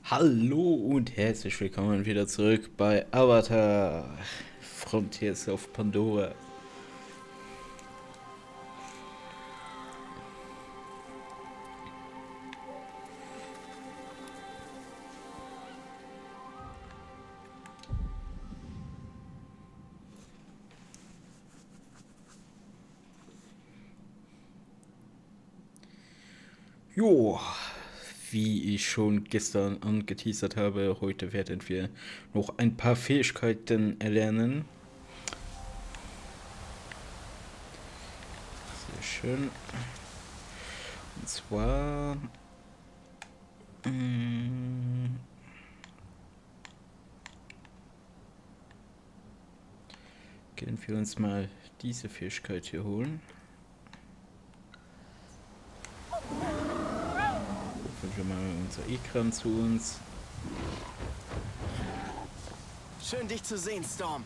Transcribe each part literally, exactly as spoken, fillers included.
Hallo und herzlich willkommen wieder zurück bei Avatar Frontiers of Pandora. Jo, wie ich schon gestern angeteasert habe, heute werden wir noch ein paar Fähigkeiten erlernen. Sehr schön. Und zwar... Ähm, gehen wir uns mal diese Fähigkeit hier holen. Rufen wir mal unser Ikran zu uns. Schön dich zu sehen, Storm.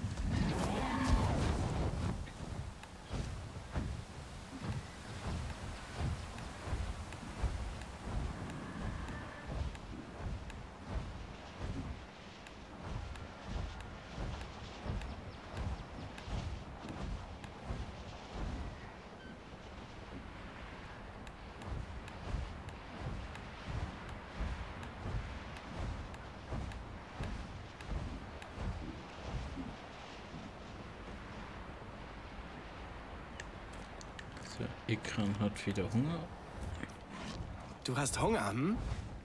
So, Ikran hat wieder Hunger. Du hast Hunger, hm?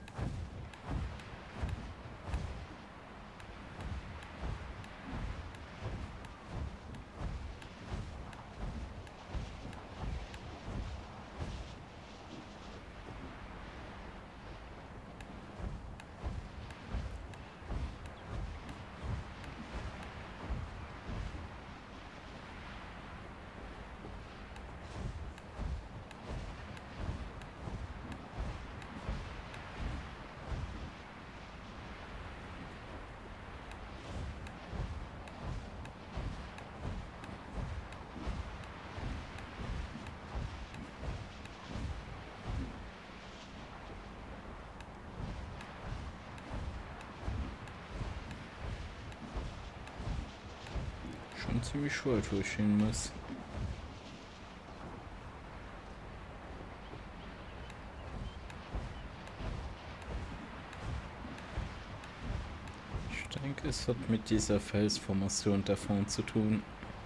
Schon ziemlich schuld, wo ich hin muss. Ich denke, es hat mit dieser Felsformation davon zu tun.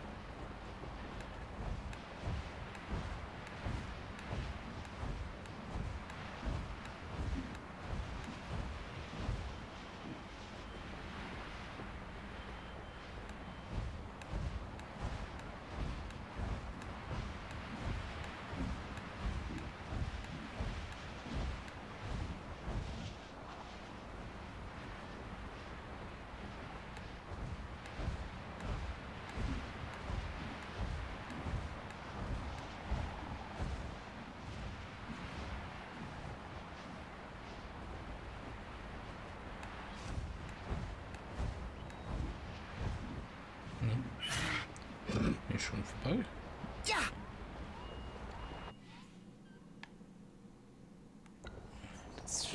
Ist schon vorbei? Ja! Das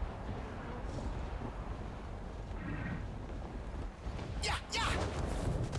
Ja, ja!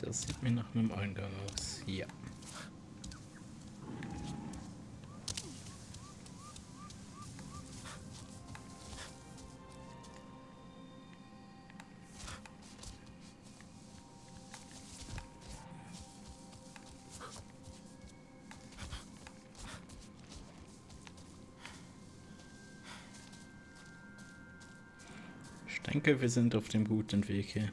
Das sieht mir nach einem Eingang aus. Ja. Ich denke, wir sind auf dem guten Weg hier.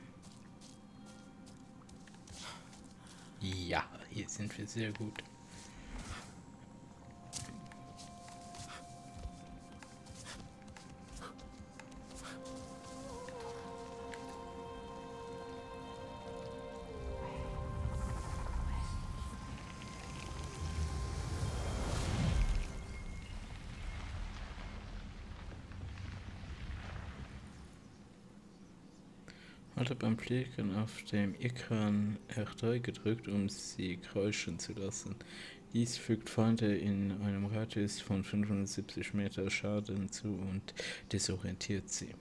Ja, hier sind wir sehr gut. Hatte beim Klicken auf dem Ekran R drei gedrückt, um sie kräuschen zu lassen. Dies fügt Feinde in einem Radius von fünfundsiebzig Meter Schaden zu und desorientiert sie.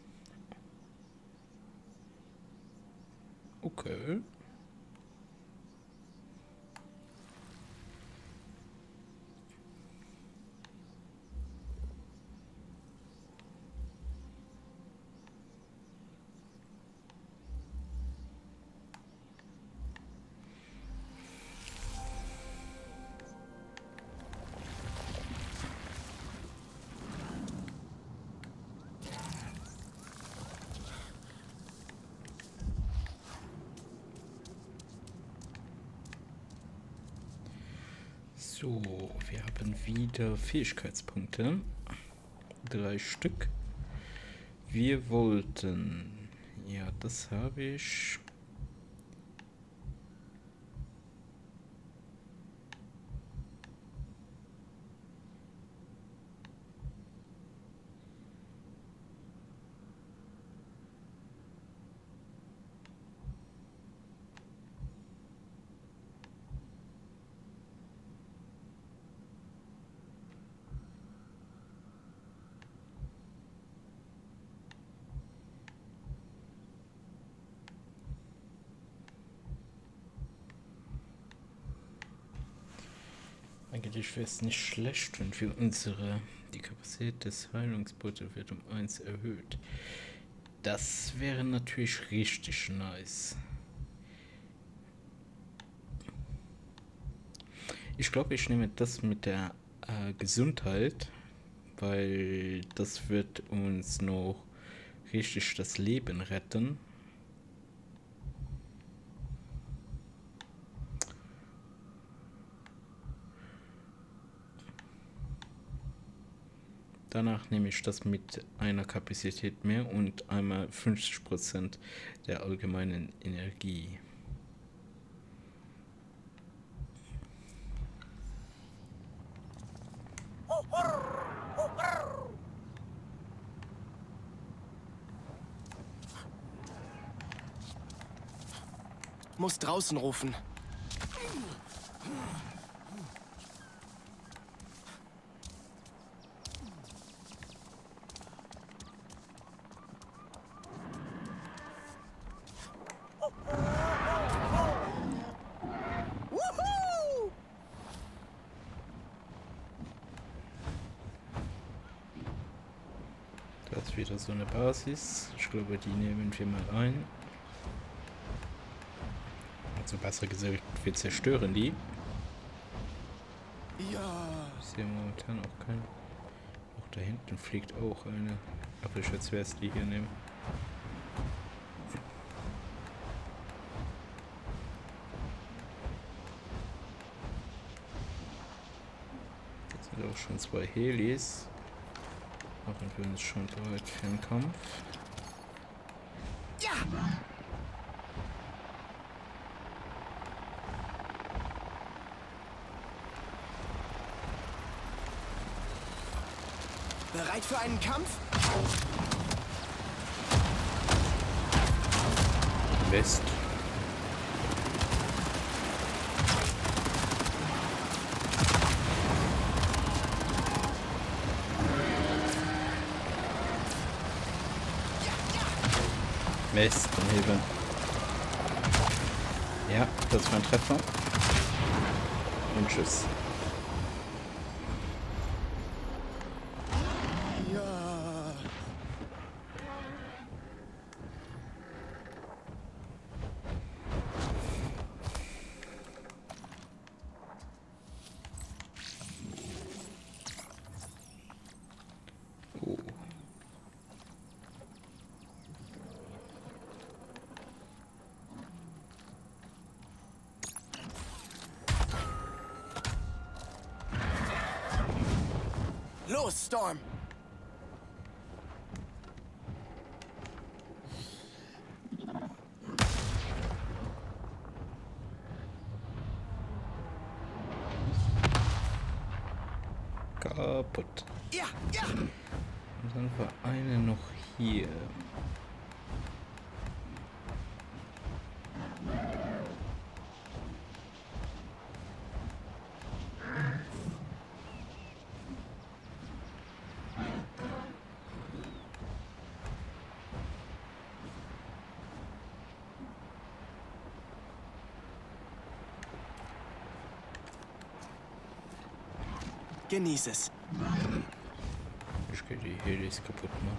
Okay. So, wir haben wieder Fähigkeitspunkte. Drei Stück. Wir wollten... Ja, das habe ich... Eigentlich wäre es nicht schlecht, wenn wir unsere, die Kapazität des Heilungsbottles wird um eins erhöht. Das wäre natürlich richtig nice. Ich glaube, ich nehme das mit der äh, Gesundheit, weil das wird uns noch richtig das Leben retten. Danach nehme ich das mit einer Kapazität mehr und einmal fünfzig Prozent der allgemeinen Energie. Muss draußen rufen. Da ist wieder so eine Basis. Ich glaube, die nehmen wir mal ein. Also besser gesagt, wir zerstören die. Ja. Ich sehe momentan auch keinen. Auch da hinten fliegt auch eine. Aber ich würde zuerst die hier nehmen. Jetzt sind auch schon zwei Helis. Machen wir uns schon bereit für den Kampf. Ja. Bereit für einen Kampf? West. West, daneben. Ja, das war ein Treffer. Und tschüss. Ja. Oh. Los, Storm! Kaputt. Ja, ja! Und dann war eine noch hier. Genieß es. Ich gehe die Helis kaputt machen.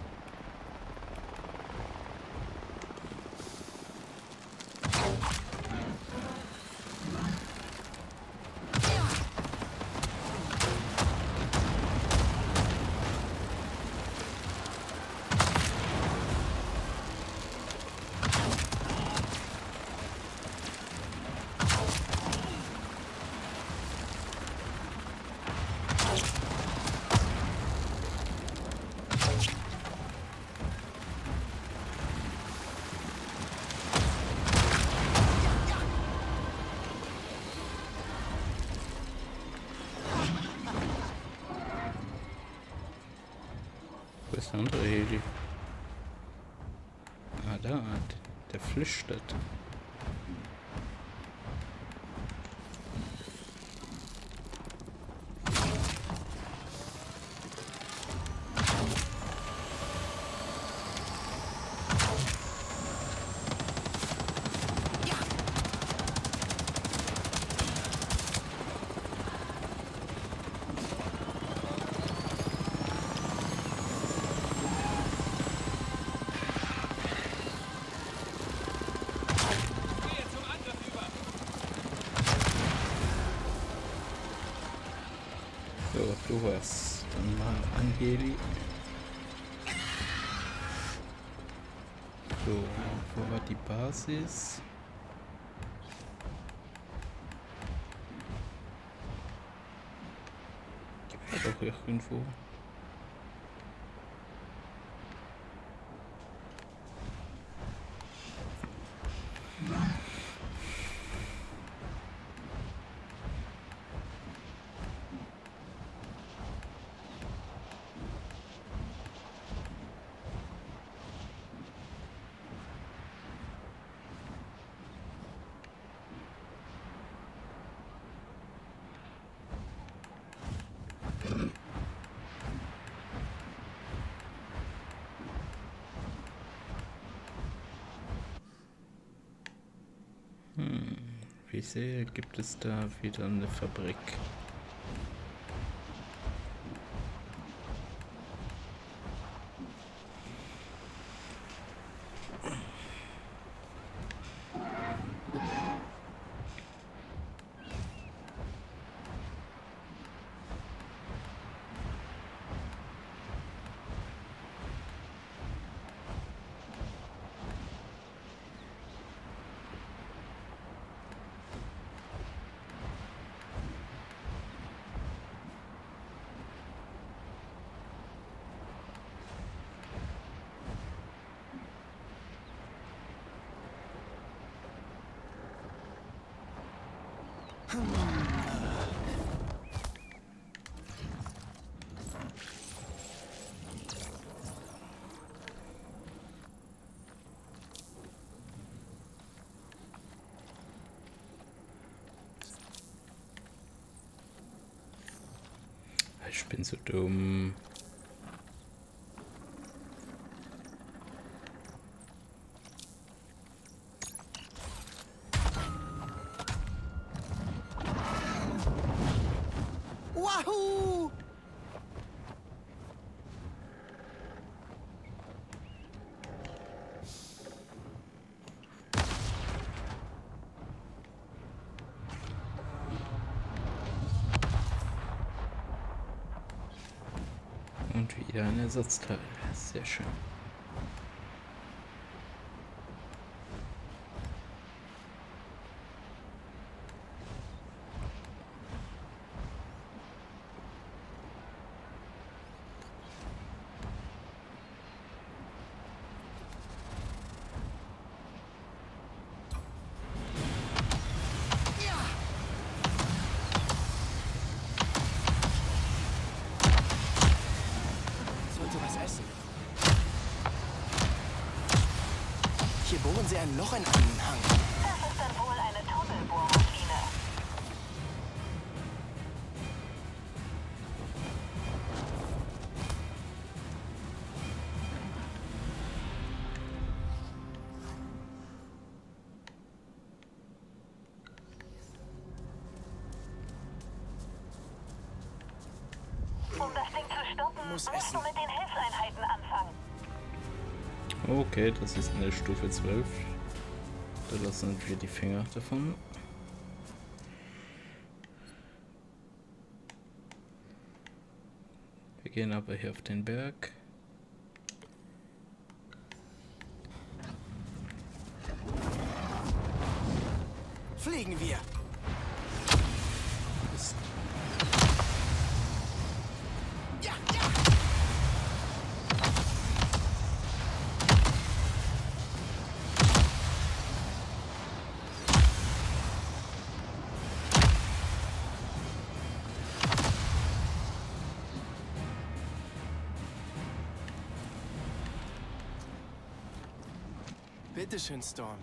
Wo ist der andere Heli? Ah, da. Der flüchtet. So, du hast dann mal ein Heli. So, wo war die Basis? Die war doch irgendwo. Hm, wie ich sehe, gibt es da wieder eine Fabrik. Ich bin so dumm. Und wieder ein Ersatzteil. Sehr schön. Hier bohren sie ein Loch in einen Hang. Das ist dann wohl eine Tunnelbohrmaschine. Um das Ding zu stoppen, Muss musst essen. du mit den Hilfseinheiten anfangen. Okay, das ist eine Stufe zwölf. Da lassen wir die Finger davon. Wir gehen aber hier auf den Berg. Fliegen wir. Ja, ja. Bitteschön, Storm.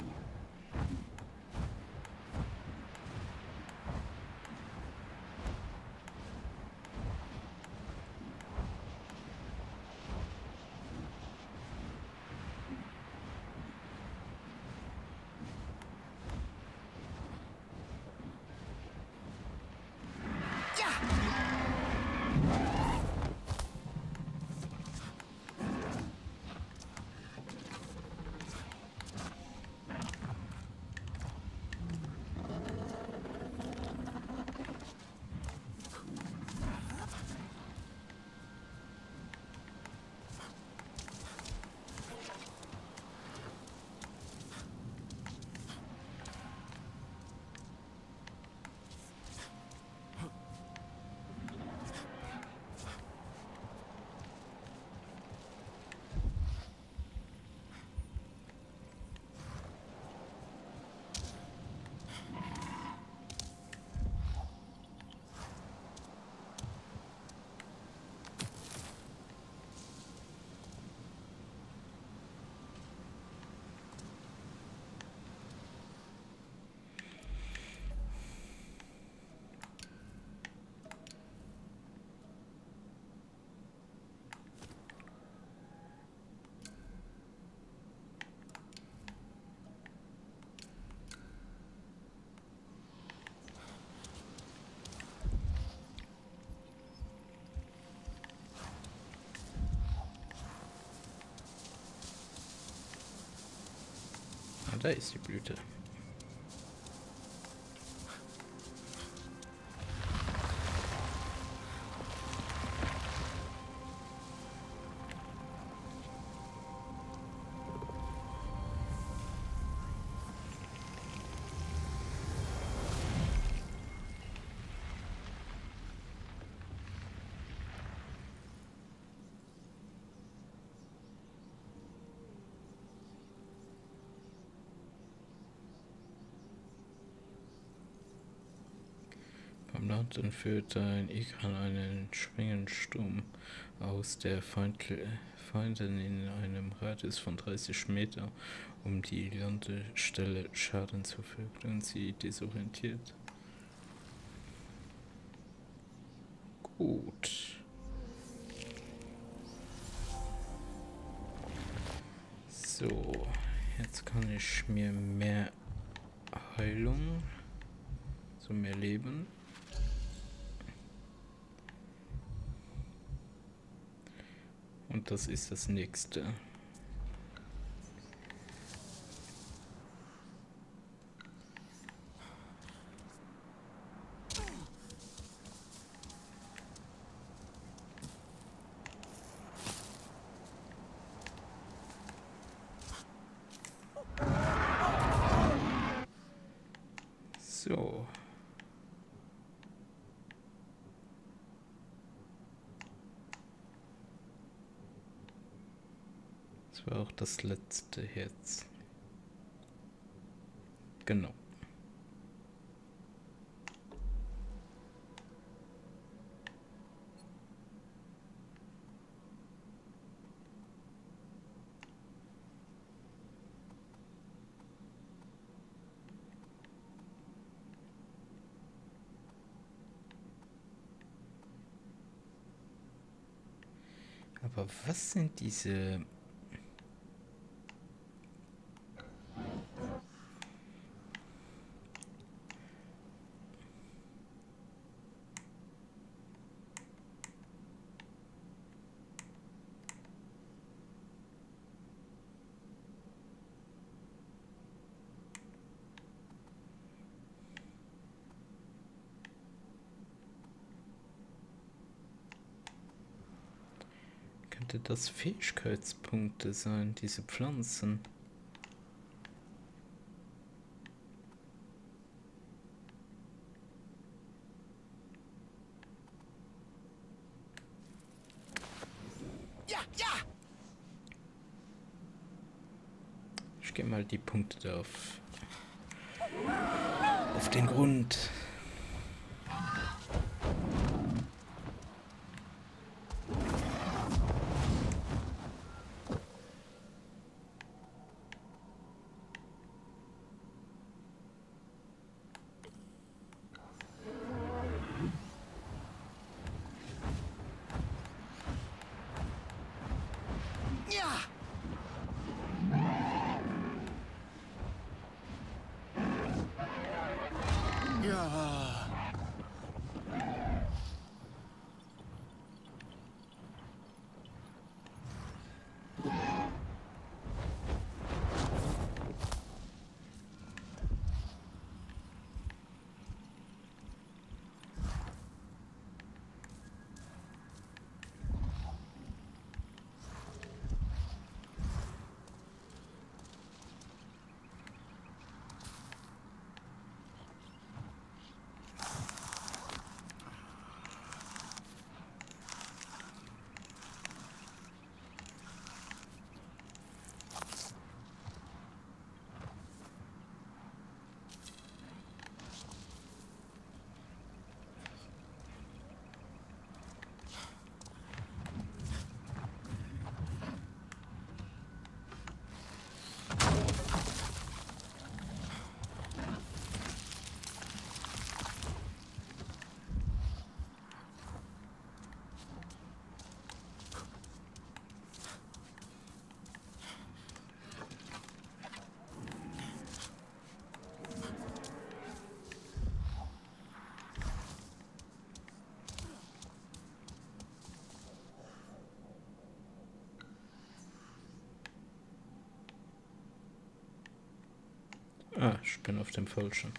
Ah, da ist die Blüte. Am Land führt ein Ikran einen Schwingensturm aus, der Feindl Feinden in einem Radius von dreißig Meter um die Landestelle Schaden zufügt und sie desorientiert. Gut. So, jetzt kann ich mir mehr Heilung, so mehr Leben. Und das ist das nächste. So. Das war auch das letzte jetzt. Genau. Aber was sind diese... Könnte das Fähigkeitspunkte sein, diese Pflanzen? Ja, ja! Ich gehe mal die Punkte da auf, auf den Grund. Ja! Ja. Ah, ich bin auf dem falschen.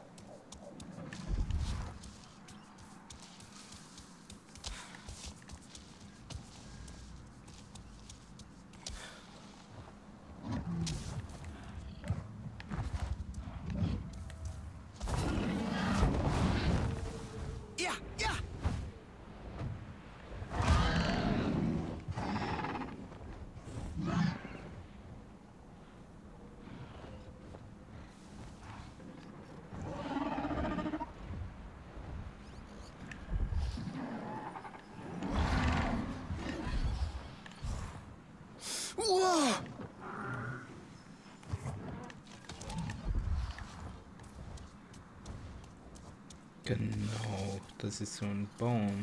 Ja, ja! Wow! Genau, das ist so ein Baum.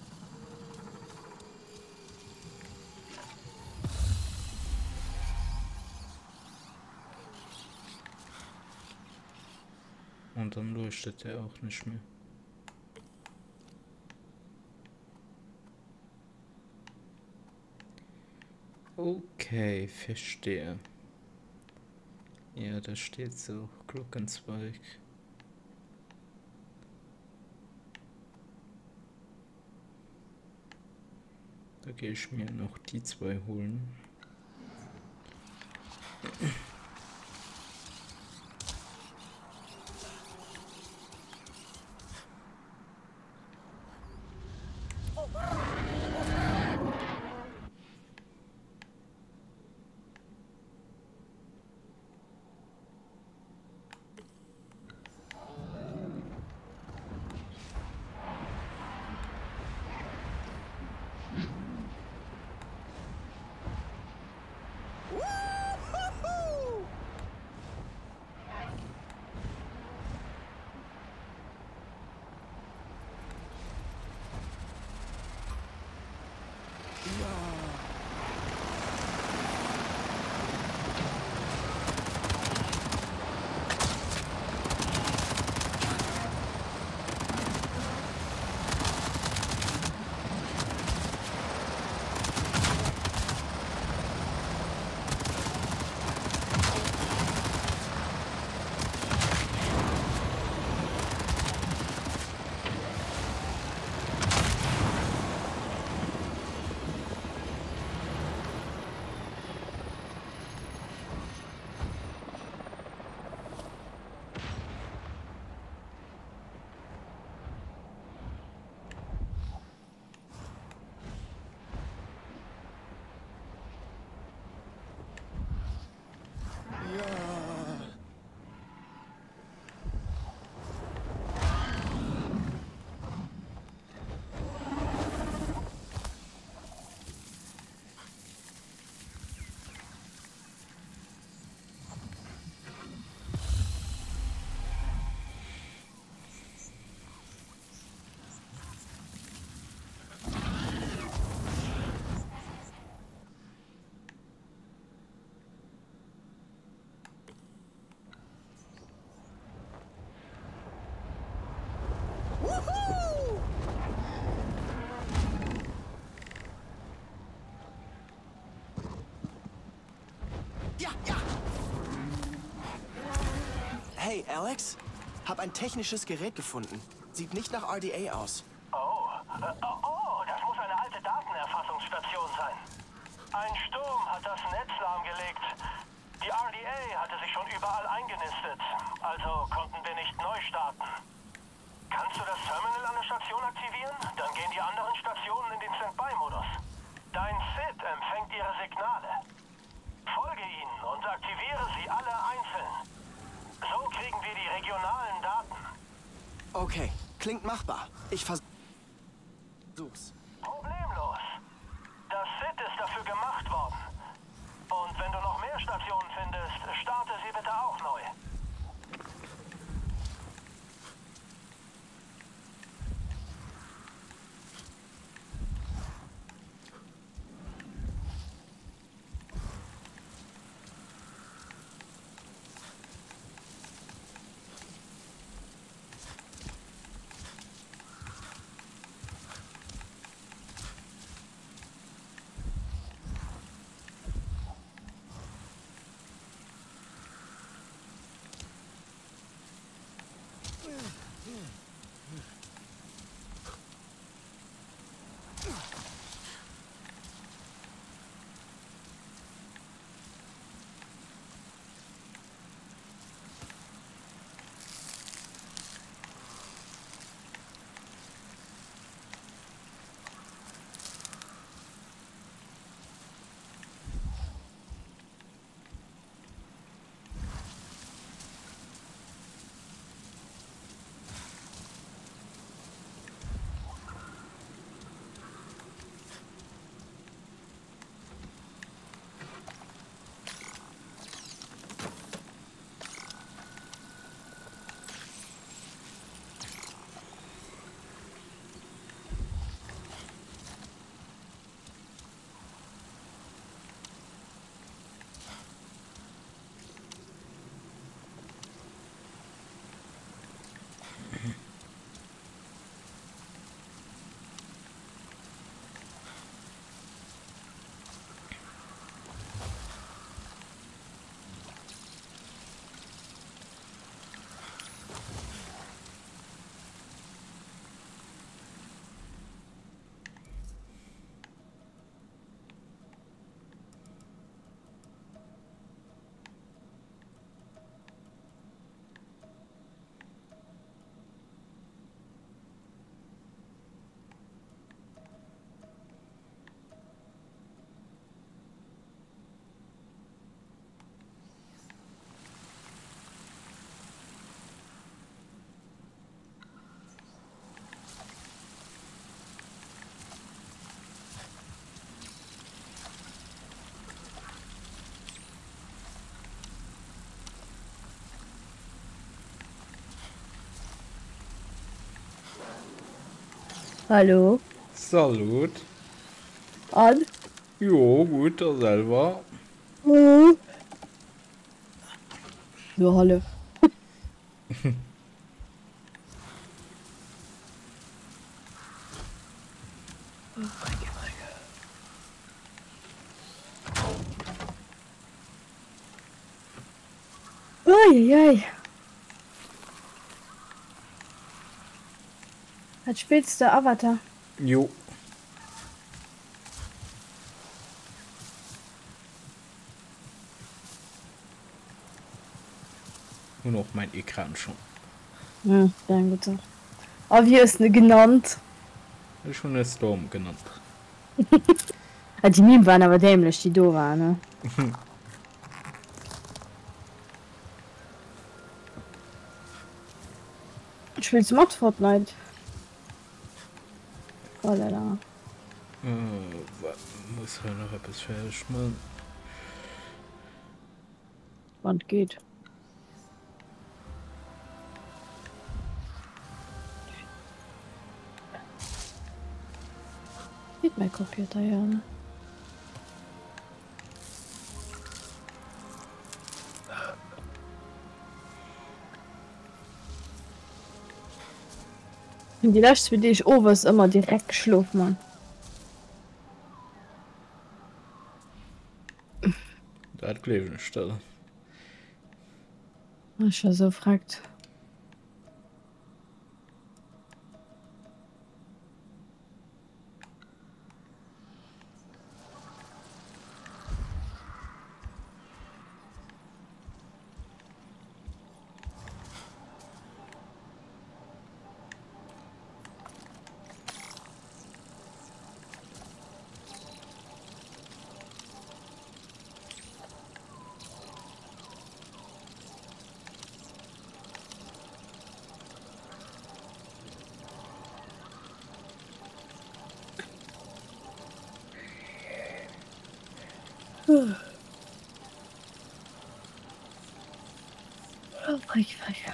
Und dann leuchtet er auch nicht mehr. Okay, verstehe. Ja, da steht so, Glockenzweig. Da gehe ich mir noch die zwei holen. Hey, Alex? Hab ein technisches Gerät gefunden. Sieht nicht nach R D A aus. Oh, äh, oh, oh, das muss eine alte Datenerfassungsstation sein. Ein Sturm hat das Netz lahmgelegt. Die R D A hatte sich schon überall eingenistet, also konnten wir nicht neu starten. Kannst du das Terminal an der Station aktivieren? Dann gehen die anderen Stationen in den Standby-Modus. Dein S I D empfängt ihre Signale. Folge ihnen und aktiviere sie alle einzeln. So kriegen wir die regionalen Daten. Okay, klingt machbar. Ich versuch's. Problemlos. Das S I D ist dafür gemacht worden. Und wenn du noch mehr Stationen findest, starte sie bitte auch neu. Hallo? Salut. An? Jo, gut, da selber. Mhm. Ja, hallo. Uiuiui. Was spielst du, Avatar? Jo. Nur noch mein Ekran schon. Hm, ja, gut. Aber wie ist ne genannt? Ist schon eine Storm genannt. Ah, die Meme waren aber dämlich, die do waren, ne? Spielst du Mod Fortnite? Oh, leider. Äh, wa- muss ja noch etwas fertig machen. Wann geht? Geht mein Computer ja, ne? Und die letzte, die ich oben ist immer direkt geschlafen, Mann. Da hat Kleven Stelle. Ich war so fragt. Oh, frick, frick.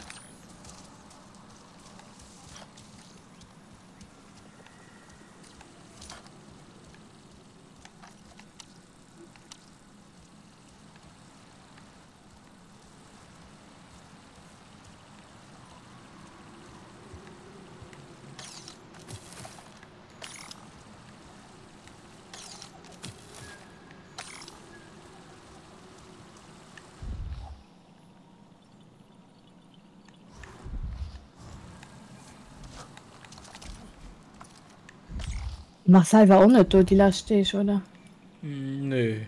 Marcel war auch nicht da, die Last stehst, oder? Mm, nö.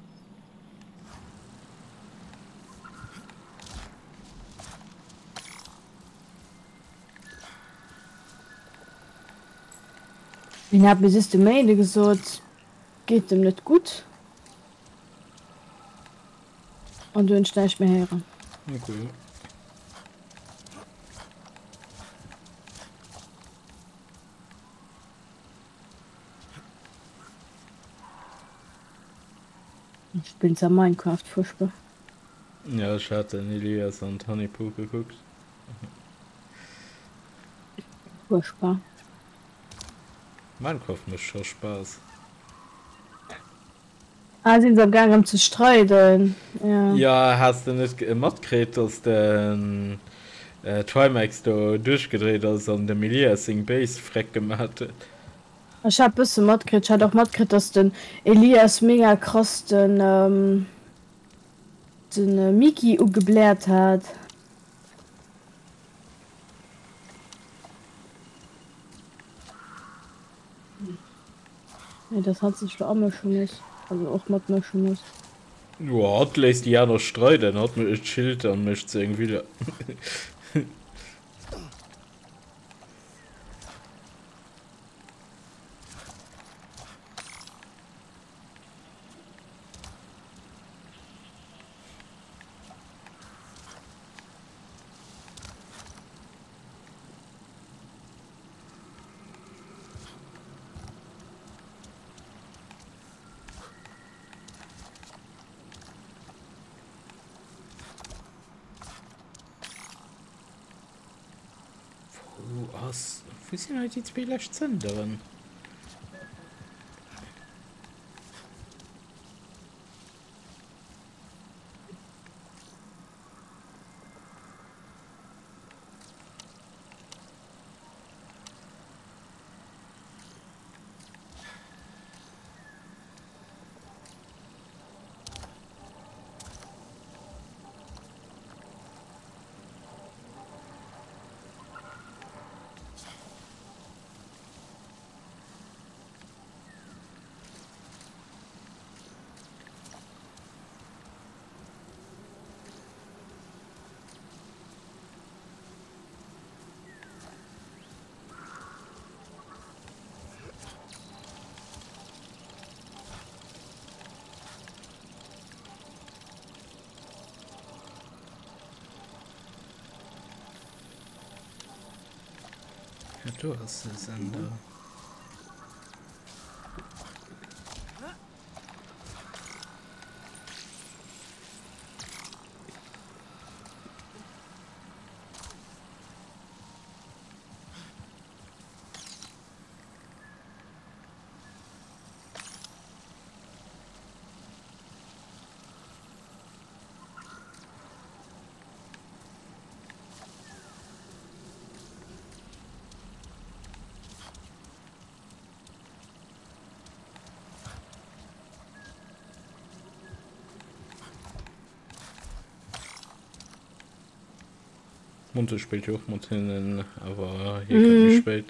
Ich hab mir das Mail gesagt, geht dem nicht gut. Und du nicht mehr hören. Okay. Ich spiel's an Minecraft furchtbar. Ja, ich hatte in Elias und Honeypoo geguckt. Furchtbar. Minecraft macht schon Spaß. Ah, sind sie am Gang um zu streiten. Ja. Ja, hast du nicht mitgekriegt, dass der äh, Trimax da durchgedreht ist und der Elias seine Base freck gemacht hat? Ich hab bisschen mitgekriegt, ich hab auch mitgekriegt, dass den Elias mega krass den, ähm, den äh, Miki geblärt hat. Ja, das hat sich schon auch schon nicht. Also auch mit mir schon nicht. Ja, hat lässt die ja noch streiten, hat mir ein Schild und möchte sie irgendwie wieder. Wo aus? Wo sind halt die zwei letzten drin? Ja, du hast es an der. Monte spielt auch mit hinten, aber hier mhm. kann ich spät.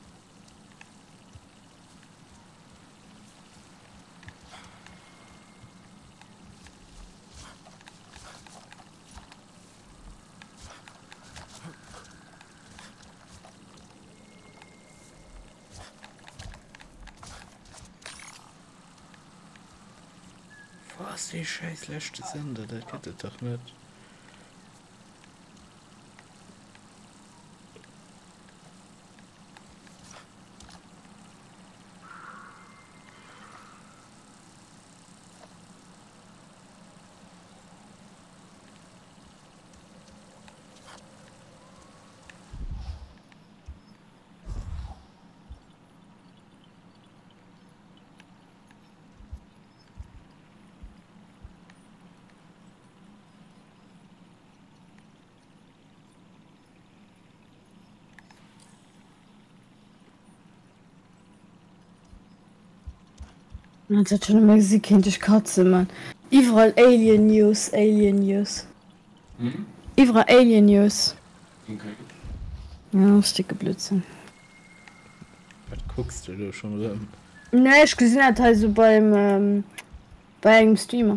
Was die scheiß letzte Sender, das geht es doch nicht. Das hat schon immer mexikisch Katze, Mann. Überall Alien News, Alien News. Mhm. Überall Alien News. Okay. Ja, stecke Blödsinn. Was guckst du da schon rum? Ne, ich gesehen hat halt so beim, ähm, bei einem Streamer.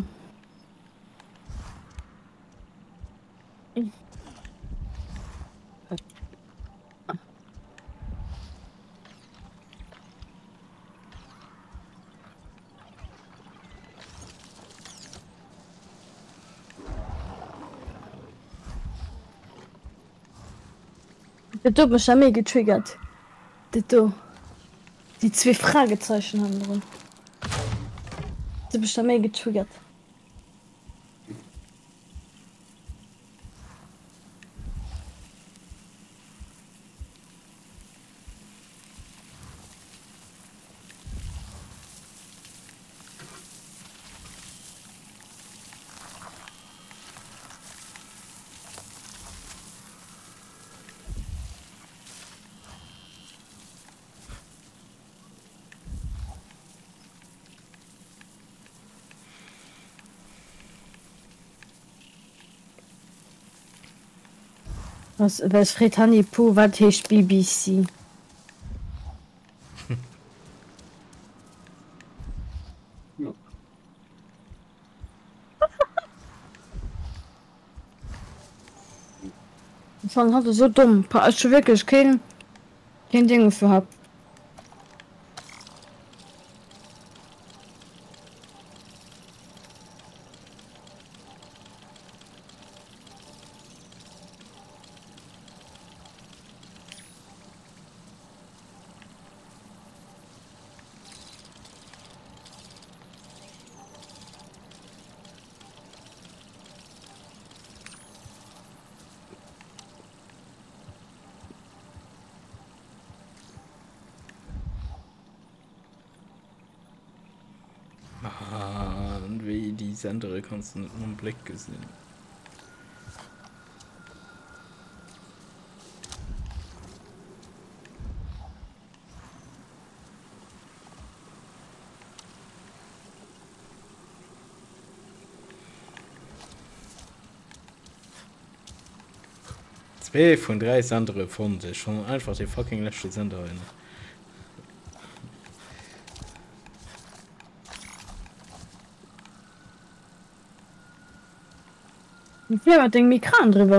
Du bist ja mega getriggert. Du. Die zwei Fragezeichen haben drin. Du bist ja mega getriggert. Was, was Fretani Po, was heißt B B C? Ja. Anfang hatte so dumm. Hast du wirklich kein, kein Ding für gehabt? Ah, und wie die Sendere kannst du nicht nur einen Blick gesehen. Zwei von drei Sendere fand ich schon einfach die fucking letzte Sender rein. Ja, den Mikran drüber.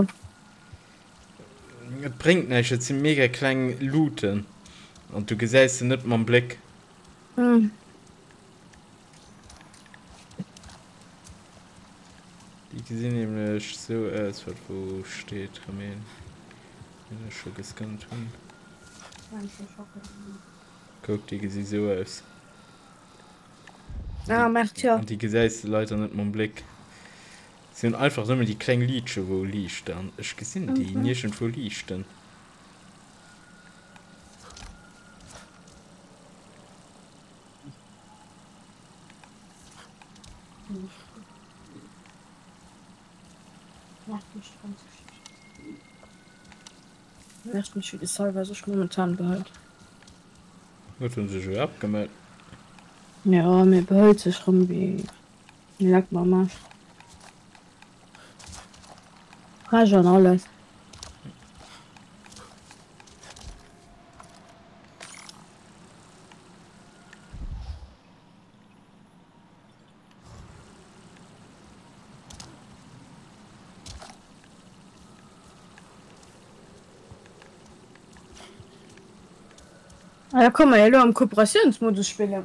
Das bringt nicht, jetzt sind mega kleine Looten. Und du gesehst nicht mal einen Blick. Hm. Die sehen nämlich so aus, was wo steht. Ramen. Ja, schon gescannt haben. Guck, die sehen so aus. Ah, macht ja. Und die gesehst Leute nicht mal einen Blick. Sind einfach nur die kleinen Liedchen, wo liegt dann. Ich gesehen die mhm. nicht schon wo liegt dann. Erst mich für die Salve, was ich momentan behalte. Wird uns schon abgemeldet. Ja, mir behält sich rum wie. Wie sagt man mal? Frage an alles. Ah, ja, komm mal, ja, nur am Kooperationsmodus spielen.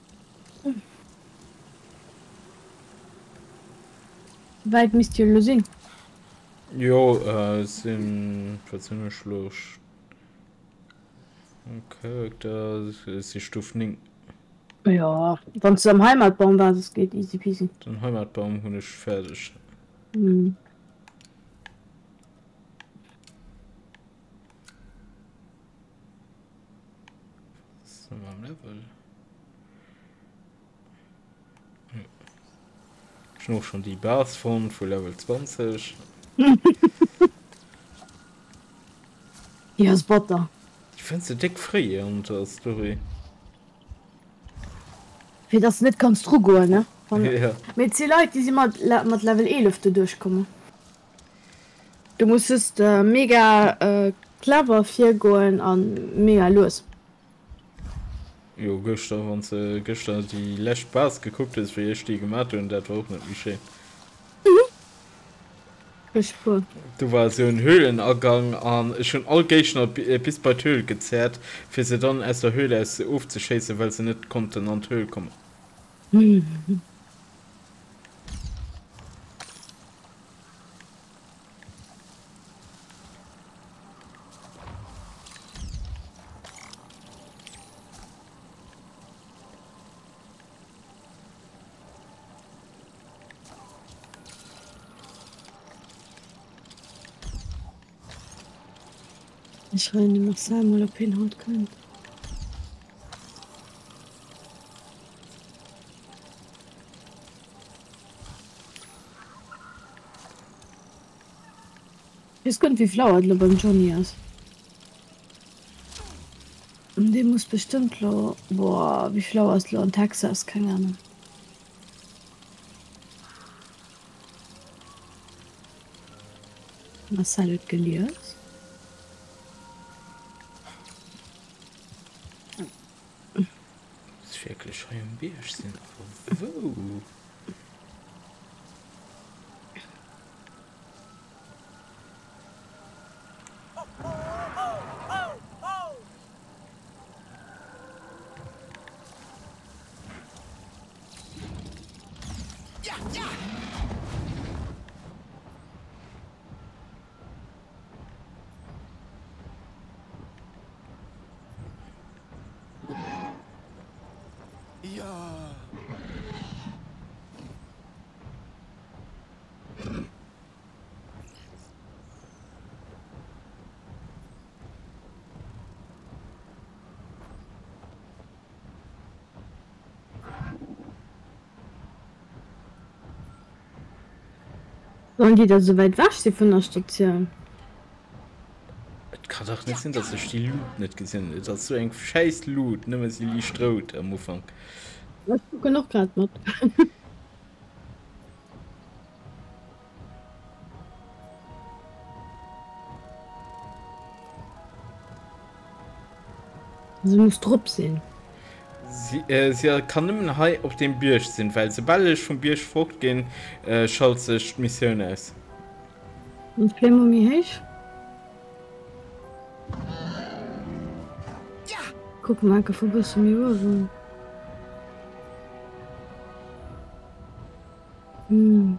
Weit müsst ihr lo sehen. Jo, äh, sind persönlich schluss. Okay, da ist die Stufe nicht. Ja, wenn es am Heimatbaum war, das geht easy peasy. Den Heimatbaum bin ich fertig. Hm. So, am Level. Ja. Ich noch schon die Bars von für Level zwanzig. Ja, ist Butter. Ich finde sie dick frei und das Story. Wie das nicht kannst du gehen, ne? Von, Ja. mit den Leuten, die sie mit, mit Level elf da durchkommen. Du musstest äh, mega äh, clever viel gehen und mega los. Jo, gestern, wenn sie gestern die letzte Bars geguckt ist, wie ich die gemacht habe, und das war auch nicht wie schön. Spur. Du war so ein Höhlenabgang an schon all Gegner bis bei Höhle gezerrt, für sie dann aus der Höhle aufzuschießen, weil sie nicht konnten an die Höhle kommen. Ich rein die Marcel mal auf den Haut können. Es könnte wie Flower beim Johnny aus. Und dem muss bestimmt lo. Boah, wie Flower ist lo in Texas, keine Ahnung. Marcel hat geliert. Das ist wirklich ein Bier sind. Wow. Ja. Sollen die da so weit weg, sie von der Station? Es kann doch nicht sein, dass ich die Loot nicht gesehen habe. Das ist so ein scheiß Loot, nehmen sie die Stroh am Anfang. Ich gucke noch gerade mit. Sie muss Trupp sehen. Sie, äh, sie kann nicht mehr high auf dem Birsch sind, weil sobald ich vom Birsch fortgehen, äh, schaut sich die Mission aus. Und Playmobil heißt? Ja. Guck mal, wo bist du mir über? Hm.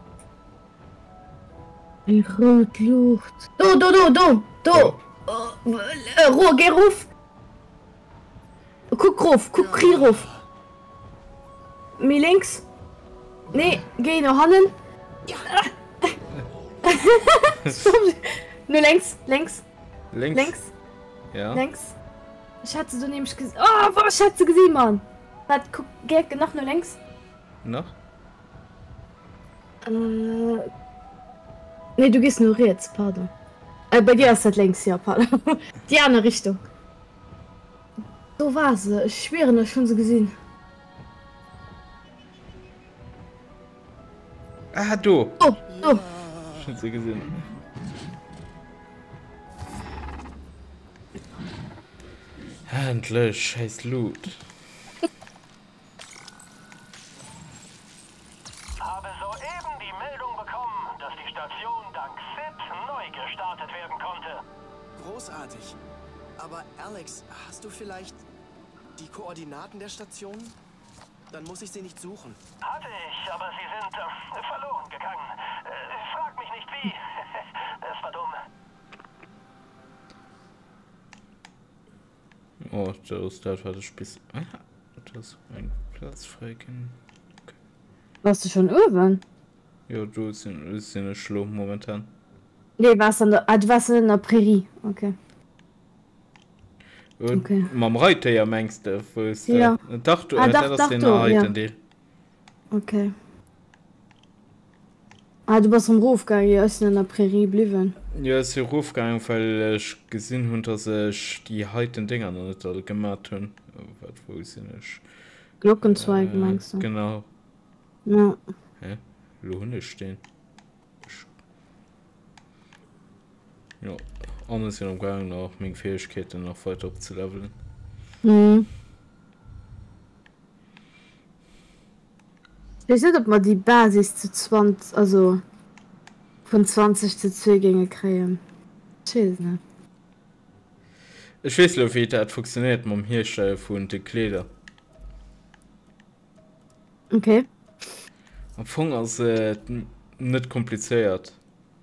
Ein Rotlucht. Do, do, do, do, do. Oh, äh, Ruhe, geh ruf. Guck ruf, guck Kri ruf. Mir links. Nee, geh noch hannen. Ja. Nur längs, längs, Links? längs, Ja. längs. Ich hatte so nämlich gesehen. Oh, was hat sie gesehen, Mann? Warte, guck, geh noch nur längs. Noch? Äh. Nee, du gehst nur jetzt, pardon. Äh, bei dir ist das längs, ja, pardon. Die andere Richtung. So war sie. Ich schwöre, das schon so gesehen. Ah, du! Oh, oh. Schon so gesehen. Endlich, scheiß Loot. Habe soeben die Meldung bekommen, dass die Station dank Sid neu gestartet werden konnte. Großartig. Aber Alex, hast du vielleicht... Die Koordinaten der Station? Dann muss ich sie nicht suchen. Hatte ich, aber sie sind äh, verloren gegangen. Äh, frag mich nicht wie. Es war dumm. Oh, das, das war das Spiel. Ah, das ist ein Platz frei. Okay. Warst du schon irgendwann? Ja, du bist in, bist in der Schlumm momentan. Nee, warst du, ah, du warst in der Prärie. Okay. Und Okay. man reite ja meinst du, wo ist Ja. der? Doch, du Ah, äh, doch, das doch, den du, Reiten, ja. die. Okay. Ah, du bist im Ruf gegangen, ja, ist in der Prärie blieben. Ja, ist hier aufgegangen, weil ich gesehen habe, dass ich die heutigen Dinger noch nicht alle gemacht habe. Was, wo ist denn ich? Glockenzweig, Äh, meinst du? Genau. Ja. Hä? Lohne stehen. Ich... Ja, anders sind am Gang noch meine Fähigkeiten noch weiter abzuleveln. Hm. Ich weiß nicht, ob man die Basis zu zwanzig, also von zwanzig zu Zugänge kriegen. Ich weiß nicht. Ich weiß nicht, wie das funktioniert mit dem Herstellen von den Kleidern. Okay. Am Anfang ist es äh, nicht kompliziert.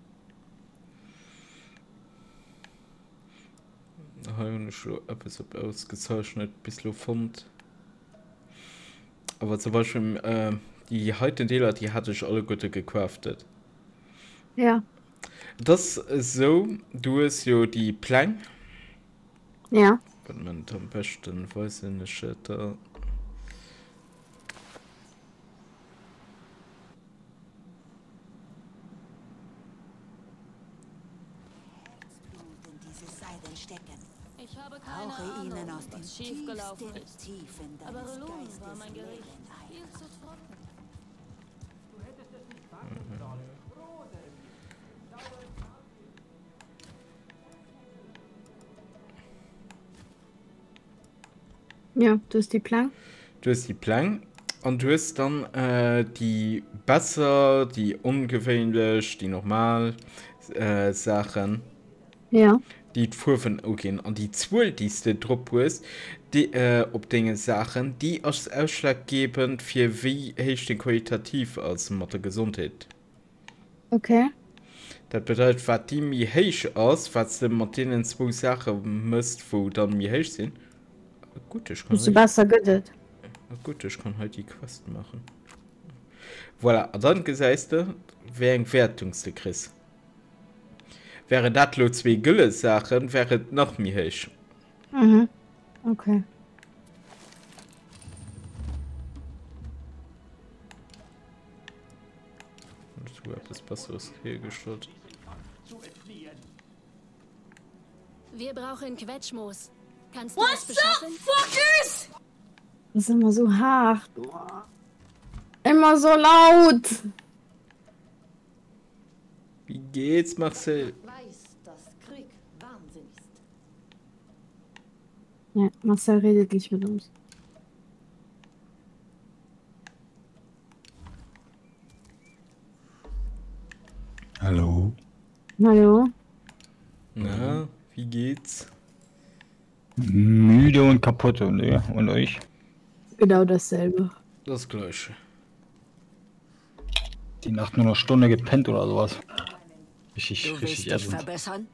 Da habe ich schon etwas ausgezeichnet, bis du fand. Aber zum Beispiel, äh, die heutigen Dealer, die hatte ich alle gute gecraftet. Ja. Das ist so, du hast ja die Plan. Ja. Wenn man am besten weiß, in der Chat da. Ich habe keine Ahnung, was schiefgelaufen ist. Aber Relun war mein Gericht. Viel zu trocken. Ja, du hast die Plan. Du hast die Plan und du hast dann äh, die besser, die ungewöhnlich, die normal äh, Sachen. Ja. Die Furfen okay an die zwölf dieste Drop ist die äh, ob Dinge Sachen die als ausschlaggebend für wie hecht den qualitativ als Mathe Gesundheit. Okay. Das bedeutet wat die mir heich aus was de Martinen zwei Sachen müsst wo dann mir heich sind. Gut, ich kann Bist du besser gedet? gut ich kann heute die Quest machen. Voilà, dann geseiste wer eng Wertungste Chris. Wäre dat lo zwei Gülle Sachen wäre noch mir hech. Mhm. Okay. Das besseres hergestellt. Wir brauchen Quetschmoos. Kannst du es beschaffen? Das ist immer so hart. Immer so laut. Wie geht's, Marcel? Weiß, dass Krieg Wahnsinn ist. Ja, Marcel redet nicht mit uns. Hallo. Hallo? Na, wie geht's? Müde und kaputt und, ja, und euch? Genau dasselbe. Das gleiche. Die Nacht nur eine Stunde gepennt oder sowas. Richtig, Du willst richtig dich ätzend. verbessern?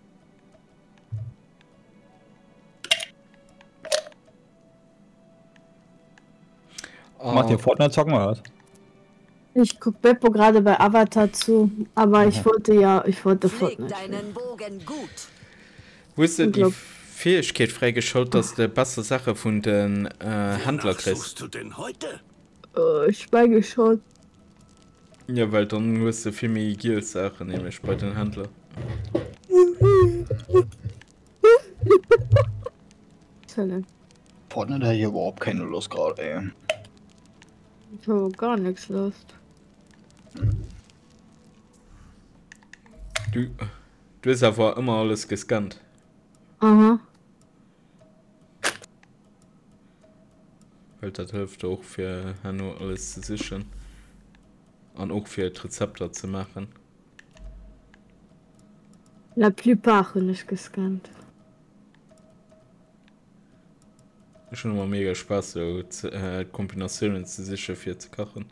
Macht ihr Fortnite zocken oder was? Ich guck Beppo gerade bei Avatar zu, aber ich wollte ja, ich wollte Pfleg Fortnite. deinen Bogen gut. Wusste die Glaub- Fähigkeit freigeschaltet, dass der beste Sache von den äh, Händler kriegst. Suchst du denn heute? Äh, ich meine schon. Ja, weil dann musst du viel mehr Gil-Sachen nämlich bei den Händlern. Zelle. Fortnite hat hier überhaupt keine Lust gerade, ey. Ich habe gar nichts Lust. Du, du hast aber immer alles gescannt. Aha. Weil das hilft auch für Hanno alles zu sichern. Und auch für Rezepte zu machen. La plupart habe ich gescannt. schon immer mega Spaß, so zu, äh, Kombinationen zu sicher für zu kochen.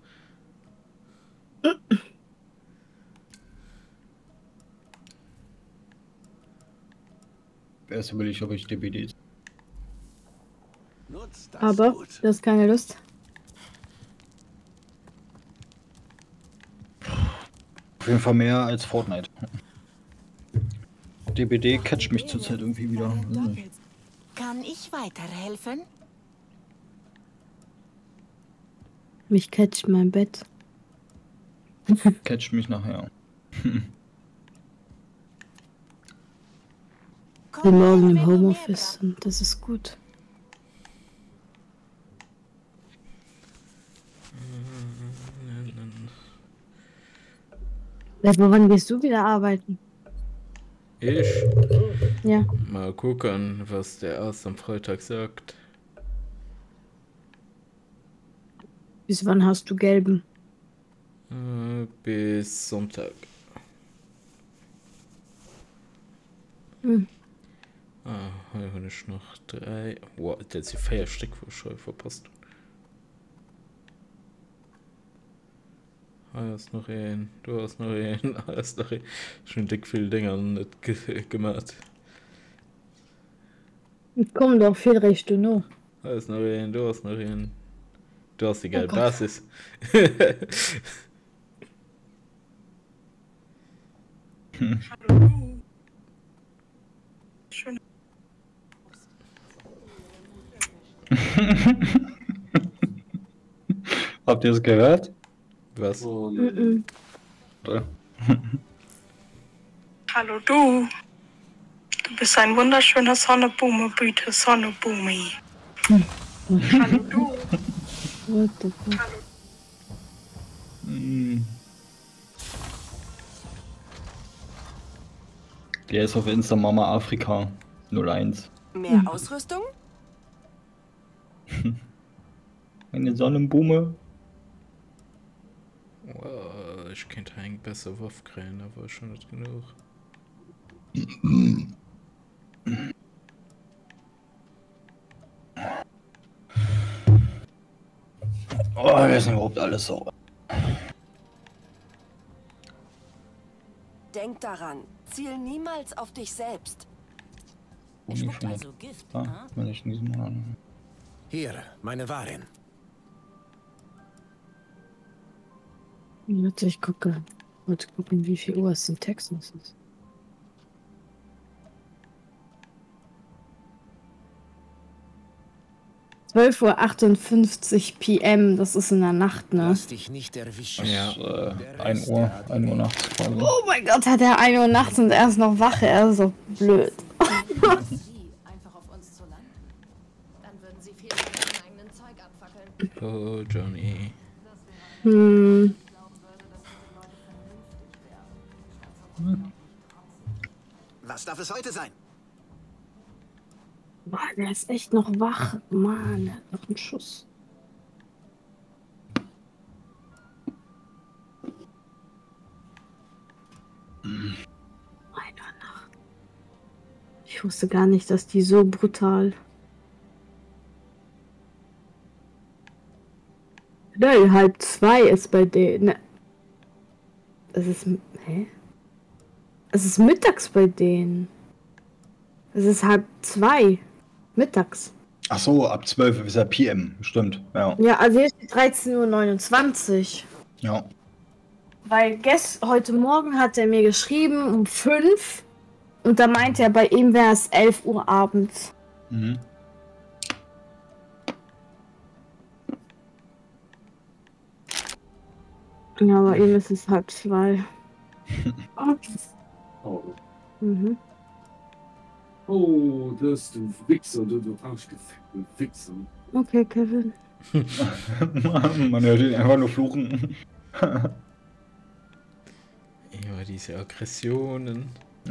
Erst will ich, ob ich D B D. Nutzt das Aber gut. du hast keine Lust. Auf jeden Fall mehr als Fortnite. D B D catcht mich zurzeit irgendwie wieder. Hm. Kann ich weiterhelfen? Mich catcht mein Bett. Catcht mich nachher. Ich bin morgen im Homeoffice und das ist gut. Ja, woran gehst du wieder arbeiten? Ich Ja. mal gucken, was der erst am Freitag sagt. Bis wann hast du gelben? Äh, bis Sonntag. Hm. Ah, hier habe ich noch drei. Wow, der ist die Feierstück schon verpasst. Ah, hast noch ein, du hast noch ein, ah, hast noch ein. Schon dick viel Dinger nicht ge gemacht. Komm doch viel recht du noch. Da ist noch ein, du hast noch ein. Du hast die Oh geile Gott. Basis. Habt ihr es gehört? Was? Mhm. Oder? Hallo du. Du bist ein wunderschöner Sonnebume, bitte Sonnebumi. Hallo du. What the fuck? Hallo. Hm. Der ist auf Insta Mama Afrika null eins. Mehr Ausrüstung? Eine Sonnenblume. Wow, ich könnte eigentlich besser Wurf kriegen, aber schon nicht genug. Oh, wer ist denn überhaupt alles so? Denk daran, ziel niemals auf dich selbst. Oh, nicht schon. Also Gift, Ah, wenn ich in diesem Mal. Hier, meine Warin. Warte, ich gucke. Wollte gucken, wie viel Uhr es in Texas ist. zwölf Uhr achtundfünfzig P M, das ist in der Nacht, ne? Lass dich nicht erwischen. Ja. Äh, ein Uhr, ein Uhr nachts quasi. Oh mein Gott, hat er ein Uhr nachts und er ist noch wach, er ist so blöd. Sie einfach auf uns zu landen. Dann würden sie viel von ihrem eigenen Zeug abfackeln. Oh, Johnny. Hm. Was darf es heute sein? Boah, der ist echt noch wach. Mann, er hat noch einen Schuss. Ein Uhr Nacht. Ich wusste gar nicht, dass die so brutal. Nein, halb zwei ist bei denen. Ne. Es ist. Hä? Es ist mittags bei denen. Es ist halb zwei. Mittags. Ach so, ab zwölf ist ja P M, stimmt. Ja. Ja, also hier ist dreizehn Uhr neunundzwanzig. Ja. Weil gest heute Morgen hat er mir geschrieben um fünf und da meinte er, bei ihm wäre es elf Uhr abends. Mhm. Ja, bei ihm ist es halb zwei. Oh. Mhm. Oh, das du Wichser, du, du Arschgefickte Wichser. Okay, Kevin. Man hört ihn einfach nur fluchen. Ja, diese Aggressionen.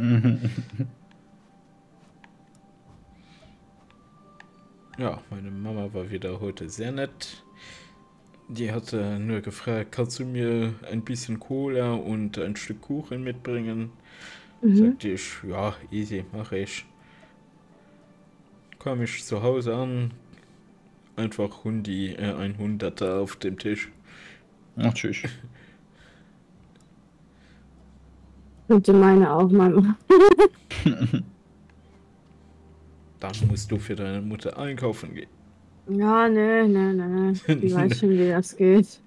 Ja, meine Mama war wieder heute sehr nett. Die hatte nur gefragt, kannst du mir ein bisschen Cola und ein Stück Kuchen mitbringen? Mhm. Sagte ich, ja, easy, mache ich. Komme ich zu Hause an, einfach Hundi äh, ein Hunderter auf dem Tisch. Ach, tschüss. Könnte meine auch mal machen. Dann musst du für deine Mutter einkaufen gehen. Ja, ne, ne, ne. Die weiß schon, wie das geht.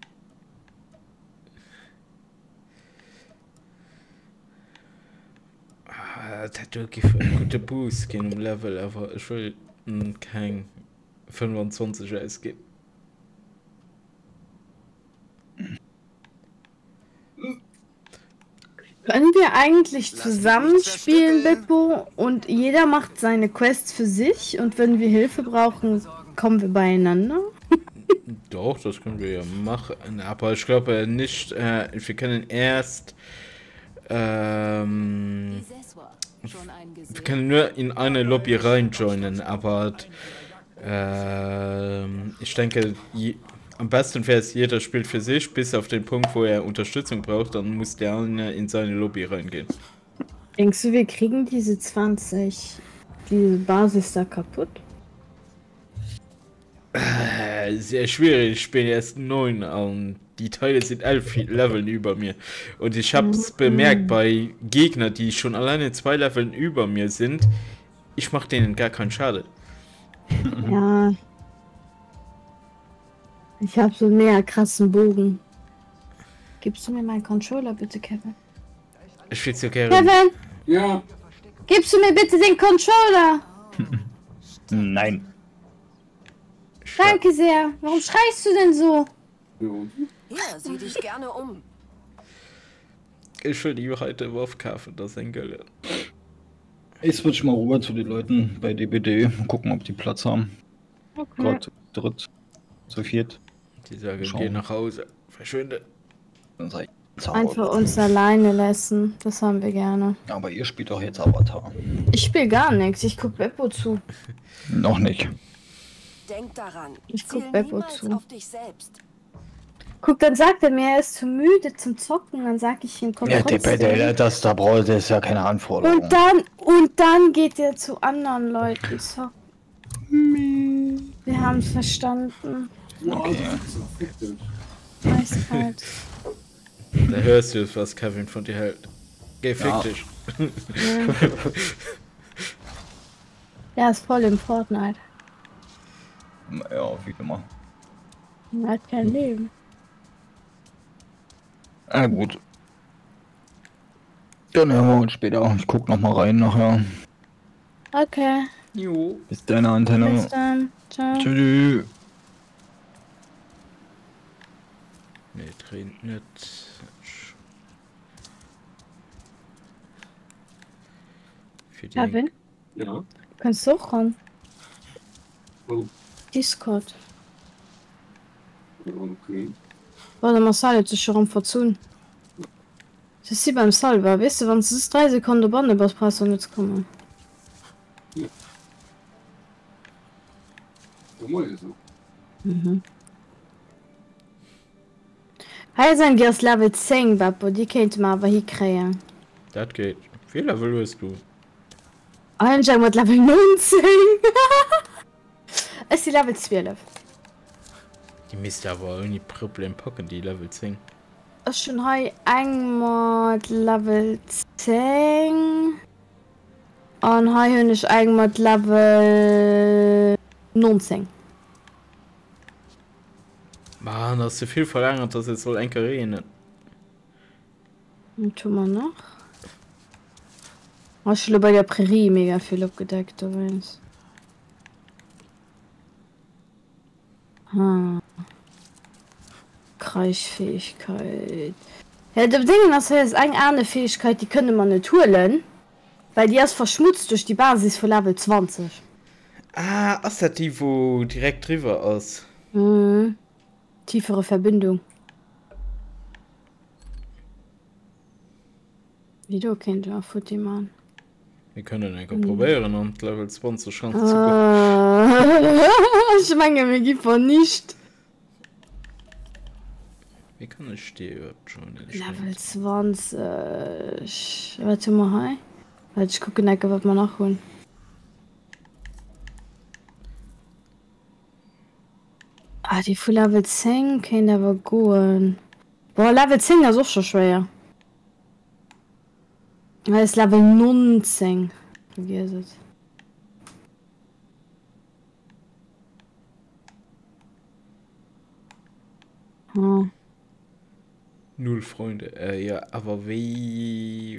Ah, das hat wirklich einen guten Boost gehen im Level, aber ich will mm, kein fünfundzwanzig ausgeben. Können wir eigentlich zusammenspielen, Beppo, und jeder macht seine Quest für sich und wenn wir Hilfe brauchen, kommen wir beieinander? Doch, das können wir ja machen, aber ich glaube nicht, äh, wir können erst, ähm, wir können nur in eine Lobby reinjoinen, aber äh, ich denke, je, am besten wäre es, jeder spielt für sich, bis auf den Punkt, wo er Unterstützung braucht, dann muss der eine in seine Lobby reingehen. Denkst du, wir kriegen diese zwanzig, diese Basis da kaputt? Äh, sehr schwierig, ich bin erst neun und die Teile sind elf Leveln über mir. Und ich habe es mhm. bemerkt bei Gegnern, die schon alleine zwei Leveln über mir sind, ich mache denen gar keinen Schaden. Ja. Ich habe so einen mega krassen Bogen. Gibst du mir meinen Controller bitte, Kevin? Ich will so gerne. Kevin! Ja. Gibst du mir bitte den Controller? Nein. Danke sehr. Warum schreist du denn so? Ja, sieh dich gerne um. Ich will die heute Wurf kaufen, das ist ein Geld. Ich switch mal rüber zu den Leuten bei D B D. Gucken, ob die Platz haben. Okay. Gerade zu dritt, zu viert. Die sagen, Schauen. geh nach Hause. Verschwinde. Dann sag ich, zu Einfach Hause. uns alleine lassen. Das haben wir gerne. Aber ihr spielt doch jetzt Avatar. Ich spiele gar nichts. Ich guck Beppo zu. Noch nicht. Denk daran, Ich guck ziel Beppo niemals zu. auf dich selbst. Guck, dann sagt er mir, er ist zu müde zum Zocken. Dann sag ich ihm, komm Ja, D B D, trotzdem. das da braucht ist ja keine Anforderung. Und dann, und dann geht er zu anderen Leuten zocken. Wir haben es verstanden. Okay. Eiskalt. Da hörst du, was Kevin von dir hält. Geh, fick Ja. dich. Ja. Der ist voll im Fortnite. Ja, wie immer. Er hat kein Leben. Na gut. Dann hören wir uns später. Ich guck noch mal rein nachher. Okay. Jo. Bis deine Antenne. Bis dann. Ciao. Tschüss. Nee, dreht nicht. Für die Kevin, Ja. kannst du auch ran? Oh, Discord. okay. Warte mal, Sal, jetzt ist schon am Verzun. Das ist wie beim Salver, weißt du, wenn es ist drei Sekunden Bande, was passt und jetzt kommen. So mal so. Mhm. Hey, sein Gears Level zehn, Bappo, die könnte man aber hier kriegen. Das geht. Wie Level bist du? Einschlag mit Level neunzehn. Es ist die Level zwölf. Die müsste aber irgendwie Problem packen, die Level zehn. Das ist schon heu einmal Level zehn. Und heu habe ich einmal Level neunzehn. Mann, hast du viel verlängert, dass es wohl ein Karriere. Und tun wir noch. Oh, ich habe bei der Prärie mega viel abgedeckt, du weißt. Ah. Kreisfähigkeit. Ja, das Ding ist, das ist eine andere Fähigkeit, die könnte man nicht holen. Weil die ist verschmutzt durch die Basis von Level zwanzig. Ah, ist das die, wo direkt drüber ist? Mhm. Tiefere Verbindung. Wie du kennst ja Footy machen. Wir können einfach Mhm. probieren und Level zwanzig Chance zu kommen. Ah. Ich meine, mir gibt es nicht. Wie kann ich die überhaupt schon? Level zwanzig. Warte mal, hi. Warte, ich gucke nicht, was wir nachholen. Ah, die für Level zehn können aber gut. Boah, Level zehn ist auch schon schwer. Das ist Level neunzehn. Vergiss es. Oh. Null Freunde. Äh, ja, aber wie...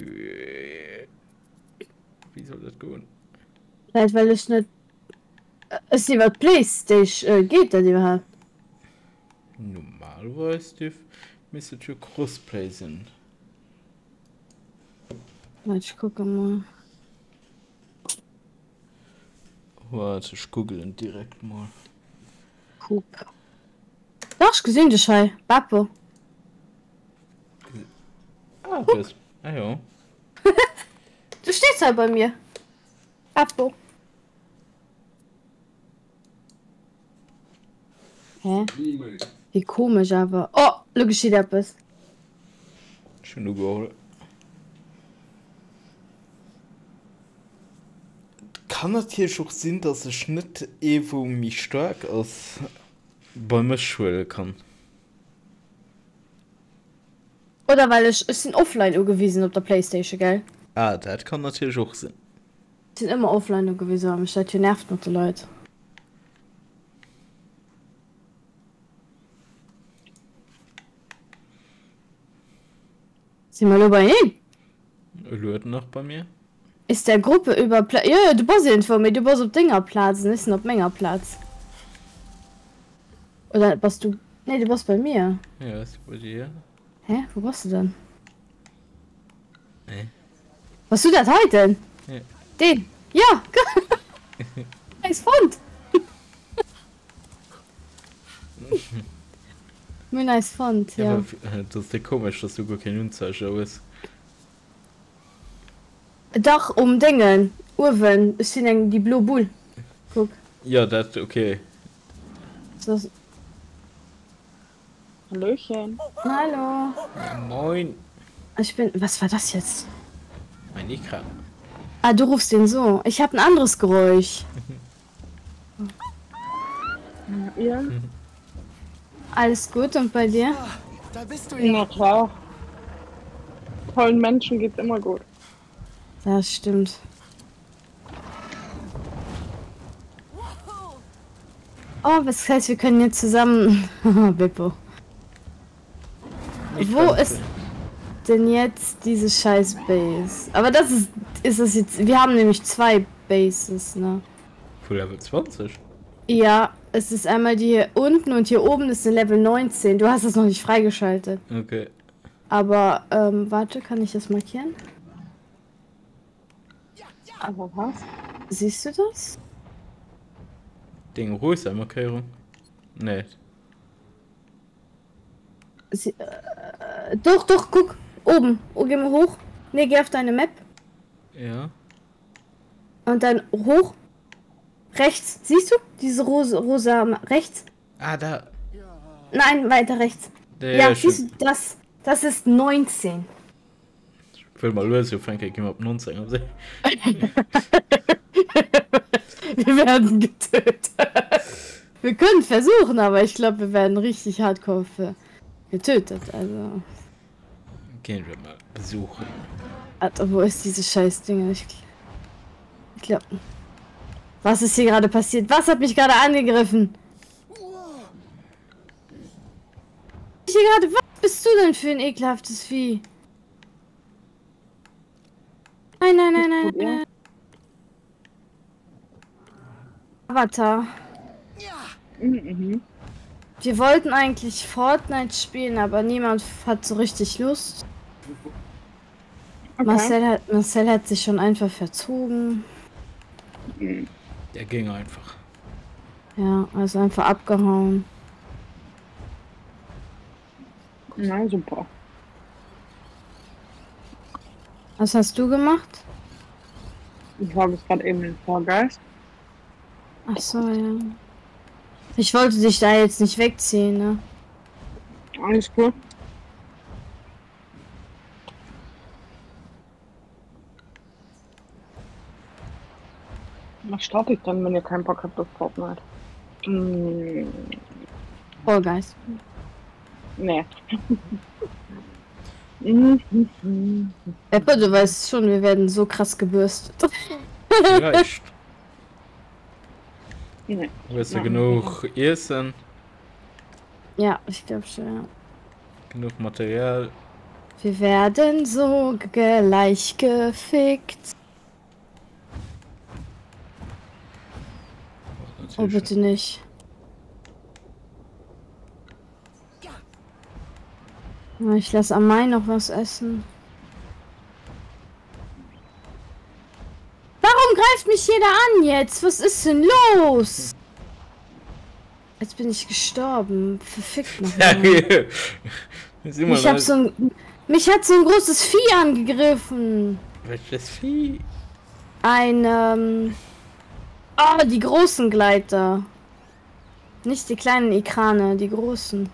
Wie soll das gehen? Vielleicht, weil ich nicht... Es nicht was Playstation äh, geht, das überhaupt. Normalerweise müsste es ja Crossplay sein. Warte, ich gucke mal. Warte, ich google direkt mal. Guck. Doch, ich gesehen, die Schei. Bappo. Ah, das. Ah ja. Du stehst halt bei mir. Bappo. Hä? Wie komisch, aber. Oh, look, geschieht etwas. Schon nur geholt. Kann natürlich auch sein, dass ich nicht irgendwo mich stark als bei mir schwellen kann. Oder weil ich, ich sind offline gewesen auf der Playstation, gell? Ah, das kann natürlich auch sein. Ich sind immer offline gewesen, aber mich das hier nervt noch die Leute. Sieh mal über ihn. Leute noch bei mir? Ist der Gruppe über Pla ja, du bist info mir, du bist auf Dingerplatz, ist auf Mengerplatz. Oder was du. Ne, du bist bei mir. Ja, ist bei dir. Hä? Wo warst du denn? Nee. Was du das heute denn? Ja. Den? Ja! Nice Fund! Mir nice Fund, ja. Ja, aber das ist ja komisch, dass du gar kein Unzeichen hast. Doch, um Dingen. Urwen, ich sehe die Blue Bull. Guck. Ja, das okay. Das... Hallöchen. Hallo. Ja, moin. Ich bin. Was war das jetzt? Mein Ikra. Ah, du rufst den so. Ich habe ein anderes Geräusch. Ja. Alles gut und bei dir? Da bist du ja. Na klar. Tollen Menschen geht's immer gut. Das stimmt. Oh, was heißt, wir können jetzt zusammen. Bippo. Wo ist denn jetzt diese scheiß Base? Aber das ist, ist das jetzt. Wir haben nämlich zwei Bases, ne? Für Level zwanzig? Ja, es ist einmal die hier unten und hier oben ist eine Level neunzehn. Du hast das noch nicht freigeschaltet. Okay. Aber, ähm, warte, kann ich das markieren? Aber was? Siehst du das? Den Ruhemarkierung? Nee. Sie, äh, doch, doch, guck. Oben. Oh, geh mal hoch. Ne, geh auf deine Map. Ja. Und dann hoch. Rechts. Siehst du? Diese rosa, rosa rechts. Ah, da. Nein, weiter rechts. Der ja, ja, siehst du, das, das ist neunzehn. Ich will mal lösen, Frank, ich geh mal ab neunzehn. Also. Wir werden getötet. Wir können versuchen, aber ich glaube, wir werden richtig hardcore getötet. Also. Gehen wir mal besuchen. Alter, wo ist diese scheiß Dinge? Ich, ich glaube. Was ist hier gerade passiert? Was hat mich gerade angegriffen? Ich hier gerade. Was bist du denn für ein ekelhaftes Vieh? Nein, nein, nein, nein, nein. Avatar. Mhm. Wir wollten eigentlich Fortnite spielen, aber niemand hat so richtig Lust. Okay. Marcel hat, Marcel hat sich schon einfach verzogen. Der ging einfach. Ja, also einfach abgehauen. Na super. Was hast du gemacht? Ich war bis gerade eben in Vorgeist. Ach so, ja. Ich wollte dich da jetzt nicht wegziehen, ne? Alles gut. Was starte ich dann, wenn ihr keinen Bock habt auf Fortnite? Hm. Fall Guys. Nee. Pepper, du weißt schon, wir werden so krass gebürstet. Reicht. Nee. Willst du genug essen? Ja, ich glaube schon, ja. Genug Material? Wir werden so gleich gefickt. Oh, bitte nicht. Ich lasse am Mai noch was essen. Warum greift mich jeder an jetzt? Was ist denn los? Jetzt bin ich gestorben. Verfickt nochmal. Ich hab so ein... Mich hat so ein großes Vieh angegriffen. Welches Vieh? Ein, ähm... Oh, die großen Gleiter. Nicht die kleinen Ikrane, die großen.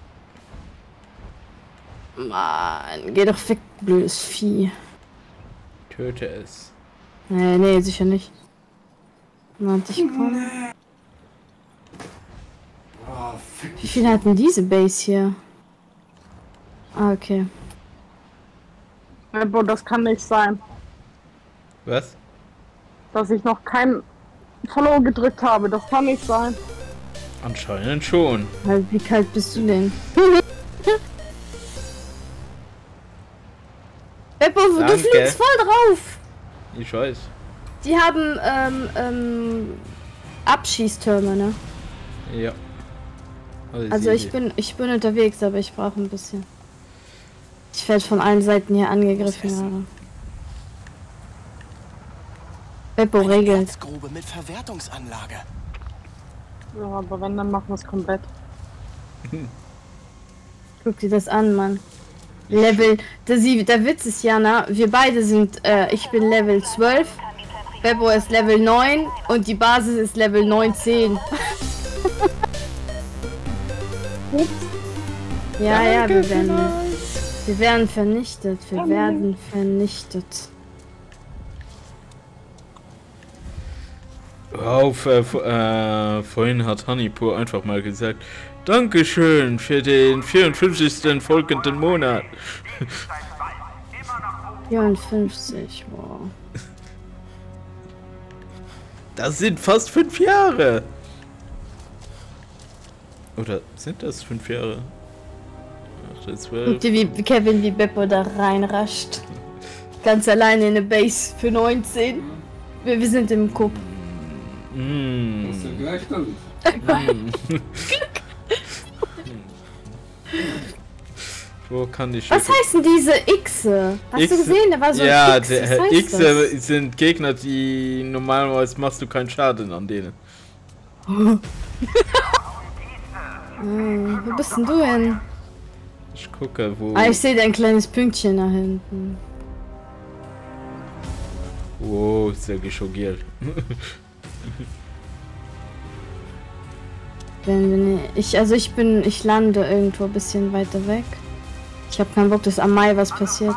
Mann, geh doch weg, blödes Vieh. Töte es. Nee, nee, sicher nicht. Warte, ich komme. Wie viele hatten diese Base hier? Ah, okay. Aber das kann nicht sein. Was? Dass ich noch kein Follow gedrückt habe, das kann nicht sein. Anscheinend schon. Wie kalt bist du denn? Beppo, du fliegst voll drauf! Ich weiß. Die haben ähm, ähm, Abschießtürme, ne? Ja. Also, also ich bin ich bin unterwegs, aber ich brauche ein bisschen. Ich werde von allen Seiten hier angegriffen. Gerade. Beppo regelt. Grube mit Verwertungsanlage. Ja, aber wenn, dann machen wir es komplett. Guck dir das an, Mann. Level, der, der Witz ist, Jana, wir beide sind, äh, ich bin Level zwölf, Beppo ist Level neun und die Basis ist Level neunzehn. ja, ja, wir werden, wir werden vernichtet, wir werden vernichtet. Auf, äh, äh, vorhin hat Honeypur einfach mal gesagt, Dankeschön für den vierundfünfzigsten folgenden Monat. vierundfünfzig, wow. Das sind fast fünf Jahre. Oder sind das fünf Jahre? acht, zwölf. Guck dir, wie Kevin, wie Beppo da reinrascht. Ganz alleine in eine Base für neunzehn. Wir, wir sind im Cup. Mm. Hast du gleich damit? Mm. Wo kann ich... Was heißen diese Xe? Hast X, du gesehen? Da war so ja, ein X. der Xe sind Gegner, die normalerweise machst du keinen Schaden an denen. hm, wo bist denn du hin? Ich gucke, wo... Ah, ich sehe dein kleines Pünktchen da hinten. Wow, sehr geschockiert. Wenn, wenn ich, also ich bin, ich lande irgendwo ein bisschen weiter weg. Ich habe keinen Bock, dass am Mai was passiert.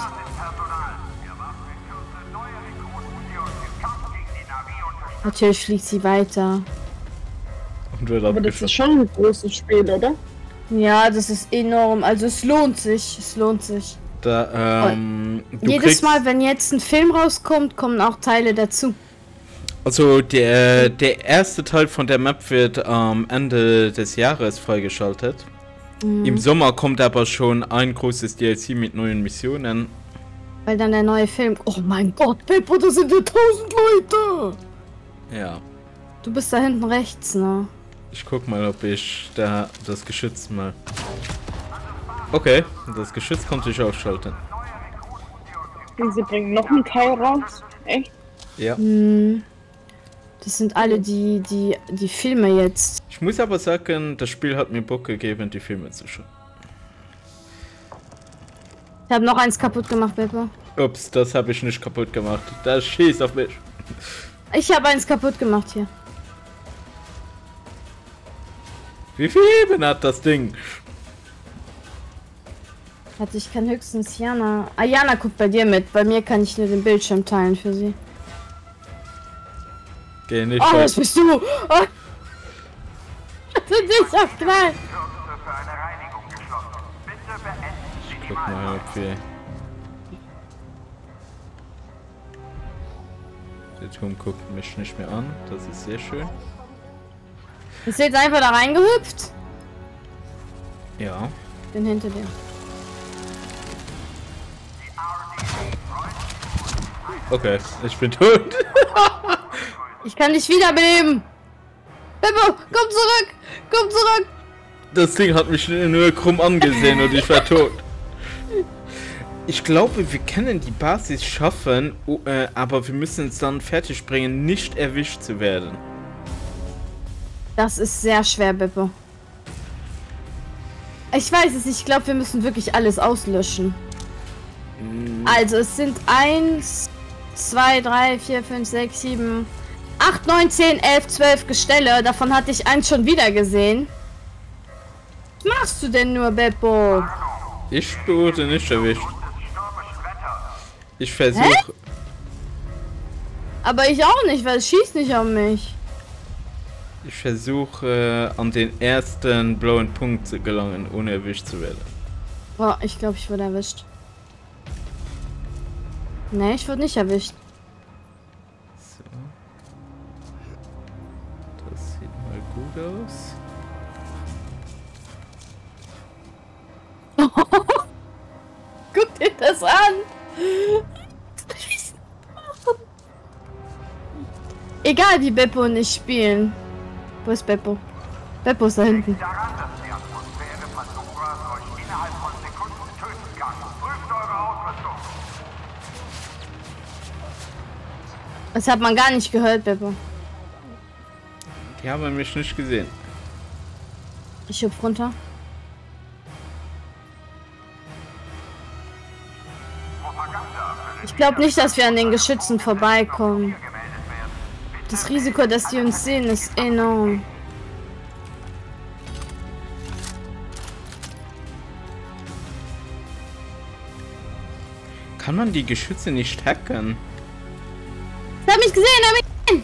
Natürlich fliegt sie weiter. Und wird aber das ist schon ein großes Spiel, oder? Ja, das ist enorm. Also es lohnt sich, es lohnt sich. Da, ähm, jedes Mal, wenn jetzt ein Film rauskommt, kommen auch Teile dazu. Also der, der erste Teil von der Map wird am Ende des Jahres freigeschaltet. Mhm. Im Sommer kommt aber schon ein großes D L C mit neuen Missionen. Weil dann der neue Film... Oh mein Gott, Beppo, da sind ja tausend Leute! Ja. Du bist da hinten rechts, ne? Ich guck mal, ob ich da das Geschütz mal... Okay, das Geschütz konnte ich ausschalten. Und sie bringen noch einen Teil raus? Echt? Ja. Hm. Das sind alle die, die, die Filme jetzt. Ich muss aber sagen, das Spiel hat mir Bock gegeben, die Filme zu schauen. Ich habe noch eins kaputt gemacht, Beppo. Ups, das habe ich nicht kaputt gemacht. Das schießt auf mich. Ich habe eins kaputt gemacht hier. Wie viel Leben hat das Ding? Warte, ich kann höchstens Jana... Ah, Jana guckt bei dir mit. Bei mir kann ich nur den Bildschirm teilen für sie. Geh nicht. Oh, das bist du! Oh. Das ist nicht auf Knall! Ich guck mal, ob wir... Der Turm guckt mich nicht mehr an, das ist sehr schön. Ist jetzt einfach da reingehüpft? Ja. Bin hinter dir. Okay, ich bin tot. Ich kann dich wiederbeleben. Beppo, komm zurück! Komm zurück! Das Ding hat mich nur krumm angesehen und ich war tot. Ich glaube, wir können die Basis schaffen, oh, äh, aber wir müssen es dann fertig bringen, nicht erwischt zu werden. Das ist sehr schwer, Beppo. Ich weiß es nicht, ich glaube, wir müssen wirklich alles auslöschen. Mm. Also, es sind eins, zwei, drei, vier, fünf, sechs, sieben, acht, neun, zehn, elf, zwölf Gestelle. Davon hatte ich eins schon wieder gesehen. Was machst du denn nur, Beppo? Ich wurde nicht erwischt. Ich versuche. Aber ich auch nicht, weil es schießt nicht auf mich. Ich versuche äh, an den ersten blauen Punkt zu gelangen, ohne erwischt zu werden. Boah, ich glaube, ich wurde erwischt. Nee, ich wurde nicht erwischt. So. Das sieht mal gut aus. Guck dir das an! Egal wie Beppo und ich spielen. Wo ist Beppo? Beppo ist da hinten. Das hat man gar nicht gehört, Beppo. Die haben mich nicht gesehen. Ich hüpf runter. Ich glaube nicht, dass wir an den Geschützen vorbeikommen. Das Risiko, dass die uns sehen, ist enorm. Kann man die Geschütze nicht hacken? Er hat mich gesehen, er hat mich gesehen!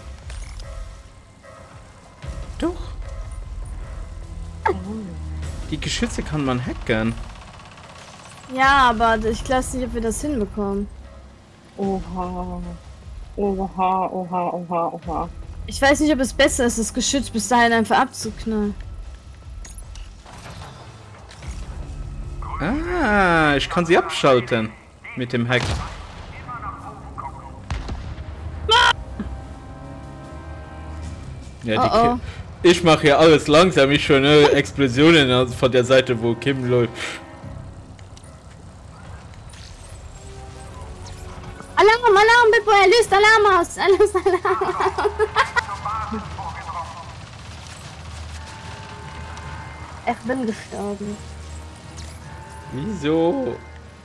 Doch. Die Geschütze kann man hacken. Ja, aber ich weiß nicht, ob wir das hinbekommen. Oha. Oha, oha, oha, oha. Ich weiß nicht, ob es besser ist, das Geschütz bis dahin einfach abzuknallen. Ah, ich kann sie abschalten. Mit dem Hack. Ja, die oh, oh. Ich mache ja alles langsam. Ich schon ne, Explosionen von der Seite, wo Kim läuft. Alarm, Alarm, Beppo, er löst Alarm aus. Er löst Alarm aus. Ich bin gestorben. Wieso?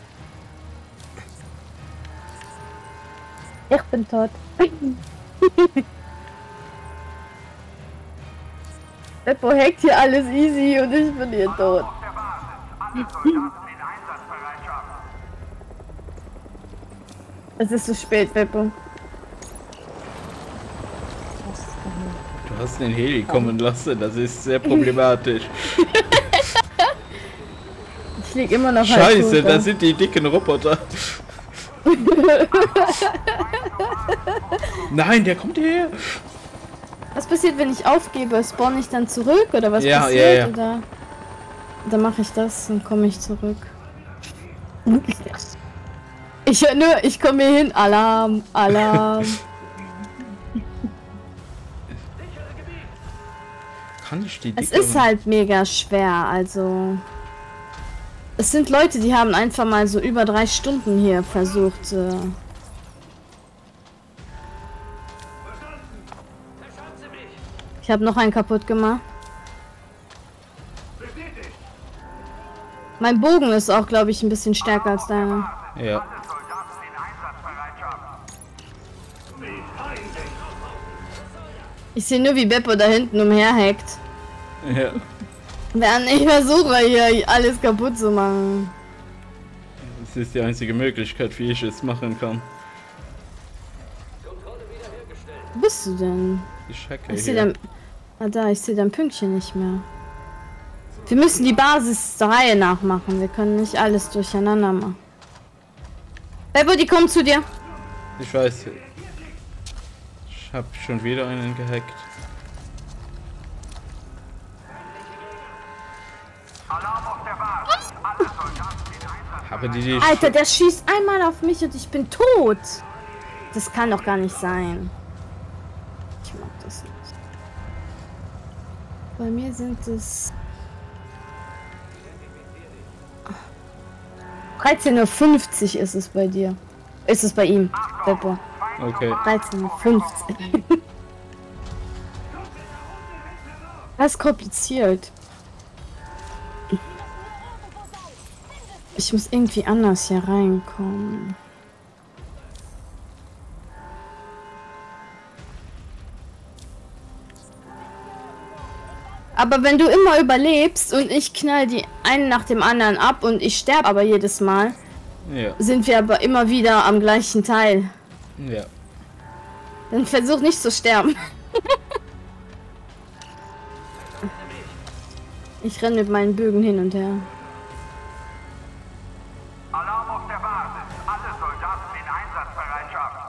Ich bin tot. Beppo hackt hier alles easy und ich bin hier tot. Es ist zu spät, Beppo. Du hast den Heli kommen lassen, das ist sehr problematisch. Ich lieg immer noch. Scheiße, da sind die dicken Roboter. Nein, der kommt hierher. Was passiert, wenn ich aufgebe? Spawn ich dann zurück oder was ja, passiert? Ja, ja. Oder dann mache ich das und komme ich zurück. Ich höre nur, ich komme hier hin. Alarm, Alarm. Kann ich die Es ist halt mega schwer, also. Es sind Leute, die haben einfach mal so über drei Stunden hier versucht. Äh ich habe noch einen kaputt gemacht. Mein Bogen ist auch, glaube ich, ein bisschen stärker als deiner. Ja. Ich sehe nur, wie Beppo da hinten umherhackt. Ja. Während ich versuche, hier alles kaputt zu machen. Das ist die einzige Möglichkeit, wie ich es machen kann. Wo bist du denn? Ich hacke ich hier. Dein... Ah, da, ich sehe dein Pünktchen nicht mehr. Wir müssen die Basis der Reihe nachmachen. Wir können nicht alles durcheinander machen. Beppo, die kommen zu dir. Ich weiß. Ich hab schon wieder einen gehackt. Aber die, die Alter, der schießt einmal auf mich und ich bin tot. Das kann doch gar nicht sein. Ich mag das nicht. Bei mir sind es dreizehn Uhr fünfzig ist es bei dir. Ist es bei ihm, Beppo. Okay. dreizehn Uhr fünfzig. Das ist kompliziert. Ich muss irgendwie anders hier reinkommen. Aber wenn du immer überlebst und ich knall die einen nach dem anderen ab und ich sterbe aber jedes Mal, ja. Sind wir aber immer wieder am gleichen Teil. Ja. Dann versuch nicht zu sterben. Ich renne mit meinen Bögen hin und her. Alarm auf der Basis. Alle Soldaten in Einsatzbereitschaft.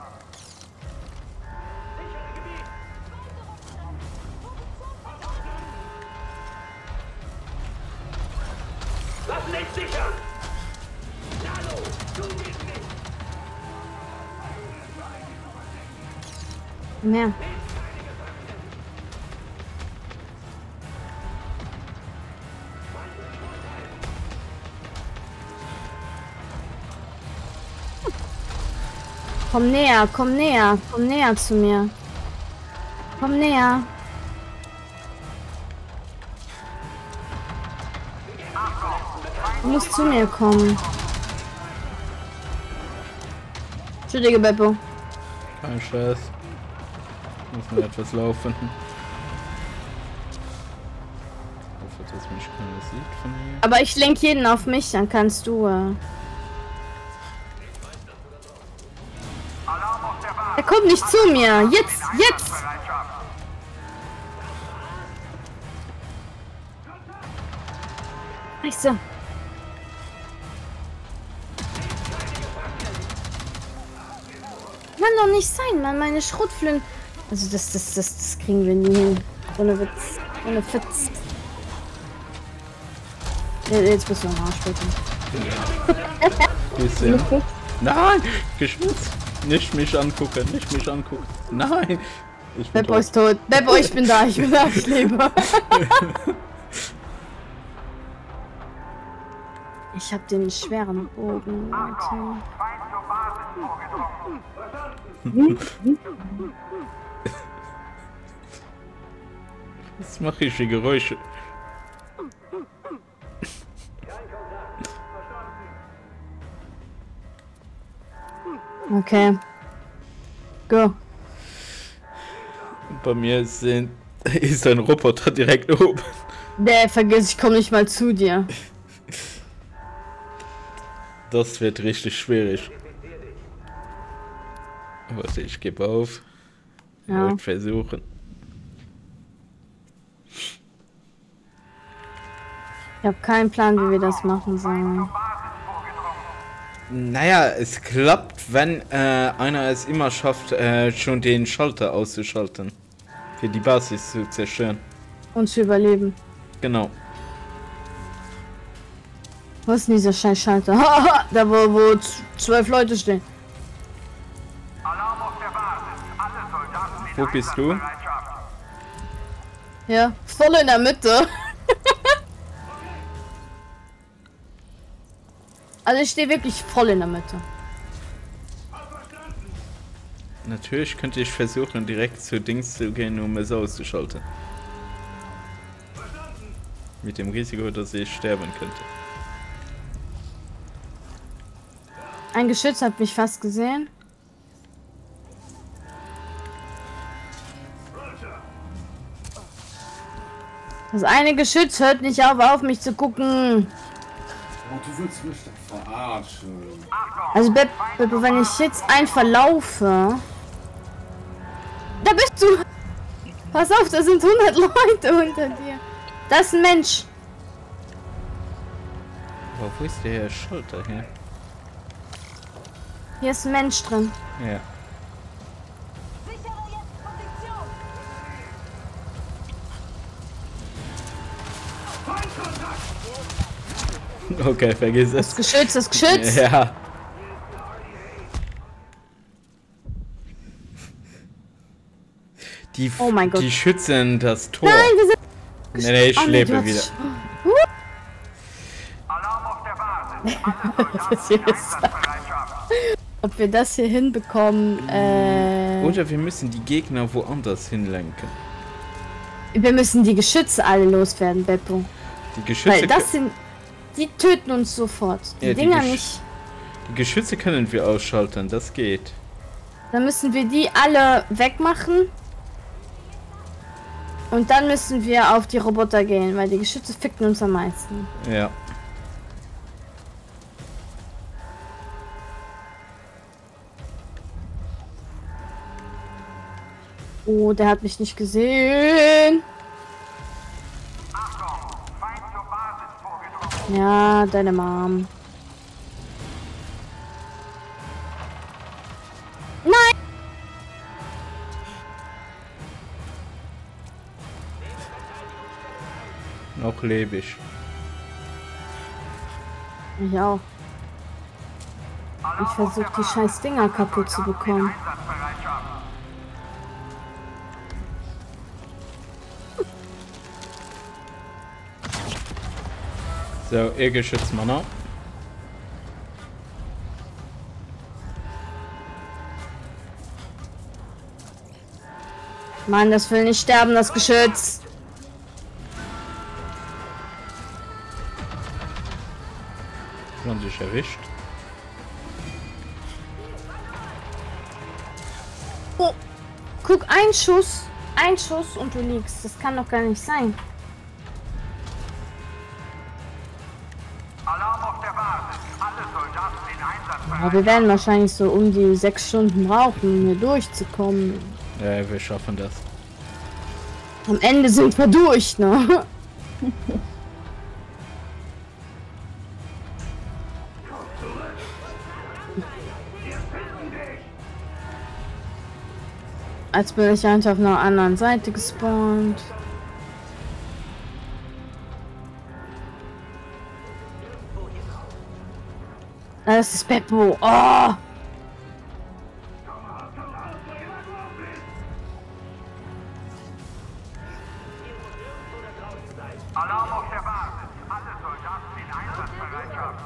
Lass nicht sichern! Hallo, du bist nicht! Mehr. Komm näher, komm näher, komm näher zu mir. Komm näher. Du musst zu mir kommen. Entschuldige, Beppo. Kein Stress. Muss nur etwas laufen. Ich hoffe, dass mich keiner sieht von hier. Aber ich lenke jeden auf mich, dann kannst du. Äh Er kommt nicht zu mir. Jetzt, jetzt. Scheiße. Kann doch nicht sein, Mann. Meine Schrotflinte. Also das, das, das, das kriegen wir nie hin. Ohne Witz. Ohne Fitz. Ja, jetzt bist du am Arsch, bitte. Bisschen. Nein! Geschwitzt! Nicht mich angucken, nicht mich angucken. Nein! Ich bin Beppo ist tot. Beppo, ich bin da, ich bin da, ich lebe. Ich hab den schweren Bogen, Leute. Was mache ich für Geräusche? Okay. Go. Bei mir sind, ist ein Roboter direkt oben. Der vergiss, ich komme nicht mal zu dir. Das wird richtig schwierig. Warte, ich gebe auf. Ja. Ich versuchen. Ich habe keinen Plan, wie wir das machen sollen. Naja, es klappt, wenn äh, einer es immer schafft, äh, schon den Schalter auszuschalten. Für die Basis zu zerstören. Und zu überleben. Genau. Wo ist denn dieser scheiß Schalter? Da wo, wo zwölf Leute stehen. Wo bist du? Ja, voll in der Mitte. Also ich stehe wirklich voll in der Mitte. Natürlich könnte ich versuchen, direkt zu Dings zu gehen, um es auszuschalten. Mit dem Risiko, dass ich sterben könnte. Ein Geschütz hat mich fast gesehen. Das eine Geschütz hört nicht auf, auf mich zu gucken. Oh, du willst mich doch verarschen. Also Beppo, wenn ich jetzt einfach laufe... Da bist du! Pass auf, da sind hundert Leute unter dir. Das ist ein Mensch. Wo ist der Herr Schalter her? Hier ist ein Mensch drin. Ja. Okay, vergiss es. Das Geschütz, das Geschütz! Ja. Die, oh mein Gott. Die schützen das Tor. Nein, wir sind... Nee, nee, ich oh, lebe nee, wieder. Das hier ist... Ob wir das hier hinbekommen, äh... Oder wir müssen die Gegner woanders hinlenken. Wir müssen die Geschütze alle loswerden, Beppo. Die Geschütze... Weil das sind... Die töten uns sofort. Die ja, die Dinger Gesch nicht. Die Geschütze können wir ausschalten, das geht. Dann müssen wir die alle wegmachen. Und dann müssen wir auf die Roboter gehen, weil die Geschütze ficken uns am meisten. Ja. Oh, der hat mich nicht gesehen. Ja, deine Mom. Nein! Noch lebe ich. Ich auch. Ich versuche die scheiß Dinger kaputt zu bekommen. So, ihr Geschützmann. Mann, das will nicht sterben, das Geschütz. Man sich erwischt. Oh, guck, ein Schuss. Ein Schuss und du liegst. Das kann doch gar nicht sein. Aber wir werden wahrscheinlich so um die sechs Stunden brauchen, um hier durchzukommen. Ja, wir schaffen das. Am Ende sind wir durch, ne? Als bin ich einfach auf einer anderen Seite gespawnt. Das ist Beppo. Oh! Alarm auf der Basis. Alle Soldaten in Einsatzbereitschaft.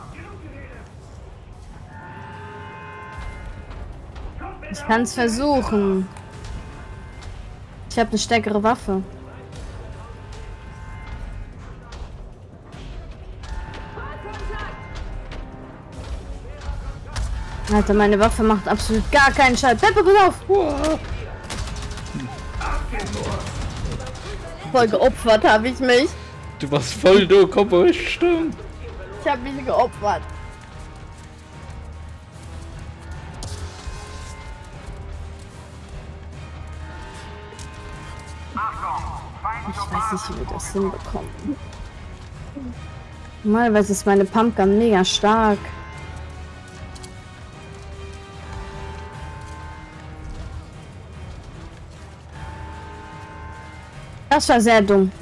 Ich kann es versuchen. Ich habe eine stärkere Waffe. Alter, meine Waffe macht absolut gar keinen Scheiß. Beppo, pass auf! Wow. Voll geopfert habe ich mich. Du warst voll do, Kopf, stimmt. Ich habe mich geopfert. Ich weiß nicht, wie wir das hinbekommen. Normalerweise ist meine Pumpgun mega stark. Das war sehr dumm.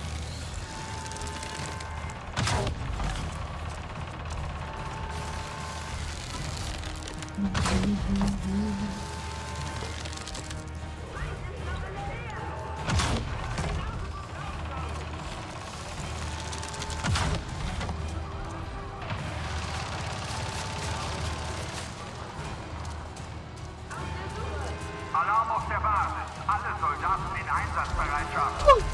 Alarm auf der Basis. Alle Soldaten in Einsatzbereitschaft. Oh.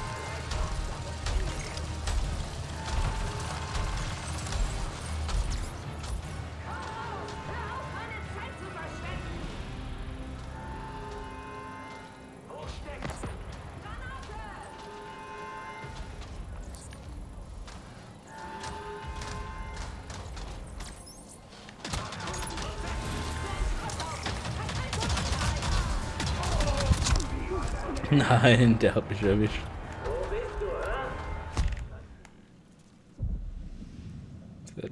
Nein, der hat mich erwischt.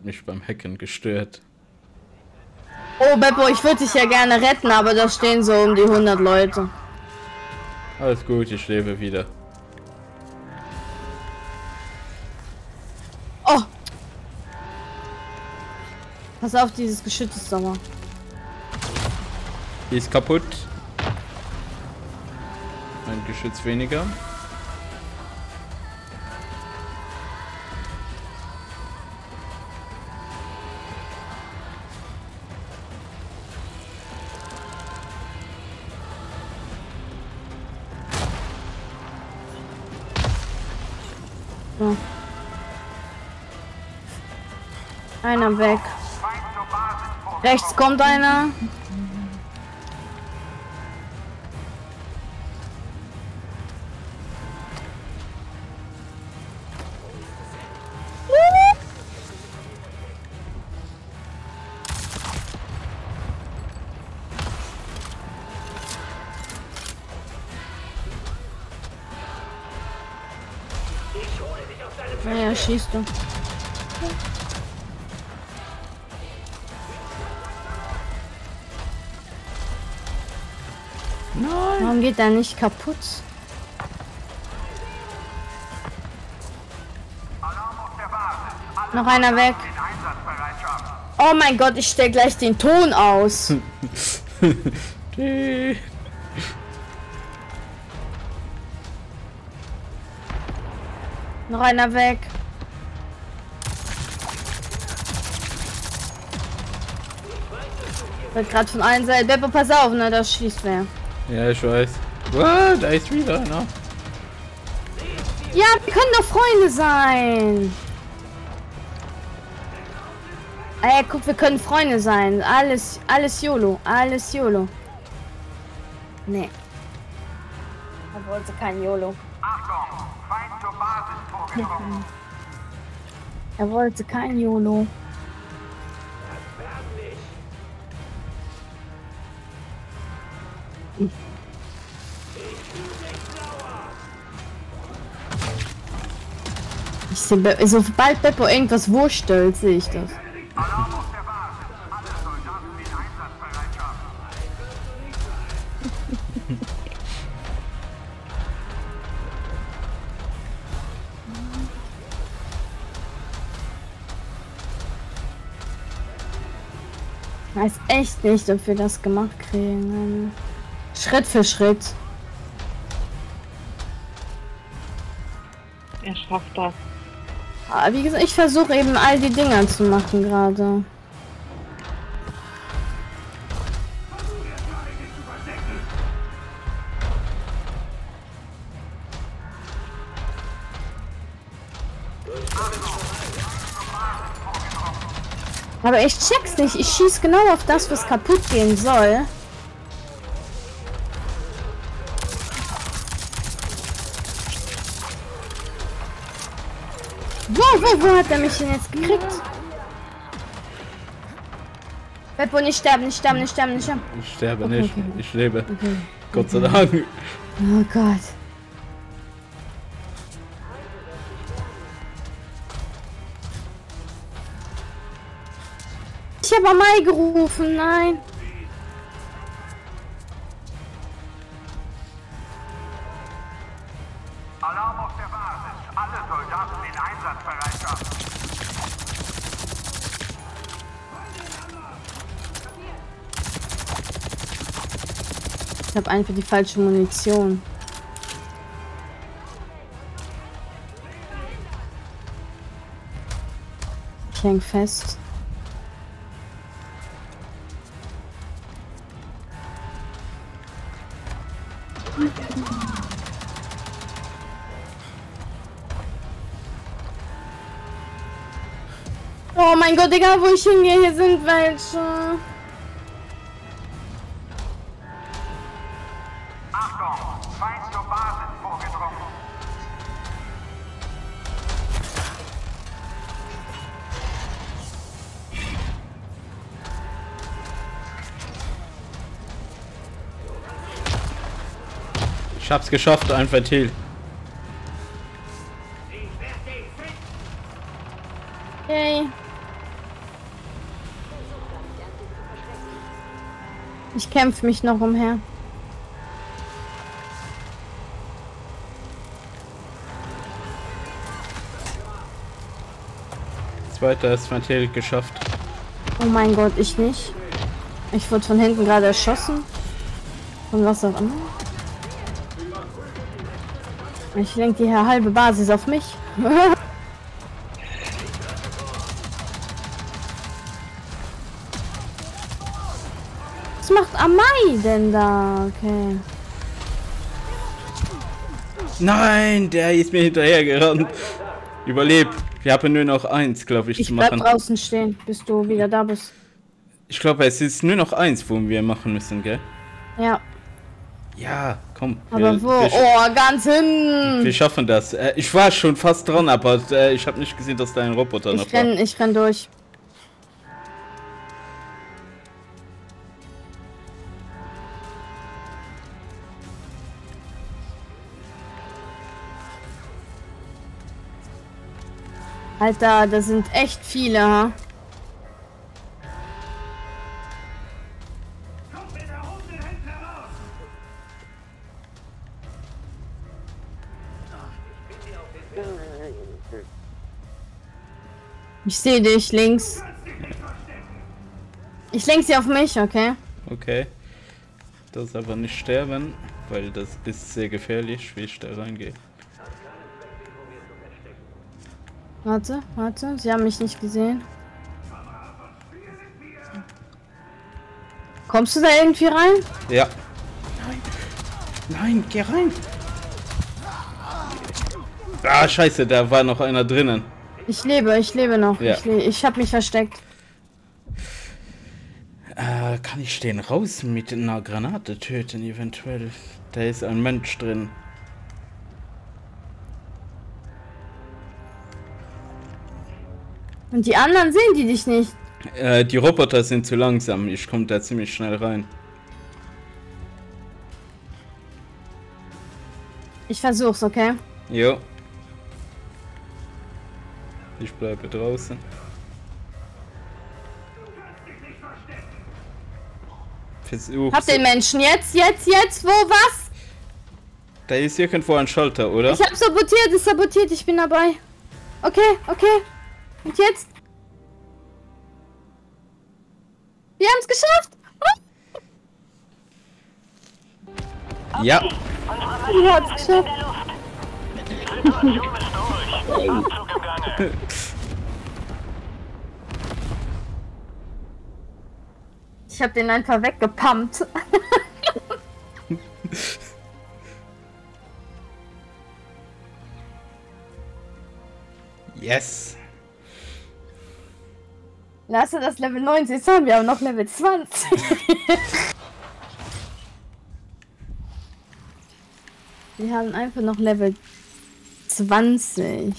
mich beim Hacken gestört. Oh, Beppo, ich würde dich ja gerne retten, aber da stehen so um die hundert Leute. Alles gut, ich lebe wieder. Oh! Pass auf, dieses Geschütz ist sauer. Die ist kaputt. Ein Geschütz weniger. So. Einer weg. Rechts kommt einer. Naja, schießt du. Nein. Warum geht er nicht kaputt? Noch einer weg. Oh mein Gott, ich stell gleich den Ton aus. Noch einer weg. Wird gerade von allen Seiten. Beppo, pass auf, ne? Da schießt wer. Ja, ich weiß. What? Da ist wieder einer. Ja, wir können doch Freunde sein. Ey, guck, wir können Freunde sein. Alles, alles YOLO. Alles YOLO. Nee. Er wollte kein YOLO. Achtung, Feind zur Basis vorgedrungen. Er wollte kein YOLO. Ich sehe, sobald Beppo irgendwas wurstelt, sehe ich das. Alarm auf der Basis. Alle Soldaten in Einsatzbereitschaft. Ich weiß echt nicht, ob wir das gemacht kriegen. Schritt für Schritt. Er schafft das. Aber wie gesagt, ich versuche eben all die Dinger zu machen gerade. Aber ich check's nicht. Ich schieß genau auf das, was kaputt gehen soll. Wo, wo, wo hat er mich denn jetzt gekriegt? Beppo, nicht sterben, nicht sterben, nicht sterben, nicht sterben. Ich sterbe Okay, nicht. okay. Ich lebe. Okay. Gott sei Dank. Oh Gott. Ich habe Mai gerufen, nein. Alarm auf der Basis. Alle Soldaten in Einsatzbereitschaft. Ich habe einfach die falsche Munition. Ich häng fest. Oh mein Gott, egal wo ich hingehe, hier sind welche. Achtung, Feind zur Basis vorgedrungen. Ich hab's geschafft, ein Ventil. Okay. Ich kämpfe mich noch umher. Zweiter ist Mattel geschafft. Oh mein Gott, ich nicht. Ich wurde von hinten gerade erschossen. Von was auch immer. Ich lenke die halbe Basis auf mich. Was macht Amai denn da? Okay. Nein, der ist mir hinterher gerannt. Überleb. Wir haben nur noch eins, glaube ich, Ich zu bleib machen. draußen stehen, bis du wieder da bist. Ich glaube, es ist nur noch eins, wo wir machen müssen, gell? Ja. Ja, komm. Aber wir, wo? Wir, Oh, ganz hinten. wir schaffen das. Äh, ich war schon fast dran, aber äh, ich habe nicht gesehen, dass da ein Roboter noch Ich renn, ich renn durch. Alter, das sind echt viele, ha? Ich sehe dich links. Ich lenk sie auf mich, okay? Okay. Das aber nicht sterben, weil das ist sehr gefährlich, wie ich da reingehe. Warte, warte, sie haben mich nicht gesehen. Kommst du da irgendwie rein? Ja. Nein, nein, geh rein. Ah, scheiße, da war noch einer drinnen. Ich lebe, ich lebe noch. Ja. Ich, le ich habe mich versteckt. Äh, kann ich den raus mit einer Granate töten, eventuell? Da ist ein Mensch drin. Und die anderen sehen die dich nicht. Äh, die Roboter sind zu langsam. Ich komme da ziemlich schnell rein. Ich versuch's, okay? Jo. Ich bleibe draußen. Versuch. Hab den Menschen jetzt, jetzt, jetzt, wo, was? Da ist irgendwo ein Schalter, oder? Ich hab sabotiert, ist sabotiert, ich bin dabei. Okay, okay. Und jetzt? Wir haben's geschafft! Oh. Ja. Wir haben's geschafft. Situation ist durch. Abzug im Gange. Ich hab den einfach weggepumpt. Yes. Lass du das Level neunzehn, jetzt haben wir aber noch Level zwanzig. Wir haben einfach noch Level zwanzig.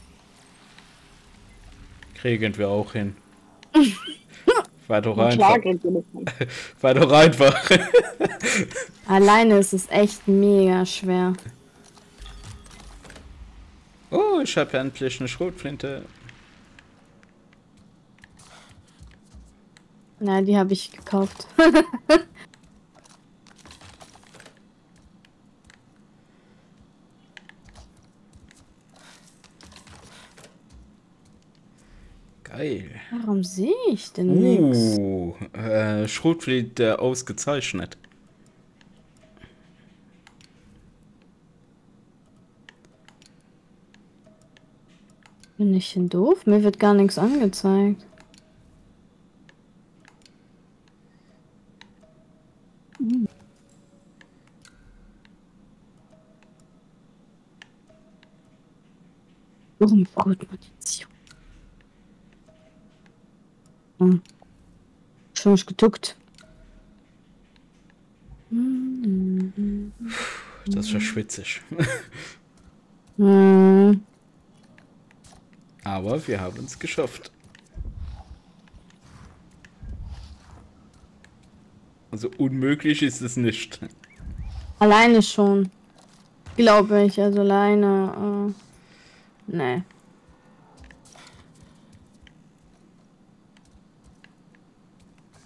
Kriegen wir auch hin. War doch Na einfach. klar, kriegt ihr das hin. War doch einfach. Alleine ist es echt mega schwer. Oh, ich habe endlich eine Schrotflinte. Nein, die habe ich gekauft. Geil. Warum sehe ich denn nichts? Uh, äh, Schrotflinte ausgezeichnet. Bin ich denn doof? Mir wird gar nichts angezeigt. Hm. Warum braucht Munition? Hm. Schon nicht getuckt. Das war schwitzig. Hm. Aber wir haben es geschafft. Also unmöglich ist es nicht. Alleine schon. Glaube ich, also alleine. Äh, nee.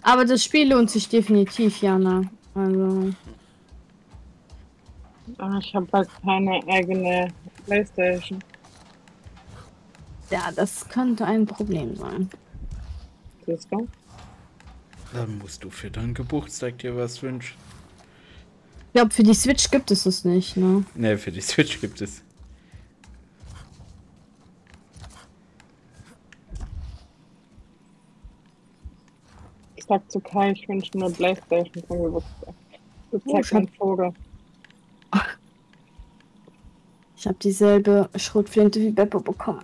Aber das Spiel lohnt sich definitiv, Jana. Also. Ah, ich habe halt keine eigene Playstation. Ja, das könnte ein Problem sein. Siehst du? Dann musst du für deinen Geburtstag dir was wünschen. Ich glaube, für die Switch gibt es es nicht, ne? Ne, für die Switch gibt es. Ich sag zu Kai, ich wünsche mir eine Playstation zum Geburtstag. Du Oh, zeigst ich hab- einen Vogel. Ich habe dieselbe Schrotflinte wie Beppo bekommen.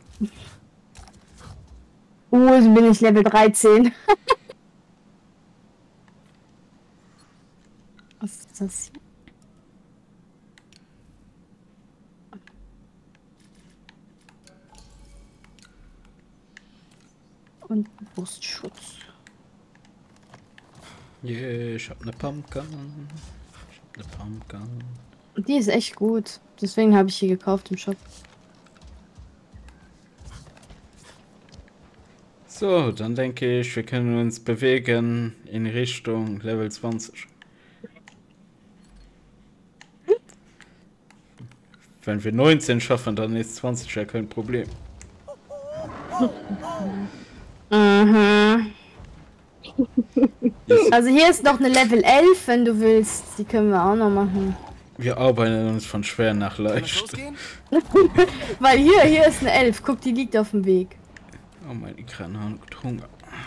Oh, so bin ich Level dreizehn. Was ist das hier? Und Brustschutz. Yeah, ich hab ne Pumpgun. Ich hab ne Pumpgun. Die ist echt gut. Deswegen habe ich die gekauft im Shop. So, dann denke ich, wir können uns bewegen in Richtung Level zwanzig. Wenn wir neunzehn schaffen, dann ist zwanzig ja kein Problem. Mhm. Also hier ist noch eine Level elf, wenn du willst. Die können wir auch noch machen. Wir arbeiten uns von schwer nach Kann es leicht. losgehen? Weil hier, hier ist eine elf. Guck, die liegt auf dem Weg. Oh mein Ikran hat Hunger.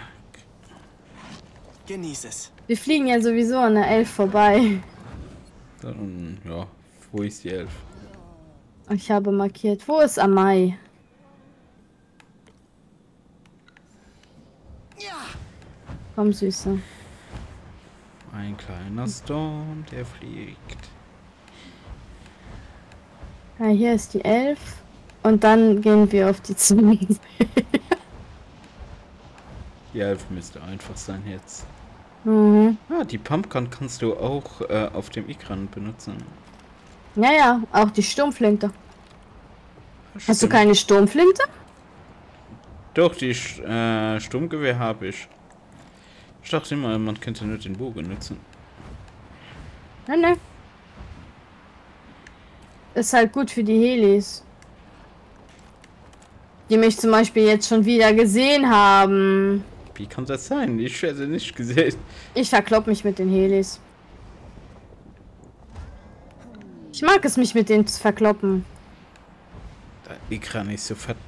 Genieß es. Wir fliegen ja sowieso an der elf vorbei. Dann, ja, wo ist die elf? Ich habe markiert. Wo ist Amai? Komm, Süße. Ein kleiner Storm, der fliegt. Ja, hier ist die elf. Und dann gehen wir auf die zwanzig. Die elf müsste einfach sein jetzt. Mhm. Ah, die Pumpgun kannst du auch äh, auf dem Ikran benutzen. Ja, ja, auch die Sturmflinte. Hast du Stimmt. keine Sturmflinte? Doch, die Sch- äh, Sturmgewehr habe ich. Ich dachte immer, man könnte nur den Bogen nutzen. Nein, nein. Ist halt gut für die Helis. Die mich zum Beispiel jetzt schon wieder gesehen haben. Wie kann das sein? Ich werde nicht gesehen. Ich verklopp mich mit den Helis. Ich mag es, mich mit denen zu verkloppen. Der Ikran ist so fett.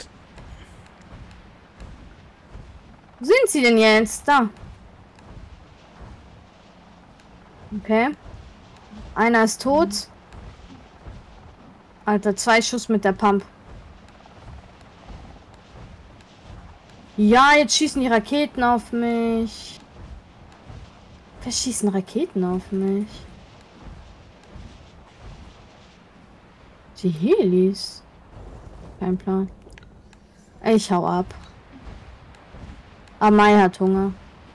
Wo sind sie denn jetzt? Da. Okay. Einer ist tot. Alter, zwei Schuss mit der Pump. Ja, jetzt schießen die Raketen auf mich. Wer schießen Raketen auf mich? Die Helis. Kein Plan. Ich hau ab. Amai hat Hunger.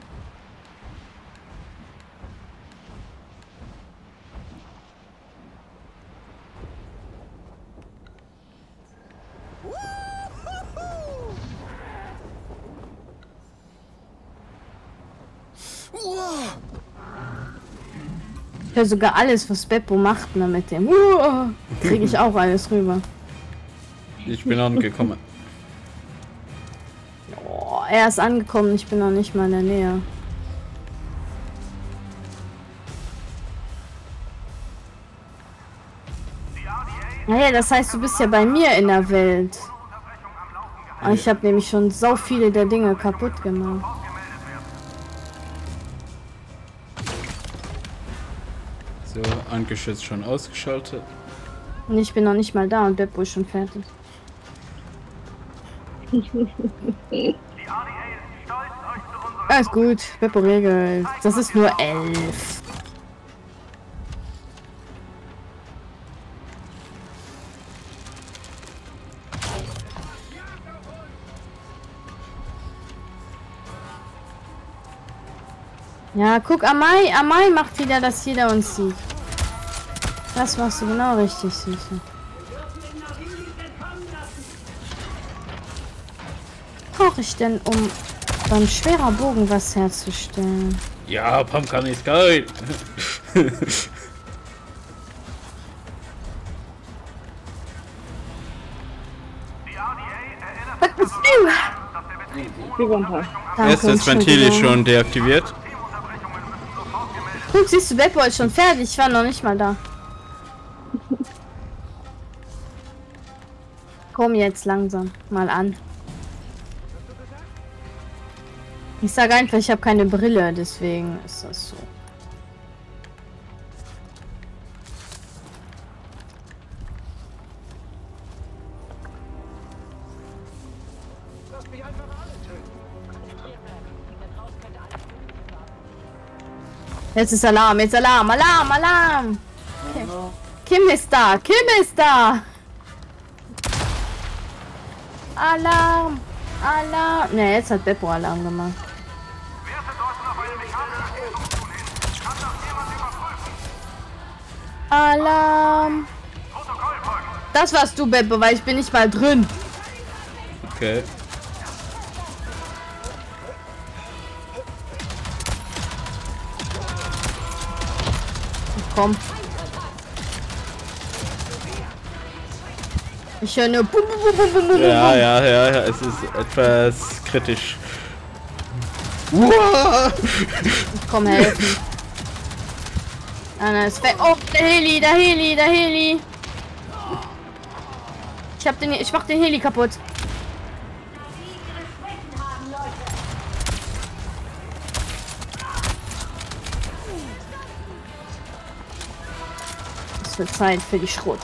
Ich höre sogar alles, was Beppo macht, ne, mit dem. Uh, kriege ich auch alles rüber. Ich bin angekommen. Oh, er ist angekommen, ich bin noch nicht mal in der Nähe. Naja, das heißt, du bist ja bei mir in der Welt. Ich habe nämlich schon so viele der Dinge kaputt gemacht. So, Angeschütz schon ausgeschaltet. Und ich bin noch nicht mal da und Beppo ist schon fertig. Alles gut, Beppo regelt. Das ist nur elf. Ja, guck, Amai, Amai macht wieder, dass jeder uns sieht. Das machst du genau richtig, Süße. Was brauche ich denn, um beim schwerer Bogen was herzustellen? Ja, Pumpkin ist geil. Ist das Ventil schon deaktiviert? Guck, siehst du, Beppo ist schon fertig. Ich war noch nicht mal da. Komm jetzt langsam mal an. Ich sage einfach, ich habe keine Brille, deswegen ist das so. Jetzt ist Alarm, jetzt Alarm, Alarm, Alarm! Okay. Kim ist da, Kim ist da! Alarm! Alarm! Ne, jetzt hat Beppo Alarm gemacht. Alarm! Das warst du, Beppo, weil ich bin nicht mal drin. Okay. Komm. Ich höre nur bum, bum, bum, bum, bum, ja, ja, ja, ja, es ist etwas kritisch. Uah! Ich komm helfen. Anna ist weg. Oh, der Heli, der Heli, der Heli. Ich hab den, ich mach den Heli kaputt. Es wird Zeit für die Schrot.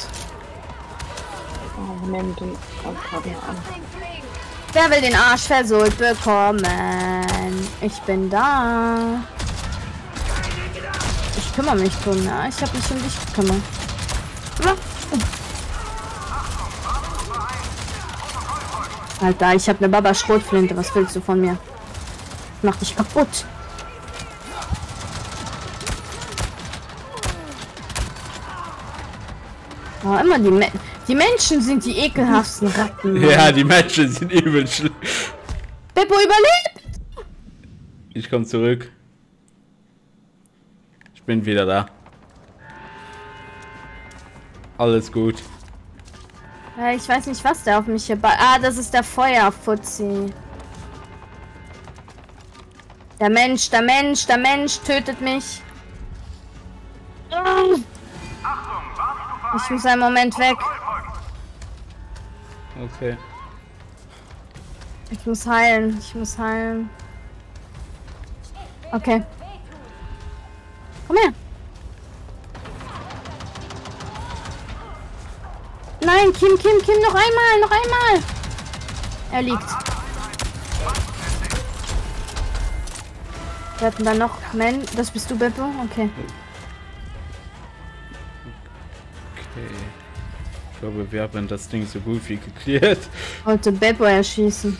Oh, nehmen den Abhaben an. Wer will den Arsch versohlt bekommen? Ich bin da. Ich kümmere mich drum, ja. Ich habe mich um dich gekümmert. Alter, ich habe eine Baba Schrotflinte. Was willst du von mir? Ich mach dich kaputt. Oh, immer die Me Die Menschen sind die ekelhaften Ratten. Mann. Ja, die Menschen sind übel schlimm. Beppo überlebt! Ich komme zurück. Ich bin wieder da. Alles gut. Ja, ich weiß nicht, was der auf mich hier... Ah, das ist der Feuerfutzi. Der Mensch, der Mensch, der Mensch tötet mich. Ich muss einen Moment weg. Okay. Ich muss heilen, ich muss heilen. Okay. Komm her. Nein, Kim, Kim, Kim, noch einmal, noch einmal. Er liegt. Wir hatten dann noch Men. Das bist du, Beppo? Okay. Okay. Ich glaube, wir haben das Ding so gut wie geklärt. Wollte Beppo erschießen.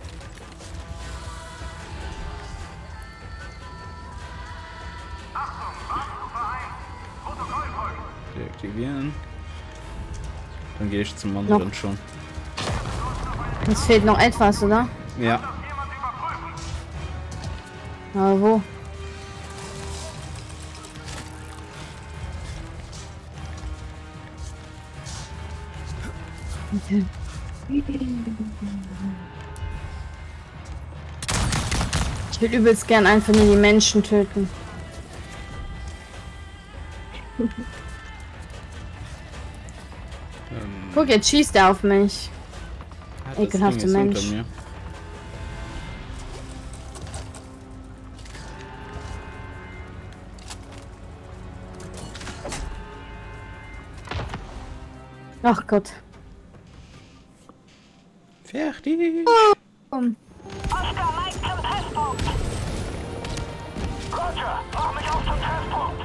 Deaktivieren. Dann gehe ich zum anderen noch. schon. Es fehlt noch etwas, oder? Ja. Aber wo? Okay. Ich will übelst gern einfach nur die Menschen töten. Ähm, Guck, jetzt schießt er auf mich. ah, Ekelhafter Mensch. Ach Gott. Fertig. Oh. Oscar, Mike zum Treffpunkt. Roger, mach mich auf zum Treffpunkt.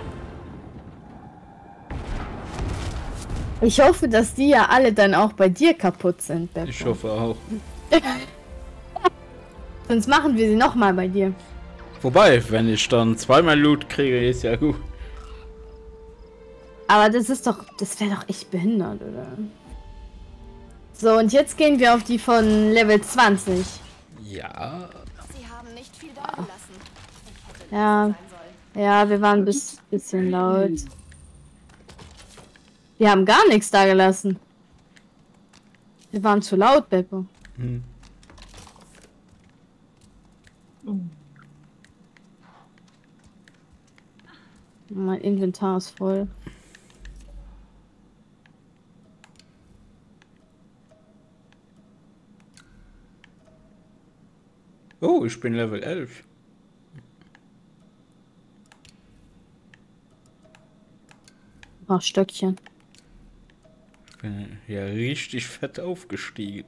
Ich hoffe, dass die ja alle dann auch bei dir kaputt sind, Beppo. Ich hoffe auch. Sonst machen wir sie noch mal bei dir. Wobei, wenn ich dann zweimal Loot kriege, ist ja gut. Aber das ist doch, das wäre doch echt behindert, oder? So, und jetzt gehen wir auf die von Level zwanzig. Ja. Sie haben nicht viel da gelassen. Ich hätte Ja. sein sollen. Ja, wir waren ein bis, bisschen laut. Wir haben gar nichts da gelassen. Wir waren zu laut, Beppo. Hm. Mein Inventar ist voll. Oh, ich bin Level elf. Ein paar Stöckchen. Ich bin ja richtig fett aufgestiegen.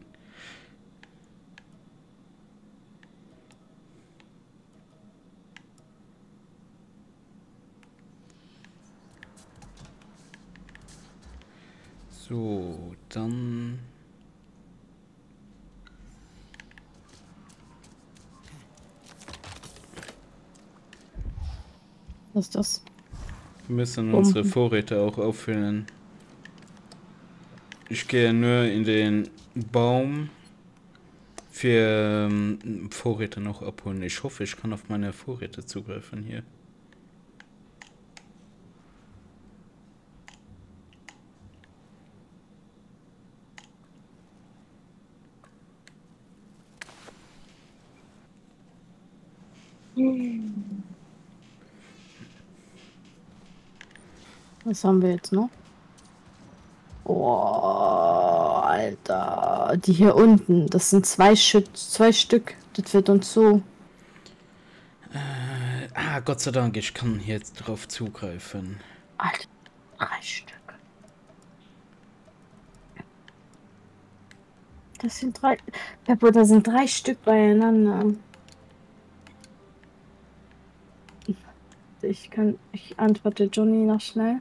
So, dann... Was ist das? Wir müssen Bomben. unsere Vorräte auch auffüllen. Ich gehe nur in den Baum für ähm, Vorräte noch abholen. Ich hoffe, ich kann auf meine Vorräte zugreifen hier. Was haben wir jetzt noch? Oh, Alter. Die hier unten, das sind zwei, Schü zwei Stück. Das wird uns so. Äh, ah, Gott sei Dank, ich kann jetzt drauf zugreifen. Alter, drei Stück. Das sind drei. Peppo, da sind drei Stück beieinander. Ich kann. Ich antworte Johnny noch schnell.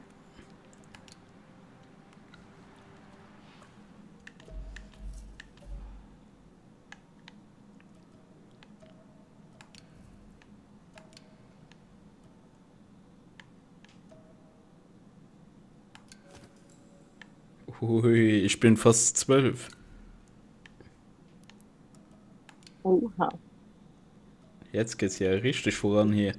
Hui, ich bin fast zwölf. Oha. Jetzt geht's ja richtig voran hier.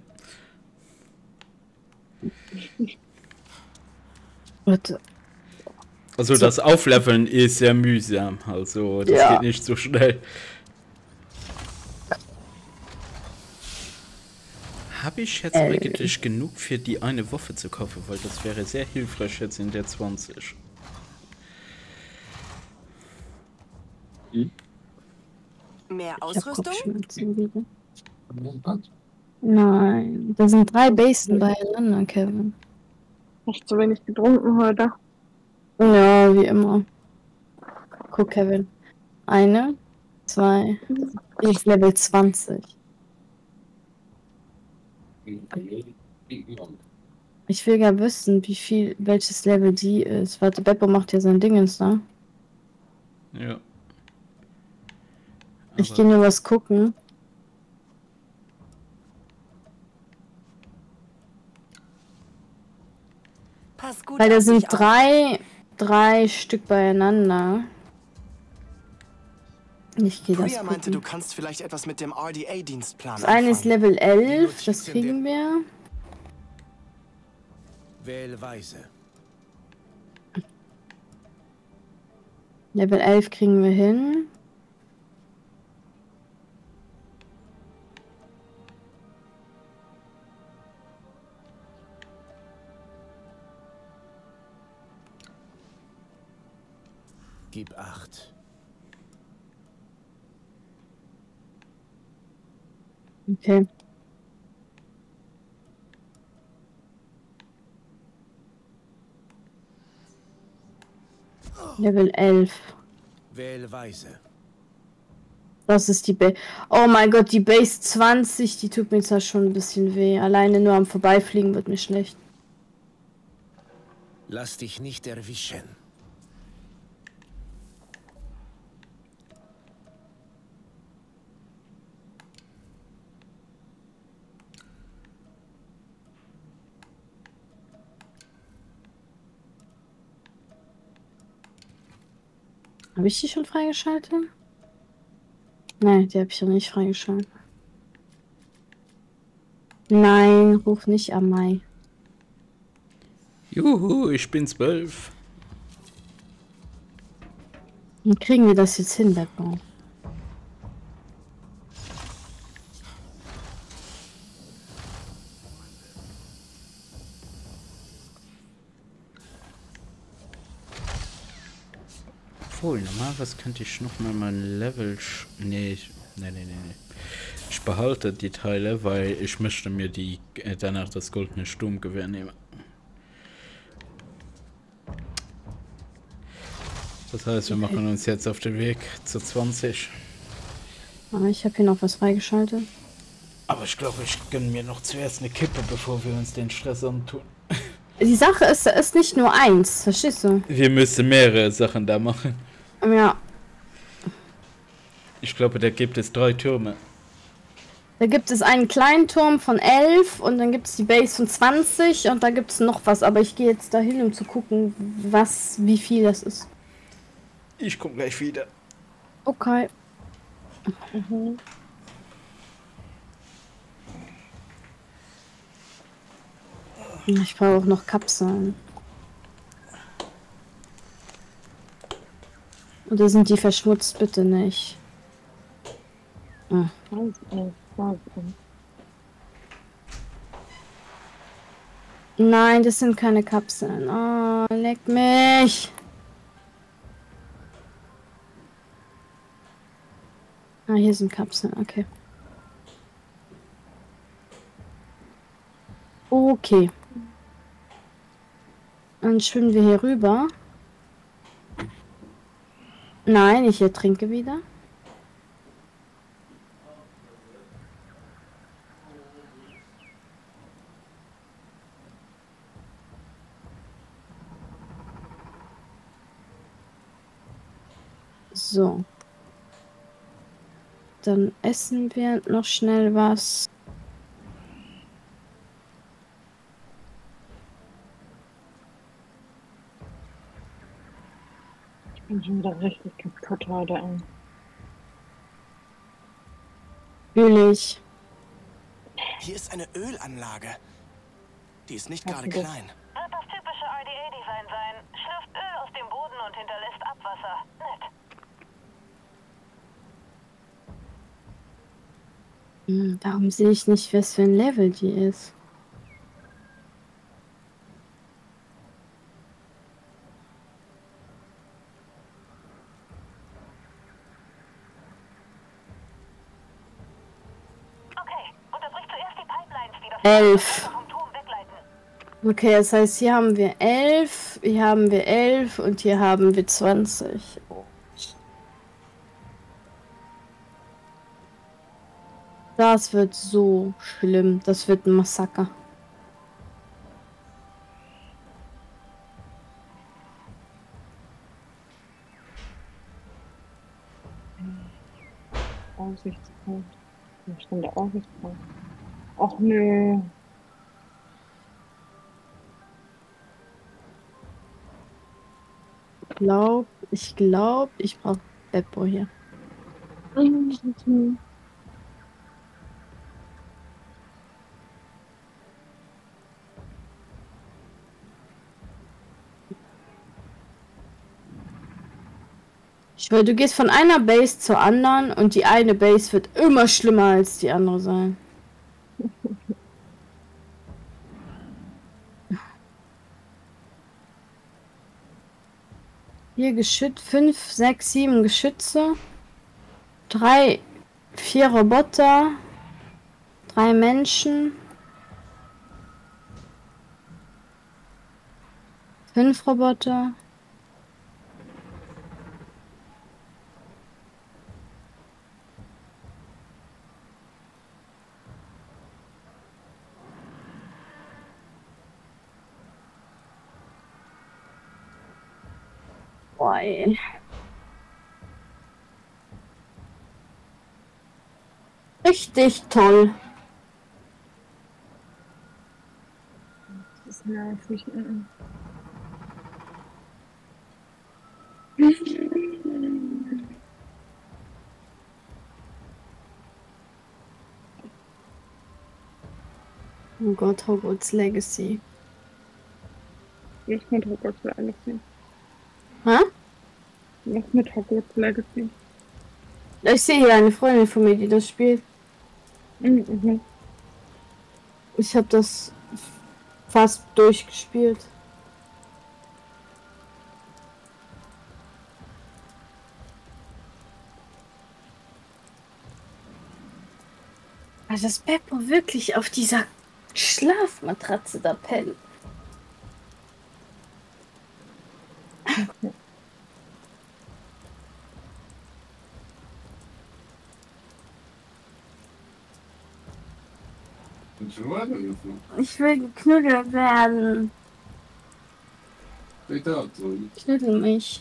Warte. Also das Aufleveln ist sehr mühsam, also das Ja. geht nicht so schnell. Habe ich jetzt Äh. eigentlich genug für die eine Waffe zu kaufen, weil das wäre sehr hilfreich jetzt in der zwanzig. Mehr Ich hab Ausrüstung? Kopfschmerzen wieder. Nein, da sind drei Basen beieinander, Kevin. Hast zu wenig getrunken heute? Ja, wie immer. Guck, Kevin. Eine, zwei, die ist Level zwanzig. Ich will ja wissen, wie viel, welches Level die ist. Warte, Beppo macht ja sein Dingens da. Ja. Ich Aber- gehe nur was gucken. Pass gut Weil da auf sind dich auf. drei, drei Stück beieinander. Ich gehe das Priya meinte, du gucken. kannst vielleicht etwas mit dem R D A-Dienstplan Das eine ist anfangen. Level elf, Die das Notizen kriegen wir. Wähle weise. Level elf kriegen wir hin. Gib acht. Okay. Level elf. Wähle weise. Das ist die Base. Oh mein Gott, die Base zwanzig, die tut mir zwar schon ein bisschen weh. Alleine nur am Vorbeifliegen wird mir schlecht. Lass dich nicht erwischen. Habe ich die schon freigeschaltet? Nein, die habe ich noch nicht freigeschaltet. Nein, ruf nicht Amai. Juhu, ich bin zwölf. Dann kriegen wir das jetzt hin, Beppo. Obwohl, normal, was könnte ich noch mal mein Level... Sch nee, ich, nee, nee, nee, nee. Ich behalte die Teile, weil ich möchte mir die äh, danach das goldene Sturmgewehr nehmen. Das heißt, wir machen uns jetzt auf den Weg zu zwanzig. Aber ich habe hier noch was freigeschaltet. Aber ich glaube, ich gönne mir noch zuerst eine Kippe, bevor wir uns den Stress antun. Die Sache ist, da ist nicht nur eins, verstehst du? Wir müssen mehrere Sachen da machen. Ja. Ich glaube, da gibt es drei Türme. Da gibt es einen kleinen Turm von elf und dann gibt es die Base von zwanzig und da gibt es noch was. Aber ich gehe jetzt dahin, um zu gucken, was, wie viel das ist. Ich komme gleich wieder. Okay. Mhm. Ich brauche auch noch Kapseln. Oder sind die verschmutzt? Bitte nicht. Ah. Nein, das sind keine Kapseln. Oh, leck mich. Ah, hier sind Kapseln. Okay. Okay. Dann schwimmen wir hier rüber. Nein, ich ertrinke wieder. So. Dann essen wir noch schnell was. Ich bin schon wieder richtig kaputt heute. Fühl ich. Hier ist eine Ölanlage. Die ist nicht gerade klein. Wird das typische R D A-Design sein. Schlürft Öl aus dem Boden und hinterlässt Abwasser. Nett. Hm, warum sehe ich nicht, was für ein Level die ist? Elf. Okay, das heißt, hier haben wir elf, hier haben wir elf und hier haben wir zwanzig. Das wird so schlimm. Das wird ein Massaker. Aussichtspunkt. Da stand der Aussichtspunkt. Ach nö. Ich glaube, ich glaube, ich brauche Beppo hier. Ich schwöre, du gehst von einer Base zur anderen und die eine Base wird immer schlimmer als die andere sein. Hier Geschütz, fünf, sechs, sieben Geschütze, drei, vier Roboter, drei Menschen, fünf Roboter. Boah, ey. Richtig toll. Das ist nervig. Oh Gott, Hogwarts Legacy. Was mit Hogwarts Legacy? Hä? Was mit Hogwarts Legacy? Ich sehe hier eine Freundin von mir, die das spielt. Mhm. Ich habe das fast durchgespielt. Also, dass Beppo wirklich auf dieser Schlafmatratze da pennt. Ich will geknuddelt werden. Knuddel mich.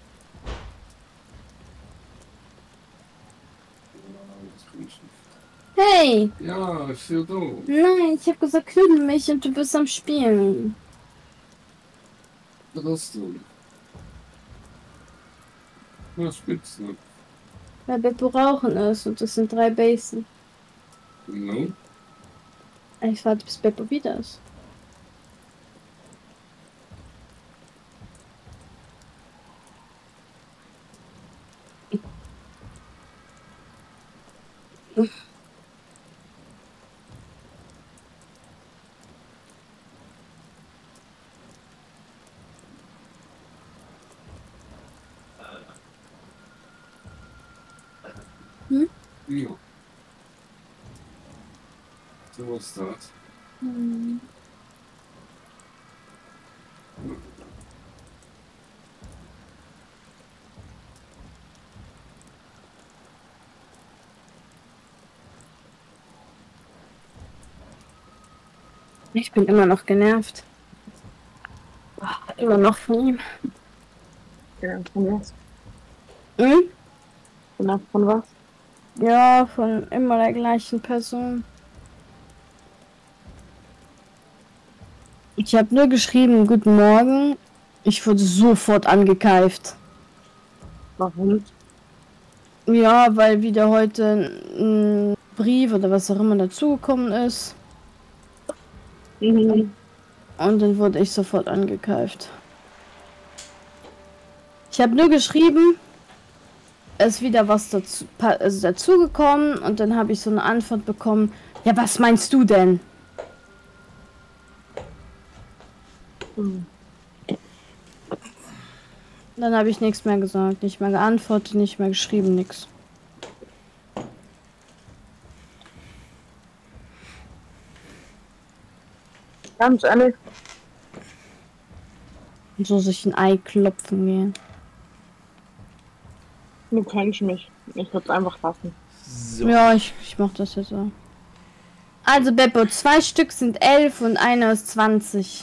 Hey! Ja, ich sehe du. Nein, ich habe gesagt, knuddel mich und du bist am Spielen. Was hast du? Was spielst du? Weil Beppo rauchen ist und das sind drei Basen. No? Ich warte, bis Beppo wieder ist. Hm? Ja. So was das. Hm. Ich bin immer noch genervt. Ach, immer noch von ihm. Ja, von was? Hm? Von, von was? Ja, von immer der gleichen Person. Ich habe nur geschrieben, guten Morgen. Ich wurde sofort angekeift. Warum? Ja, weil wieder heute ein Brief oder was auch immer dazugekommen ist. Mhm. Und dann wurde ich sofort angekeift. Ich habe nur geschrieben, es ist wieder was dazu, also dazugekommen und dann habe ich so eine Antwort bekommen. Ja, was meinst du denn? Mhm. Dann habe ich nichts mehr gesagt, nicht mehr geantwortet, nicht mehr geschrieben, nichts. Ganz ehrlich. Und so sich ein Ei klopfen gehen. Du kennst mich. Ich würde es einfach lassen. So. Ja, ich, ich mach das jetzt so. Also Beppo, zwei Stück sind elf und einer ist zwanzig.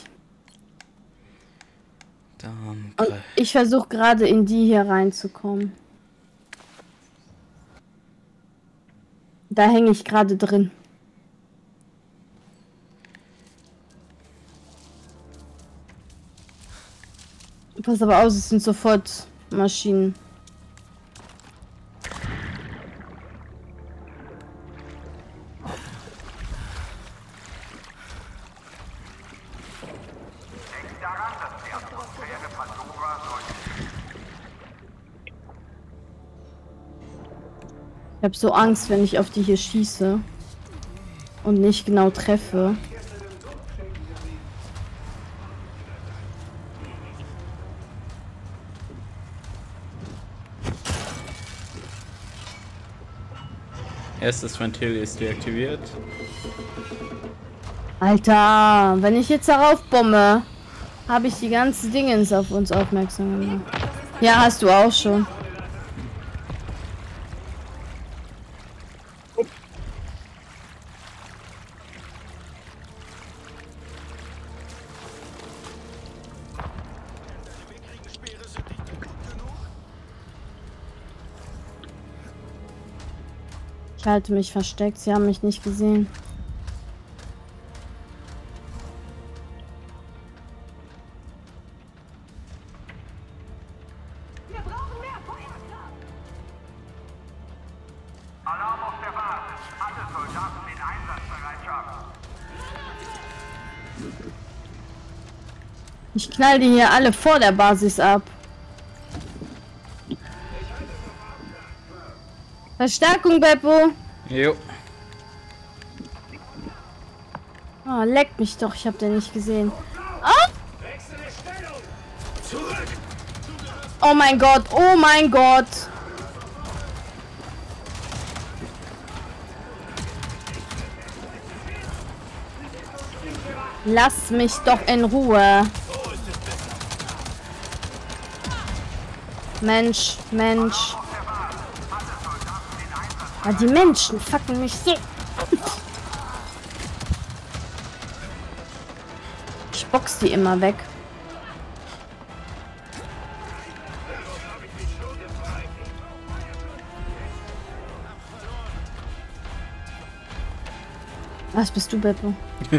Dann Und ich versuche gerade in die hier reinzukommen. Da hänge ich gerade drin. Pass aber aus, es sind sofort Maschinen. Ich habe so Angst, wenn ich auf die hier schieße und nicht genau treffe. Erstes Ventil ist deaktiviert. Alter, wenn ich jetzt darauf bombe, habe ich die ganzen Dingens auf uns aufmerksam gemacht. Ja, hast du auch schon. Ich halte mich versteckt, sie haben mich nicht gesehen. Wir brauchen mehr Feuerkraft! Alarm auf der Basis! Alle Soldaten in Einsatzbereitschaft! Ich knall die hier alle vor der Basis ab. Verstärkung, Beppo. Jo. Oh, leckt mich doch, ich hab den nicht gesehen. Oh! Oh mein Gott, oh mein Gott. Lass mich doch in Ruhe. Mensch, Mensch. Ah, die Menschen fucken mich so. Ich box die immer weg. Was bist du, Beppo?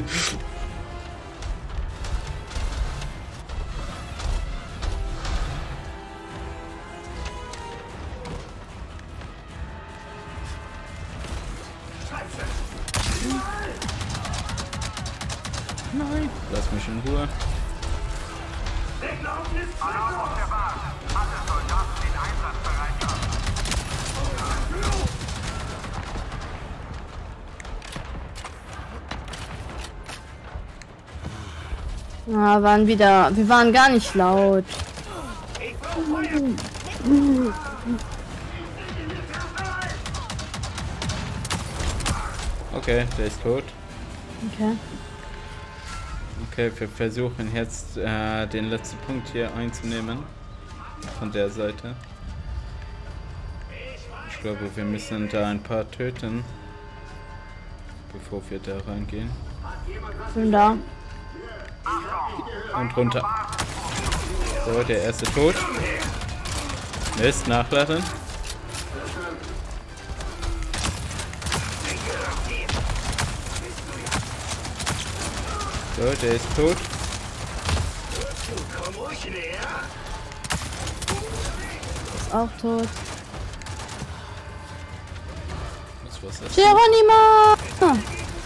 Nein, lass mich in Ruhe. Ah, waren wieder. Wir waren gar nicht laut. Okay, der ist tot. Okay. Okay, wir versuchen jetzt äh, den letzten Punkt hier einzunehmen. Von der Seite. Ich glaube, wir müssen da ein paar töten. Bevor wir da reingehen. Bin da. Und runter. So, der erste tot. Mist, nachladen. So, der ist tot. Ist auch tot. Was war's das? Geronimo!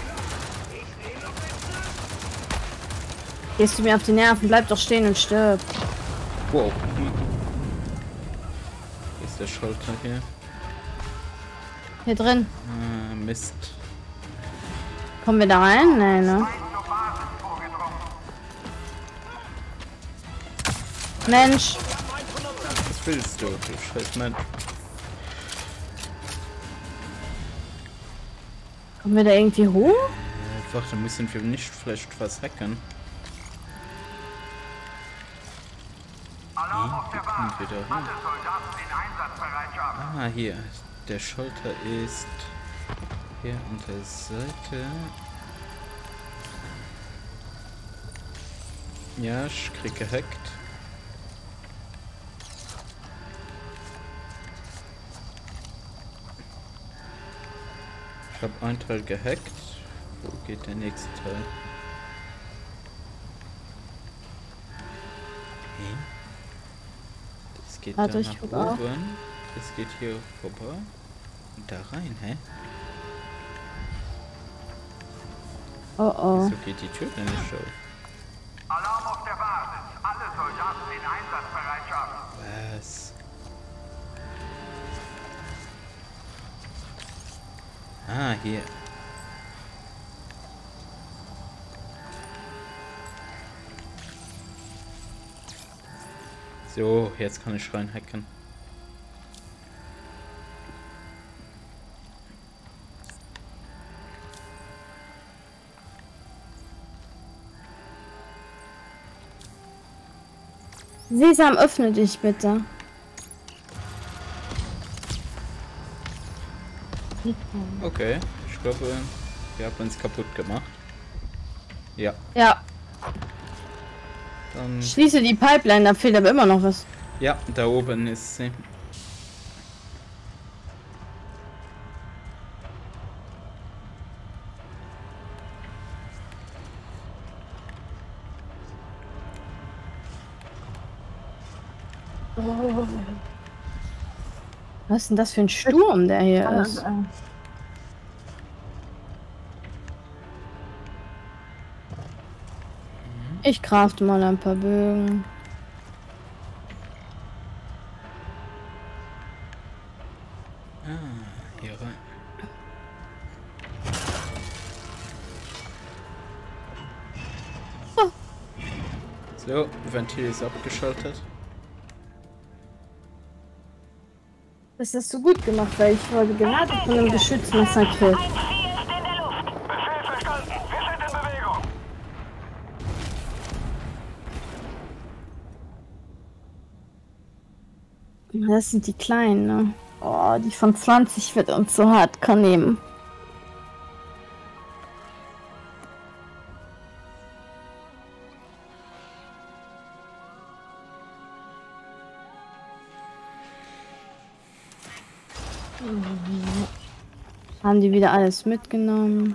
Gehst du mir auf die Nerven? Bleib doch stehen und stirb. Wow. Wo ist der Schalter hier? Hier drin. Ah, Mist. Kommen wir da rein? Nein, ne? Mensch. Was willst du, du scheiß Mensch? Kommen wir da irgendwie hoch? Einfach, da müssen wir nicht vielleicht was hacken. Wie kommen wir da rein? Ah, hier. Der Schalter ist hier an der Seite. Ja, ich krieg gehackt. Ich habe einen Teil gehackt. Wo geht der nächste Teil? Okay. Das geht Warte, da ich guck nach auch. oben. Das geht hier vorbei. Und da rein, hä? Oh oh. Wieso geht die Tür denn nicht auf? Alarm auf der Basis. Alle Soldaten in Einsatzbereitschaft. Was? Ah, hier. So, jetzt kann ich reinhacken. Sesam, öffne dich bitte. Okay, ich glaube, wir haben uns kaputt gemacht. Ja. Ja. Dann Schließe die Pipeline, da fehlt aber immer noch was. ja, da oben ist sie. Oh. Was ist denn das für ein Sturm, der hier ist? Ich crafte mal ein paar Bögen. Ah, hier rein. Oh. So, Ventil ist abgeschaltet. Das hast du gut gemacht, weil ich wurde gerade von einem Geschütz massakriert. Befehl verstanden. Wir sind in Bewegung. Das sind die kleinen, ne? Oh, die von zwanzig wird uns so hart kann nehmen. Haben die wieder alles mitgenommen?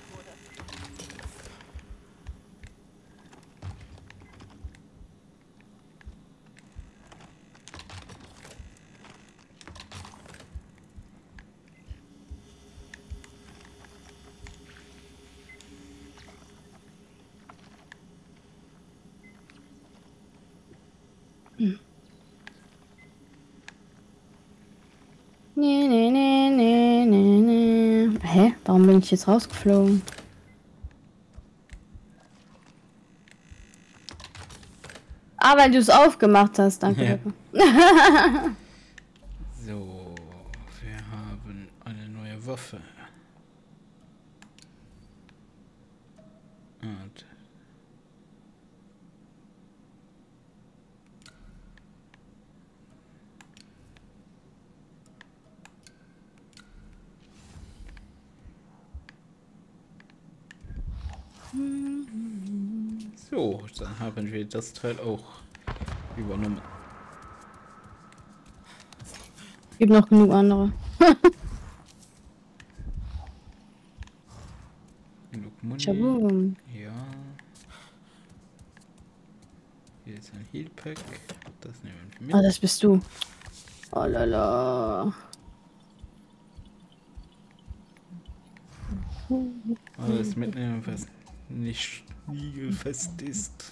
Hm. Nee, nee, nee, nee, nee, nee. Hä? Warum bin ich jetzt rausgeflogen? Ah, weil du es aufgemacht hast. Danke. Ja. So, wir haben eine neue Waffe. Und so, dann haben wir das Teil auch übernommen. Gibt noch genug andere. Genug Muni. Schaboom. Ja. Hier ist ein Heal Pack. Das nehmen wir mit. Ah, das bist du. Oh lala. Alles mitnehmen, was nicht spiegelfest ist.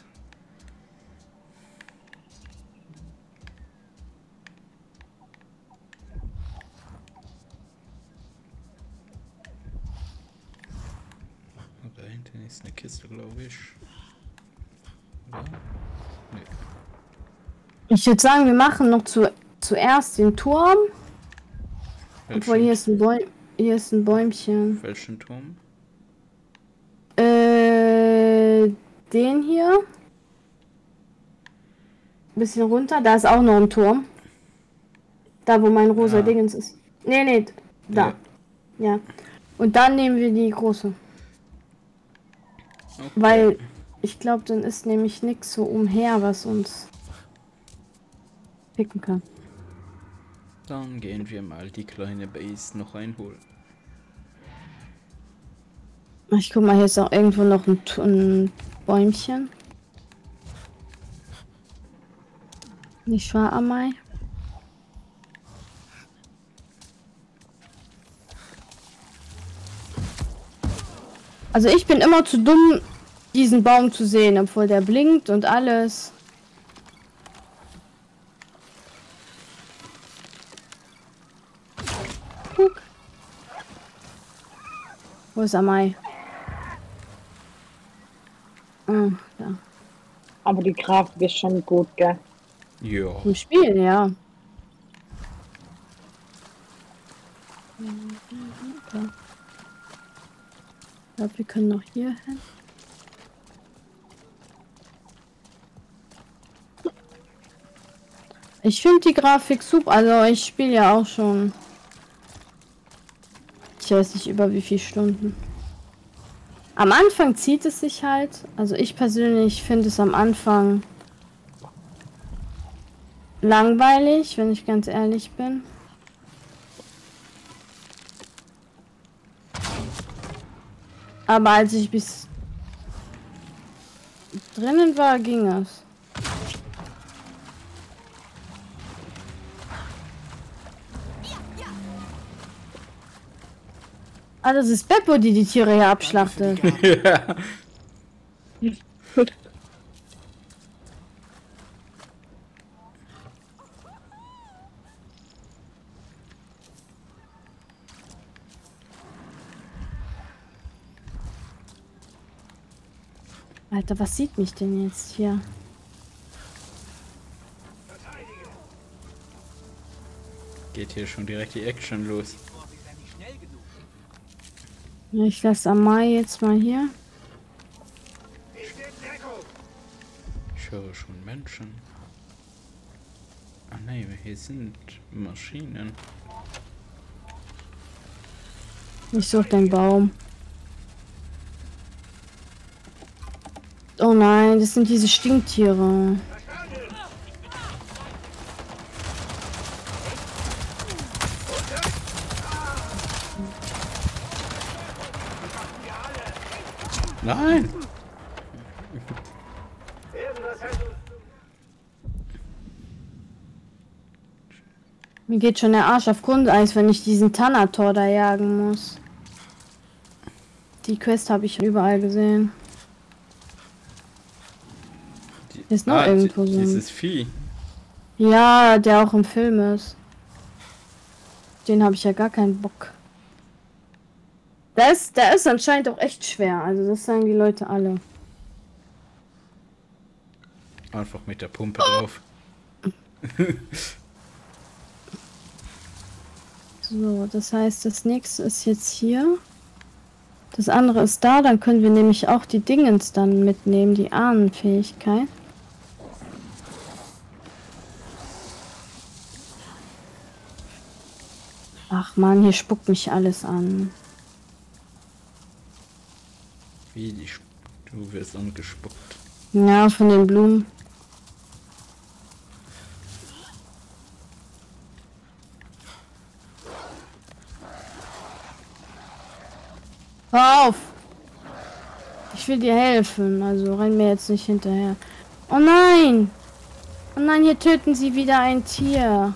Und da hinten ist eine Kiste, glaube ich. Oder? Nee. Ich würde sagen, wir machen noch zu, zuerst den Turm. Welchen, Obwohl, hier ist ein Bäum, hier ist ein Bäumchen. welchen Turm? Äh, den hier. Bisschen runter, da ist auch noch ein Turm. Da, wo mein rosa Ja. Dingens ist. Nee, nee, da. Ja. ja. Und dann nehmen wir die große. Okay. Weil ich glaube, dann ist nämlich nichts so umher, was uns picken kann. Dann gehen wir mal die kleine Base noch einholen. Ich guck mal, hier ist auch irgendwo noch ein, ein Bäumchen. Nicht wahr, Amai? Also ich bin immer zu dumm, diesen Baum zu sehen, obwohl der blinkt und alles. Guck. Wo ist Amai? Ah, da. Aber die Grafik ist schon gut, gell? Ja. Im Spiel, ja. Okay. Ich glaube, wir können noch hier hin. Ich finde die Grafik super. Also ich spiele ja auch schon. Ich weiß nicht über wie viele Stunden. Am Anfang zieht es sich halt. Also ich persönlich finde es am Anfang langweilig, wenn ich ganz ehrlich bin. Aber als ich bis drinnen war, ging es. Ah, das ist Beppo, die die Tiere hier abschlachtet. Ja. Alter, was sieht mich denn jetzt hier? Geht hier schon direkt die Action los. Ich lasse Amai jetzt mal hier. Ich höre schon Menschen. Ah nein, hier sind Maschinen. Ich suche den Baum. Oh nein, das sind diese Stinktiere. Nein! Mir geht schon der Arsch auf Grundeis, wenn ich diesen Thanator da jagen muss. Die Quest habe ich überall gesehen. Die, ist noch ah, irgendwo die, so. Dieses Vieh. Ja, der auch im Film ist. Den habe ich ja gar keinen Bock. Der ist, der ist anscheinend auch echt schwer. Also das sagen die Leute alle. Einfach mit der Pumpe drauf. So, das heißt, das nächste ist jetzt hier. Das andere ist da. Dann können wir nämlich auch die Dingens dann mitnehmen. Die Ahnenfähigkeit. Ach man, hier spuckt mich alles an. Wie die Sp du wirst angespuckt. Ja, von den Blumen. Hör auf! Ich will dir helfen, also renn mir jetzt nicht hinterher. Oh nein! Oh nein, hier töten sie wieder ein Tier.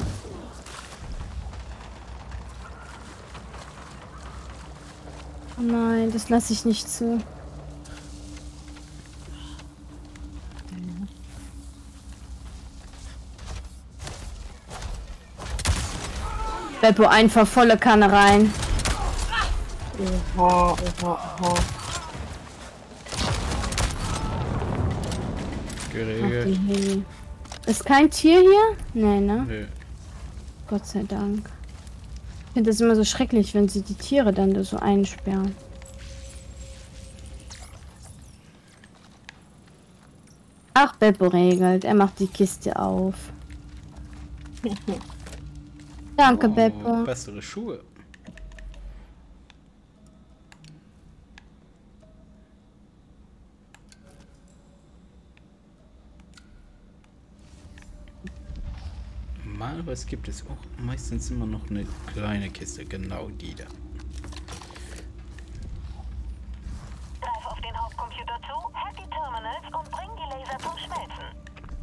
Oh nein, das lasse ich nicht zu. Beppo einfach volle Kanne rein. Oha, oha, oha. Geregelt. Ist kein Tier hier? Nee, ne? Nö. Gott sei Dank. Ich finde das immer so schrecklich, wenn sie die Tiere dann da so einsperren. Ach, Beppo regelt. Er macht die Kiste auf. Danke, Oh, Beppo. bessere Schuhe. Mal was gibt es auch meistens immer noch eine kleine Kiste, genau die da. Greif auf den Hauptcomputer zu, hack die Terminals und bring die Laser zum Schmelzen.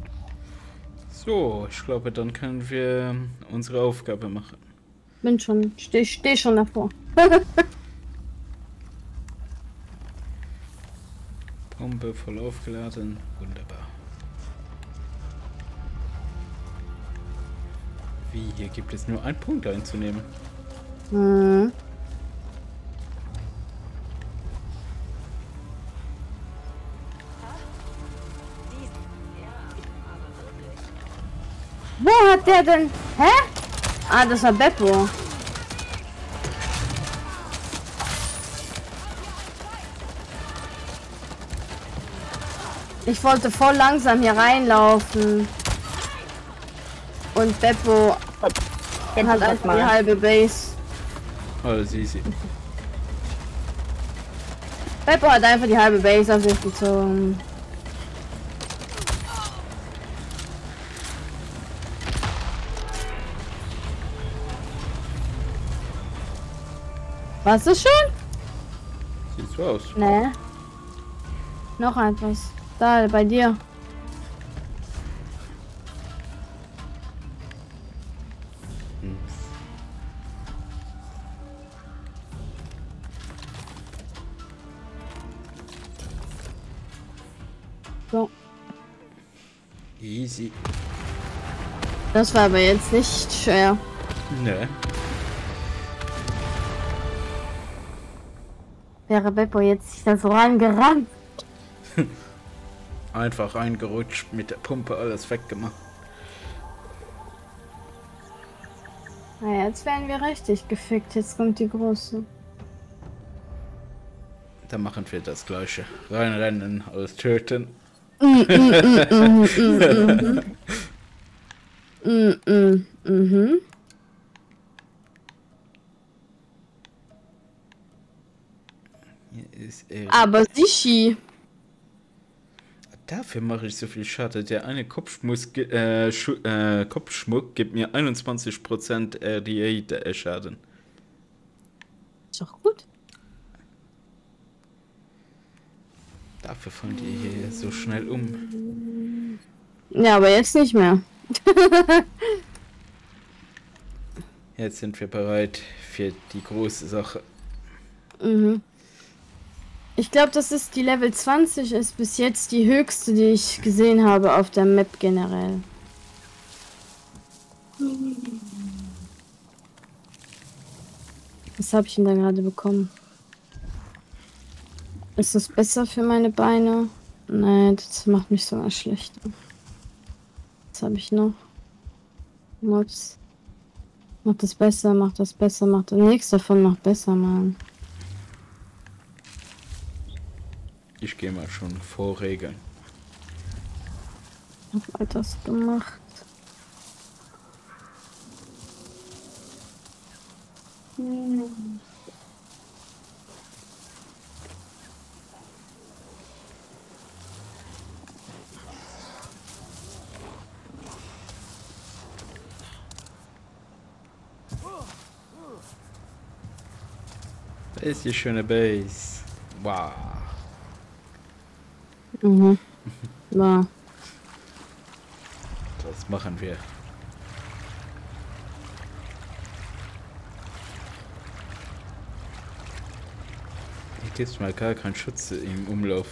So, ich glaube, dann können wir unsere Aufgabe machen. Bin schon, steh, steh schon davor. Pumpe voll aufgeladen, wunderbar. Wie, hier gibt es nur einen Punkt einzunehmen. Hm. Wo hat der denn? Hä? Ah, das war Beppo. Ich wollte voll langsam hier reinlaufen. Und Beppo Beppo hat sag einfach mal. die halbe Base. Oh, sie, sie. Beppo hat einfach die halbe Base auf sich gezogen. Warst du schon? Sieht so aus. Nee. Noch etwas. Da, bei dir. Hm. So. Easy. Das war aber jetzt nicht schwer. Ne. Wäre Beppo jetzt nicht da so rangerannt. Einfach eingerutscht, mit der Pumpe alles weggemacht. Na, jetzt werden wir richtig gefickt. Jetzt kommt die große. Da machen wir das gleiche. Reinrennen, alles töten. Mm, mm, mm, mm, mm, mm, mm, mm. Hier ist er. Aber Sichi. Dafür mache ich so viel Schade. Der eine Kopfschmuck, äh, äh, Kopfschmuck gibt mir einundzwanzig Prozent R D A Schaden. Ist doch gut. Dafür fallen die hier so schnell um. Ja, aber jetzt nicht mehr. Jetzt sind wir bereit für die große Sache. Mhm. Ich glaube, das ist die Level zwanzig, ist bis jetzt die höchste, die ich gesehen habe auf der Map generell. Was habe ich denn da gerade bekommen? Ist das besser für meine Beine? Nein, das macht mich sogar schlechter. Was habe ich noch? Mods. Macht das besser, macht das besser, macht das nichts davon noch besser, Mann. Ich gehe mal schon vorregeln. Ich hab all das gemacht. Hm. Da ist die schöne Base. Wow. Mhm. Ja. Das machen wir. Hier gibt's mal gar keinen Schutz im Umlauf.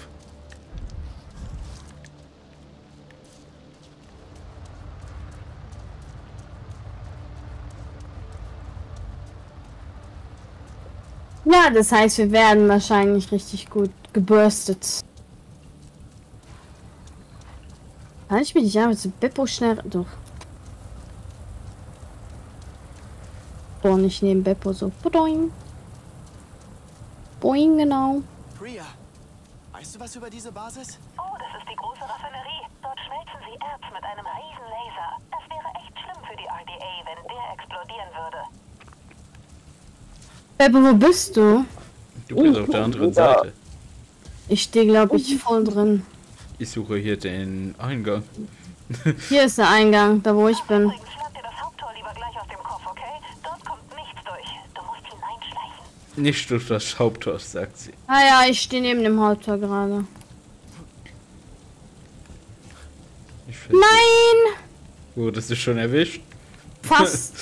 Ja, das heißt, wir werden wahrscheinlich richtig gut gebürstet. Kann ich mich nicht einfach zu Beppo schnell... Doch. Boah, nicht neben Beppo so. Boing. Boing, genau. Priya, weißt du was über diese Basis? Oh, das ist die große Raffinerie. Dort schmelzen sie Erz mit einem riesen Laser. Es wäre echt schlimm für die R D A, wenn der explodieren würde. Beppo, wo bist du? Du bist auf der anderen Seite. Ich stehe, glaube ich, voll drin. Ich suche hier den Eingang. Hier ist der Eingang, da wo ich bin. Übrigens, schlag dir das Haupttor lieber gleich aus dem Kopf, okay? Dort kommt nichts durch. Du musst hineinschleichen. Nicht durch das Haupttor, sagt sie. Ah ja, ich stehe neben dem Haupttor gerade. Nein! Wurdest du schon erwischt? Fast.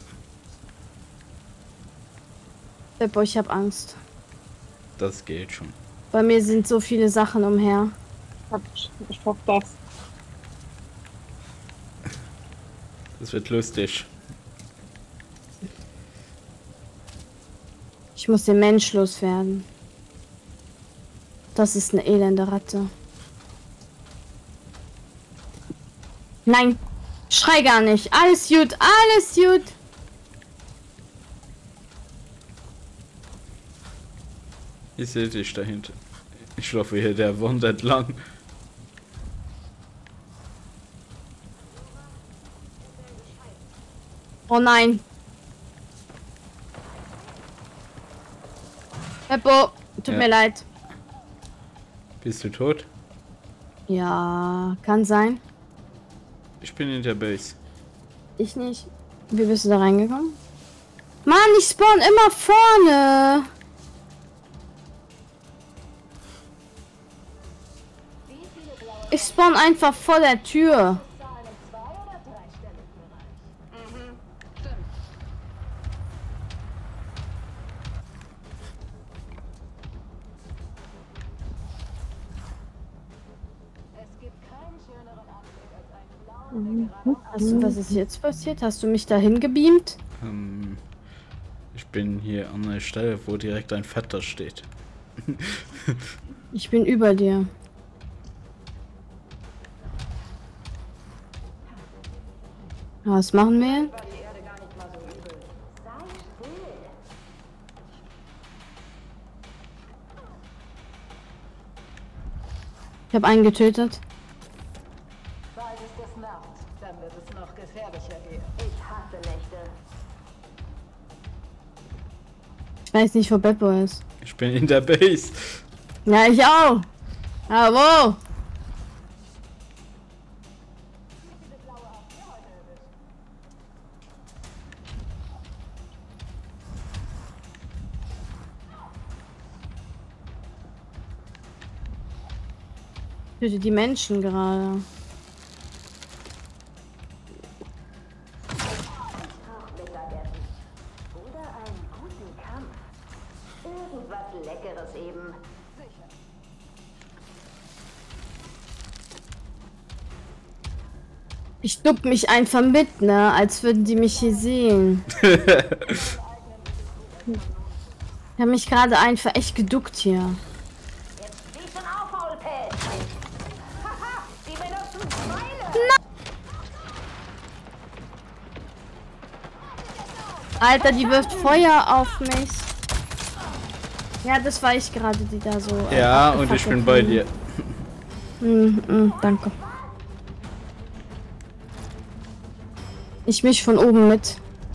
Beppo, ich hab Angst. Das geht schon. Bei mir sind so viele Sachen umher. Ich hoffe das. Das wird lustig. Ich muss den Mensch loswerden. Das ist eine elende Ratte. Nein! Schrei gar nicht! Alles gut! Alles gut! Ich sehe dich dahinter. Ich laufe hier der Wand entlang. Oh nein! Beppo, tut Ja. mir leid. Bist du tot? Ja, kann sein. Ich bin in der Base. Ich nicht. Wie bist du da reingekommen? Mann, ich spawn immer vorne! Ich spawn einfach vor der Tür. Hast du, was ist jetzt passiert? Hast du mich dahin gebeamt? Ähm, ich bin hier an einer Stelle, wo direkt ein Vetter steht. Ich bin über dir. Was machen wir? Ich habe einen getötet. Falls es das merkt, dann wird es noch gefährlicher hier. Ich hasse Nächte. Ich weiß nicht, wo Beppo ist. Ich bin in der Base. Ja, ich auch. Aber wo? Ich töte die Menschen gerade. Oder einen guten Kampf. Irgendwas Leckeres eben. Ich duck mich einfach mit, ne? Als würden die mich hier sehen. Ich habe mich gerade einfach echt geduckt hier. Alter, die wirft Feuer auf mich. Ja, das war ich gerade, die da so. Äh, ja, und ich bin bei dir. Mm, mm, danke. Ich mich von oben mit.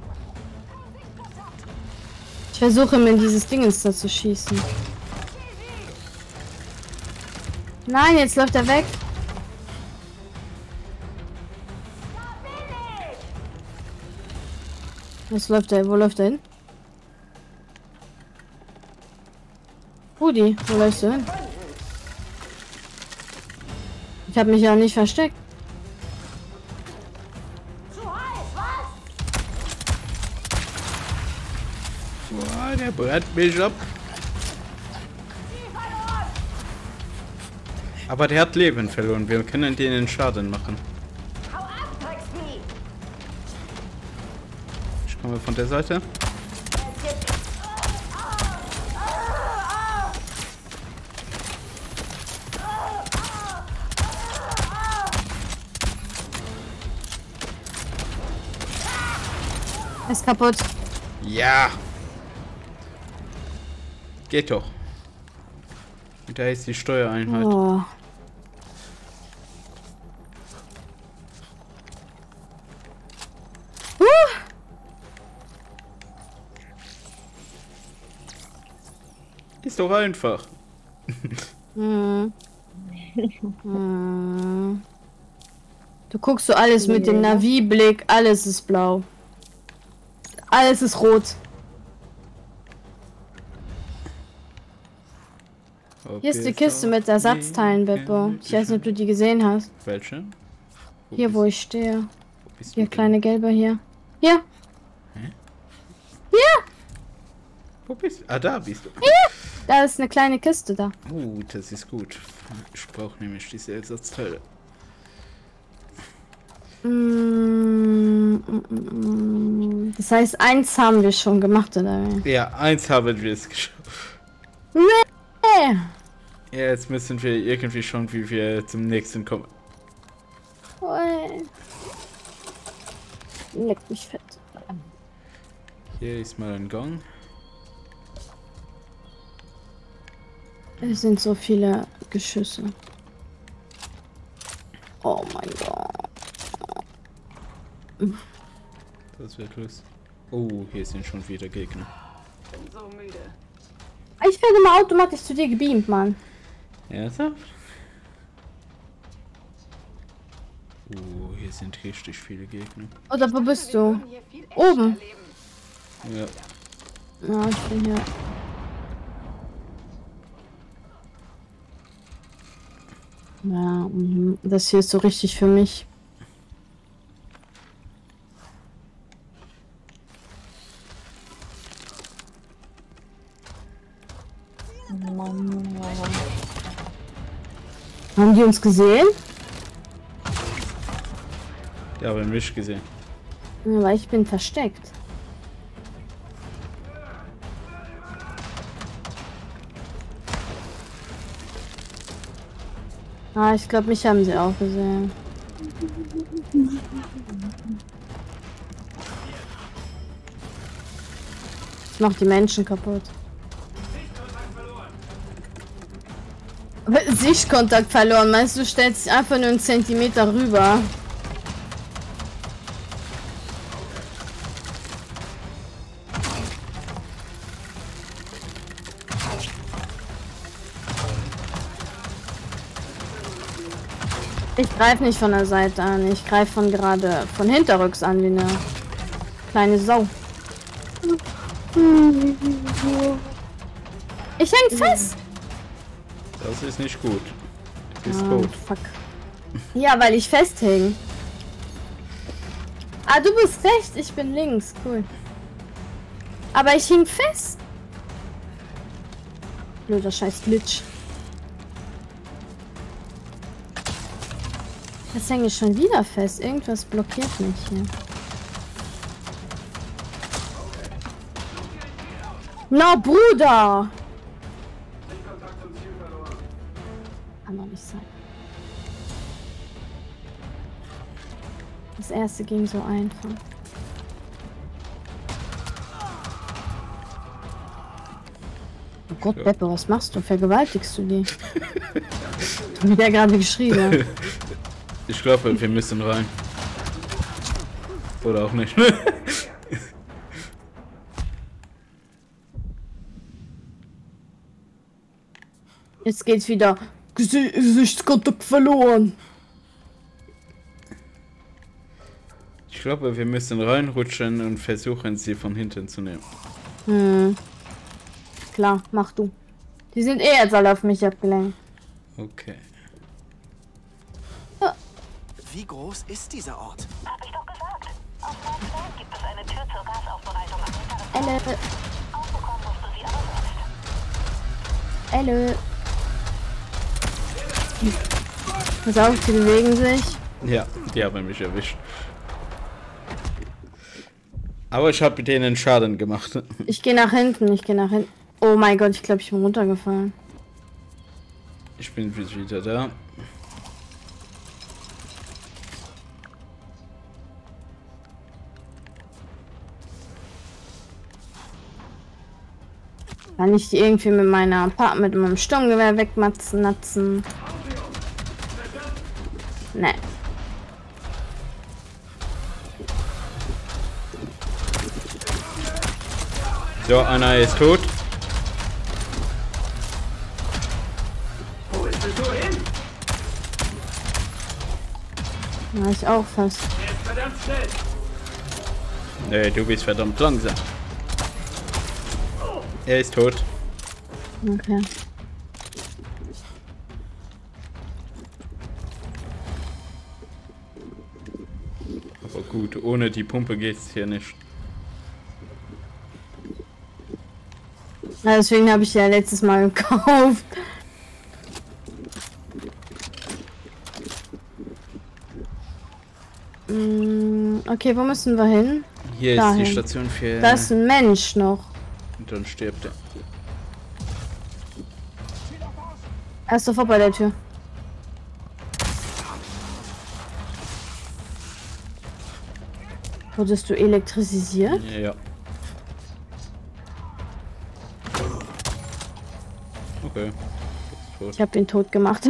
Ich versuche mir in dieses Dingens da zu schießen. Nein, jetzt läuft er weg. Was läuft er? Wo läuft er hin? Rudi, wo läufst du hin? Ich habe mich ja nicht versteckt. Boah, der brennt mich ab. Aber der hat Leben verloren. Wir können denen Schaden machen. Ich komme von der Seite. Ist kaputt. Ja. Geht doch. Und da ist die Steuereinheit. Oh. Uh. Ist doch einfach. Hm. Hm. Du guckst so alles mit dem Navi-Blick, alles ist blau. Alles ist rot. Hier ist die Kiste mit Ersatzteilen, Beppo. Ich weiß nicht, ob du die gesehen hast. Welche? Wo hier, bist, wo ich stehe. wo bist Hier, du kleine gelbe hier. Hier. Hä? Hier. Wo bist du? Ah, da bist du. Hier. Da ist eine kleine Kiste da. Uh, das ist gut. Ich brauche nämlich diese Ersatzteile. Mm, mm, mm. Das heißt, eins haben wir schon gemacht, oder? Ja, eins haben wir es geschafft. Nee. Ja, jetzt müssen wir irgendwie schauen, wie wir zum nächsten kommen. Leck mich fett. Hier ist mal ein Gang. Es sind so viele Geschüsse. Oh mein Gott. Das wird los. Oh, hier sind schon wieder Gegner. Bin so müde. Ich werde mal automatisch zu dir gebeamt, Mann. Ernsthaft? Oh, hier sind richtig viele Gegner. Oder wo bist du? Oben. Ja. Ja, ich bin hier. Ja, mhm. Das hier ist so richtig für mich. Haben die uns gesehen? Die haben mich gesehen. Ja, weil ich bin versteckt. Ah, ich glaube, mich haben sie auch gesehen. Ich mach die Menschen kaputt. Sichtkontakt verloren. Meinst du, du stellst dich einfach nur einen Zentimeter rüber? Ich greife nicht von der Seite an. Ich greife von gerade von hinterrücks an wie eine kleine Sau. Ich häng fest. Das ist nicht gut. Du bist Ah, tot. fuck. Ja, weil ich festhänge. Ah, du bist rechts, ich bin links. Cool. Aber ich hing fest. Blöder scheiß Glitch. Jetzt hänge ich schon wieder fest. Irgendwas blockiert mich hier. Na, Bruder! Kann doch nicht sein. Das erste ging so einfach. Oh Gott, Ja. Beppe, was machst du? Vergewaltigst du die? Du hast ja gerade geschrien. Ich glaube, wir müssen rein. Oder auch nicht. Jetzt geht's wieder. Gesichtskontakt verloren. Ich glaube, wir müssen reinrutschen und versuchen, sie von hinten zu nehmen. Hm. Klar, mach du. Die sind eh jetzt alle auf mich abgelenkt. Okay. Wie groß ist dieser Ort? Hab ich doch gesagt. Auf meinem Plan gibt es eine Tür zur Gasaufbereitung am hinteren Elle. Teil. Aufbekommen musst du sie aber selbst. Elle. Pass auf, die bewegen sich. Ja, die haben mich erwischt. Aber ich habe denen Schaden gemacht. Ich gehe nach hinten, ich gehe nach hinten. Oh mein Gott, ich glaube, ich bin runtergefallen. Ich bin wieder da. Kann ich die irgendwie mit meiner pa mit meinem Sturmgewehr wegmatzen, natzen? Ne. So, einer ist tot. Wo ist du hin? War ich auch fast. Er ist verdammt schnell. Nee, du bist verdammt langsam. Er ist tot. Okay. Aber gut, ohne die Pumpe geht's hier nicht. Ja, deswegen habe ich ja letztes Mal gekauft. Mm, okay, wo müssen wir hin? Hier Dahin. ist die Station für... Da ist ein Mensch noch. Und dann stirbt er. Er ist sofort bei der Tür. Wurdest du elektrisiert? Ja. Okay. Ich habe ihn tot gemacht.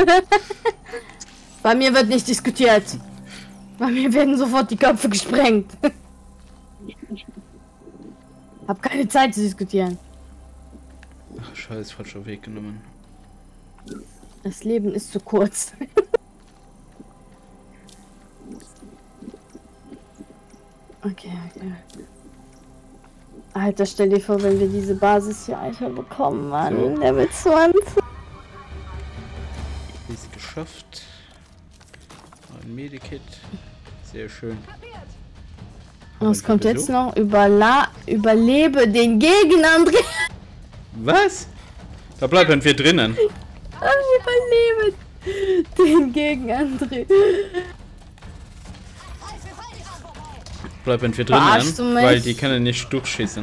Bei mir wird nicht diskutiert. Bei mir werden sofort die Köpfe gesprengt. Hab keine Zeit zu diskutieren. Ach, scheiß, falscher Weg genommen. Das Leben ist zu kurz. Okay, okay. Alter, stell dir vor, wenn wir diese Basis hier einfach bekommen, Mann. So. Level zwanzig. Ist geschafft. Ein Medikit. Sehr schön. Was kommt Besuch? jetzt noch? Überla überlebe den Gegner, André. Was? Da bleiben wir drinnen. Überlebe den Gegner, André. Bleiben wir Verarschst du drinnen, mich? weil die können nicht durchschießen.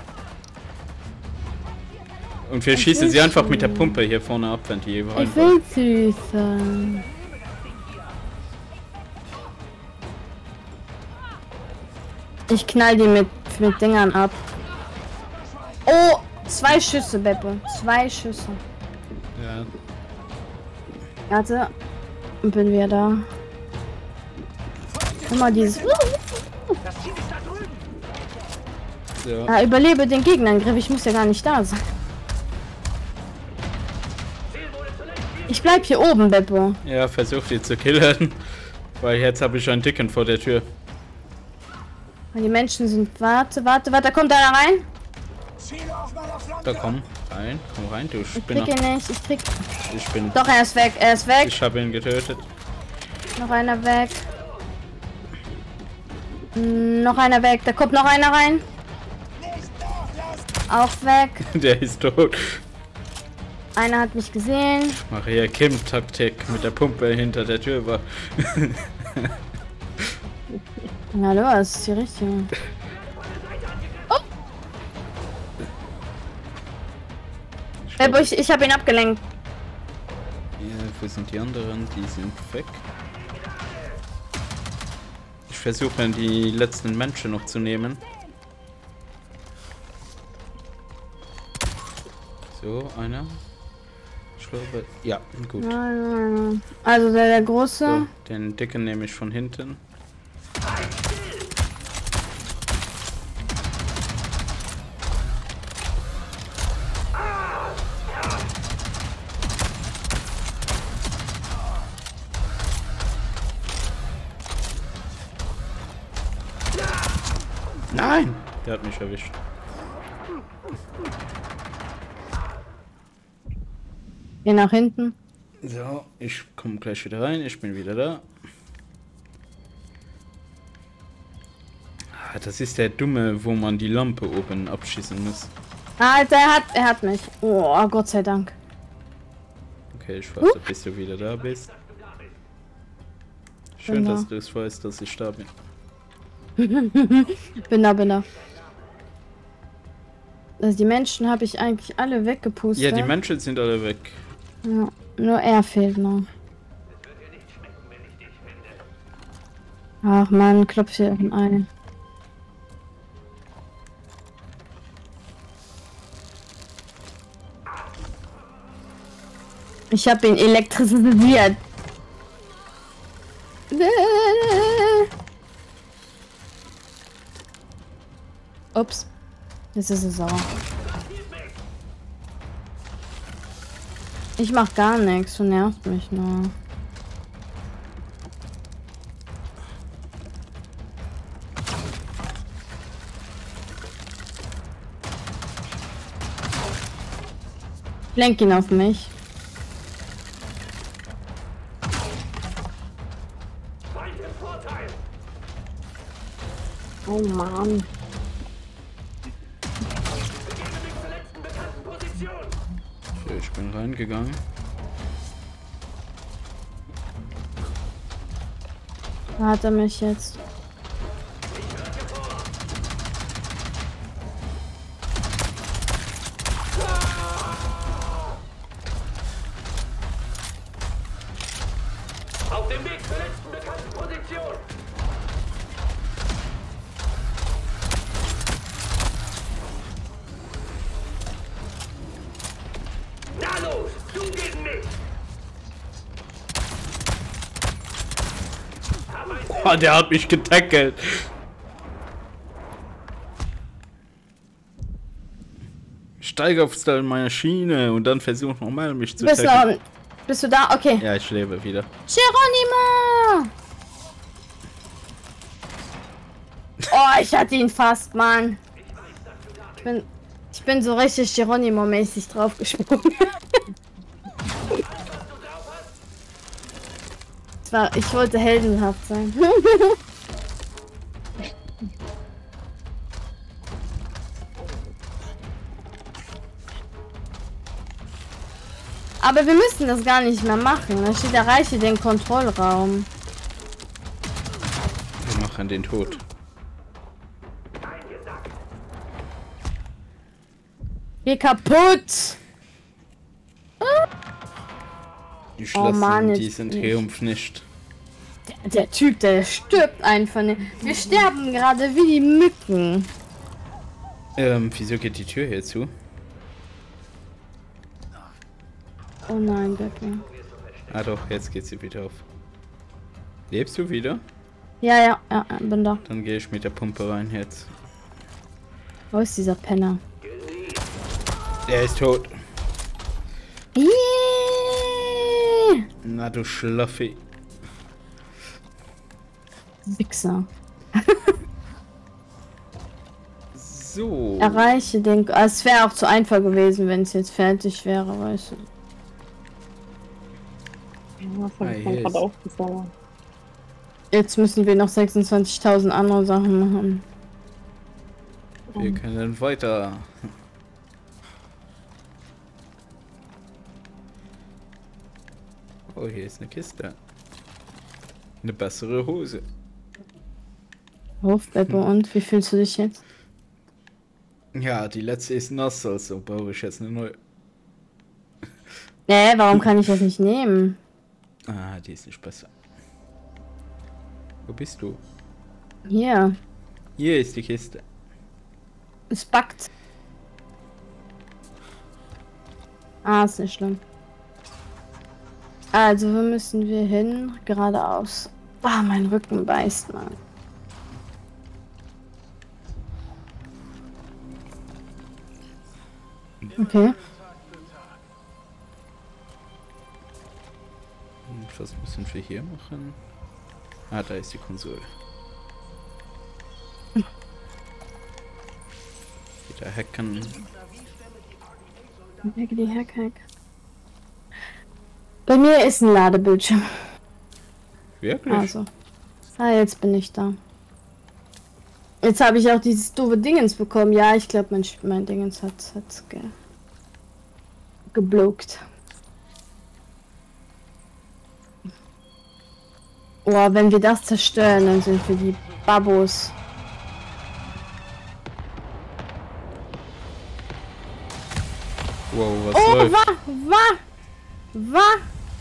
Und wir Ich schießen will sie einfach mit der schon. Pumpe hier vorne ab, wenn die hier rein Ich wollen. will süßen. Ich knall die mit, mit Dingern ab. Oh, zwei Schüsse, Beppo. Zwei Schüsse. Ja. Warte. Und bin wieder da. Immer dieses. Ja. Ah, überlebe den Gegnerangriff. Ich muss ja gar nicht da sein. Ich bleib hier oben, Beppo. Ja, versuch die zu killen. Weil jetzt habe ich einen Dicken vor der Tür. Die Menschen sind. Warte, warte, warte. Da kommt einer rein. Da komm rein, komm rein, du Ich Spinner. krieg ihn nicht. Ich krieg. Ich bin. Doch, er ist weg. Er ist weg. Ich habe ihn getötet. Noch einer weg. Noch einer weg. Da kommt noch einer rein. Auch weg. Der ist tot. Einer hat mich gesehen. Maria Kim-Taktik mit der Pumpe hinter der Tür war. Na du, das ist die richtige. Oh! Ich, ich habe ihn abgelenkt. Ja, wo sind die anderen? Die sind weg. Ich versuche die letzten Menschen noch zu nehmen. So, einer. Ich glaube, ja, gut. Also der, der große. So, den Dicken nehme ich von hinten. Nein! Der hat mich erwischt. Geh nach hinten. So, ich komme gleich wieder rein. Ich bin wieder da. Ah, das ist der Dumme, wo man die Lampe oben abschießen muss. Alter, er hat, er hat mich. Oh, Gott sei Dank. Okay, ich warte, bis du wieder da bist. Schön, Bin da. dass du es weißt, dass ich da bin. bin da, bin da. Also die Menschen habe ich eigentlich alle weggepustet. Ja, die Menschen sind alle weg. Ja, nur er fehlt noch. Ach man, klopft hier ein. Ich habe ihn elektrisiert. Ups. Jetzt ist es sauer. Ich mach gar nichts, du nervst mich nur. Lenk ihn auf mich. Oh Mann. So, ich bin reingegangen. Da hat er mich jetzt. Auf dem Weg zur letzten bekannten Position. Na los, du gegen mich. Oh, der hat mich getackelt. Steige auf meine Schiene und dann versuch nochmal mich zu Bist tackeln. du, bist du da? Okay. Ja, ich lebe wieder. Geronimo! Oh, ich hatte ihn fast, Mann. Ich bin, ich bin so richtig Geronimo-mäßig draufgesprungen. Zwar, ich wollte heldenhaft sein. Aber wir müssen das gar nicht mehr machen. Da steht, erreiche den Kontrollraum. Wir machen den Tod. Geh kaputt! Die Oh Schlossen Mann, jetzt diesen nicht. Triumph nicht. Der, der Typ, der stirbt einfach nicht. Wir sterben gerade wie die Mücken. Ähm, wieso geht die Tür hier zu? Oh nein, Becky. Ah doch, jetzt geht sie wieder auf. Lebst du wieder? Ja, ja, ja, bin da. Dann gehe ich mit der Pumpe rein jetzt. Wo ist dieser Penner? Der ist tot. Ihhh. Na du Schlaffi. Wichser. So. Erreiche den... Ah, es wäre auch zu einfach gewesen, wenn es jetzt fertig wäre, weißt du. Ja, das habe ich mir gerade aufgefallen. Jetzt müssen wir noch sechsundzwanzigtausend andere Sachen machen. Wir können weiter. Oh, hier ist eine Kiste. Eine bessere Hose. Hofbebe, und wie fühlst du dich jetzt? Ja, die letzte ist nass, also brauche ich jetzt eine neue. Nee, warum kann ich das nicht nehmen? Ah, die ist nicht besser. Wo bist du? Hier. Hier ist die Kiste. Es backt. Ah, ist nicht schlimm. Also, wo müssen wir hin? Geradeaus. Ah, mein Rücken beißt, Mann. Okay. Und was müssen wir hier machen? Ah, da ist die Konsole. Wieder hacken. Die Hack, Hack. Bei mir ist ein Ladebildschirm. Wirklich? Also. Ah, jetzt bin ich da. Jetzt habe ich auch dieses doofe Dingens bekommen. Ja, ich glaube, mein, mein Dingens hat es ge geblockt. Oh, wenn wir das zerstören, dann sind wir die Babos. Wow, was oh, läuft? wa, wa, wa.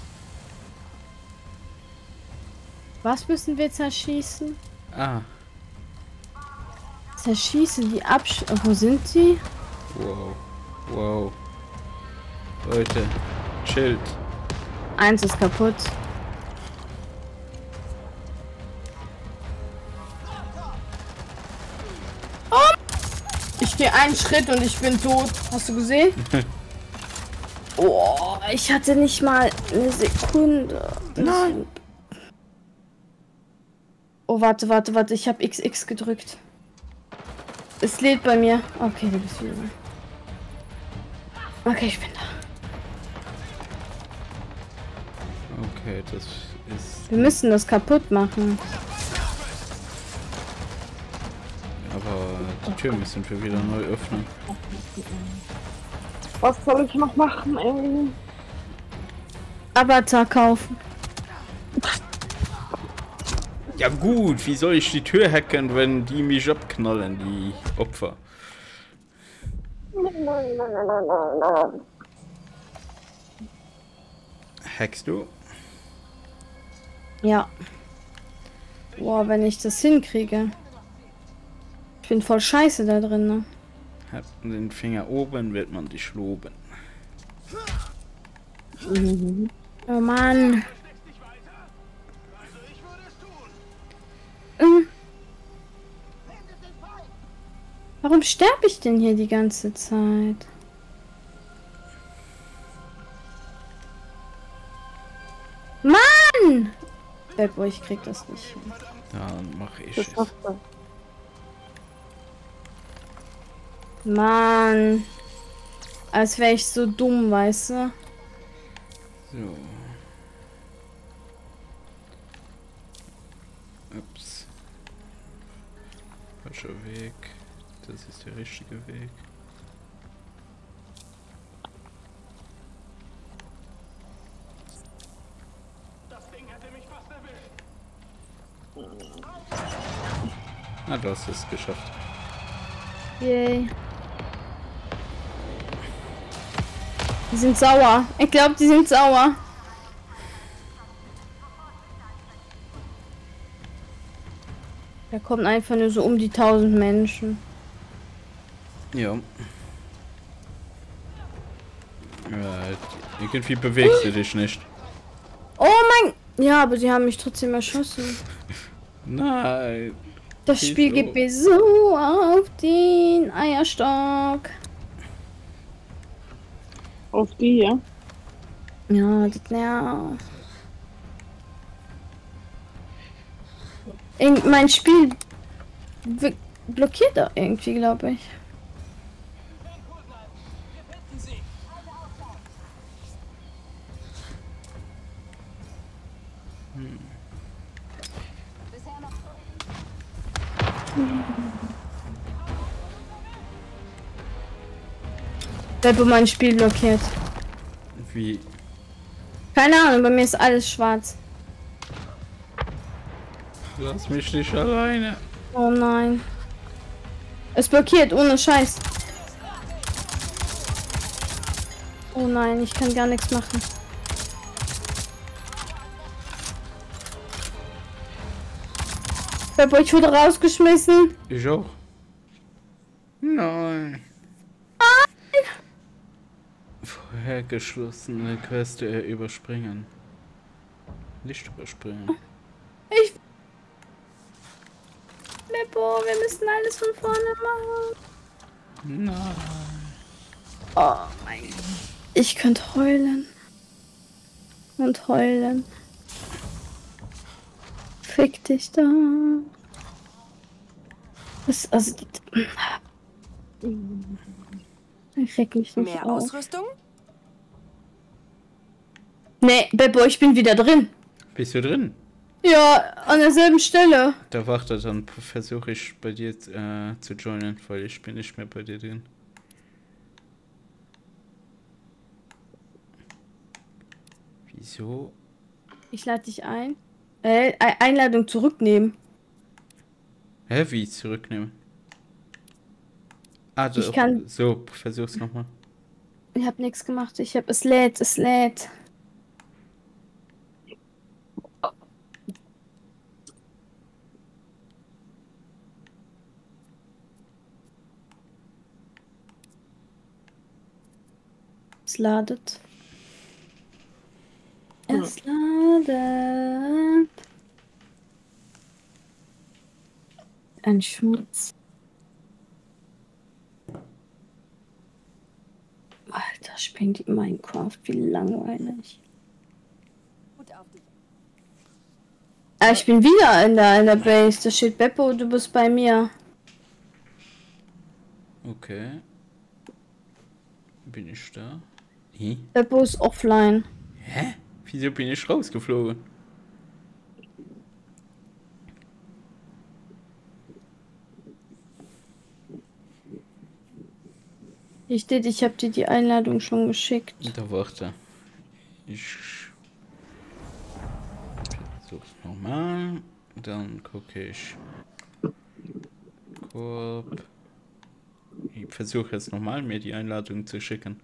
Was müssen wir zerschießen? Ah. Zerschießen die Absch... Wo sind sie? Wow. Wow. Leute, chillt. Eins ist kaputt. Oh! Ich gehe einen Schritt und ich bin tot. Hast du gesehen? Oh, ich hatte nicht mal eine Sekunde. Nein. Oh, warte, warte, warte. Ich habe X X gedrückt. Es lädt bei mir. Okay, du bist wieder. Okay, ich bin da. Okay, das ist... Wir müssen das kaputt machen. Aber die Tür müssen wir wieder neu öffnen. Was soll ich noch machen, ey? Avatar kaufen. Ja gut, wie soll ich die Tür hacken, wenn die mich abknallen, die Opfer? Hackst du? Ja. Boah, wenn ich das hinkriege. Ich bin voll scheiße da drin, ne? Hat den Finger oben, wird man dich loben. Mhm. Oh Mann. Mhm. Warum sterbe ich denn hier die ganze Zeit? Mann! Beppo, ich krieg das nicht hin. Dann mach ich Das es. hast du. Mann. Als wäre ich so dumm, weißt du? So. Ups. Falscher Weg. Das ist der richtige Weg. Ah, du hast es geschafft. Yay. Die sind sauer. Ich glaube, die sind sauer. Da kommen einfach nur so um die tausend Menschen. Ja. Ja, irgendwie bewegst du dich nicht. Oh mein... Ja, aber sie haben mich trotzdem erschossen. Nein. Das Spiel Wieso? geht mir so auf den Eierstock. Auf die, ja? Ja, das nervt. Irgend- Mein Spiel w- blockiert da irgendwie, glaube ich. Hm. Beppo mein Spiel blockiert. Wie? Keine Ahnung, bei mir ist alles schwarz. Lass mich nicht alleine. Oh nein. Es blockiert, ohne Scheiß. Oh nein, ich kann gar nichts machen. Beppo, ich wurde rausgeschmissen. Ich auch. Nein. Vorhergeschlossene Quest äh, überspringen. Nicht überspringen. Ich... Beppo, wir müssen alles von vorne machen. Nein. Oh mein Gott. Ich könnte heulen. Und heulen. Fick dich da. Das, also... Ich reg mich nicht Mehr auf. Ausrüstung? Nee, Beppo, ich bin wieder drin. Bist du drin? Ja, an derselben Stelle. Da warte, dann versuche ich bei dir äh, zu joinen, weil ich bin nicht mehr bei dir drin. Wieso? Ich lade dich ein. Äh, Ei- Einladung zurücknehmen. Hä, wie zurücknehmen? Ah, Ich doch. kann- So, versuch's nochmal. Ich hab nichts gemacht. Ich hab... Es lädt, es lädt. Es ladet. Es ladet. Ein Schmutz. Alter, spielen die Minecraft, wie langweilig. Ah, ich bin wieder in der, in der Base. Da steht Beppo, du bist bei mir. Okay. Bin ich da? Hä? Beppo ist offline. Hä? Wieso bin ich rausgeflogen? Hier steht, ich habe dir die Einladung schon geschickt. Da warte. Ich versuch's nochmal. Dann gucke ich. Korb. Ich versuche jetzt nochmal, mir die Einladung zu schicken.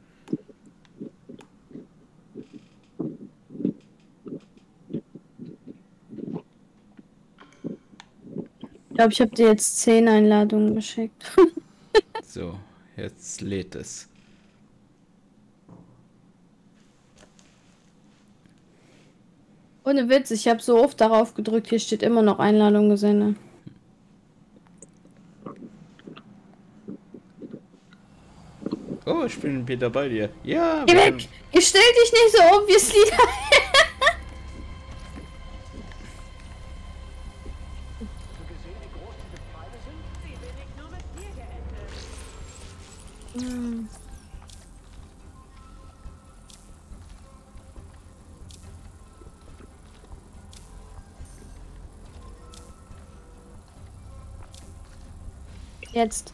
Ich glaube, ich habe dir jetzt zehn Einladungen geschickt. So, jetzt lädt es. Ohne Witz, ich habe so oft darauf gedrückt, hier steht immer noch Einladung gesendet. Oh, ich bin wieder bei dir. Ja, Geh wir weg! Ihr stellt dich nicht so obviously da. Hm. Jetzt.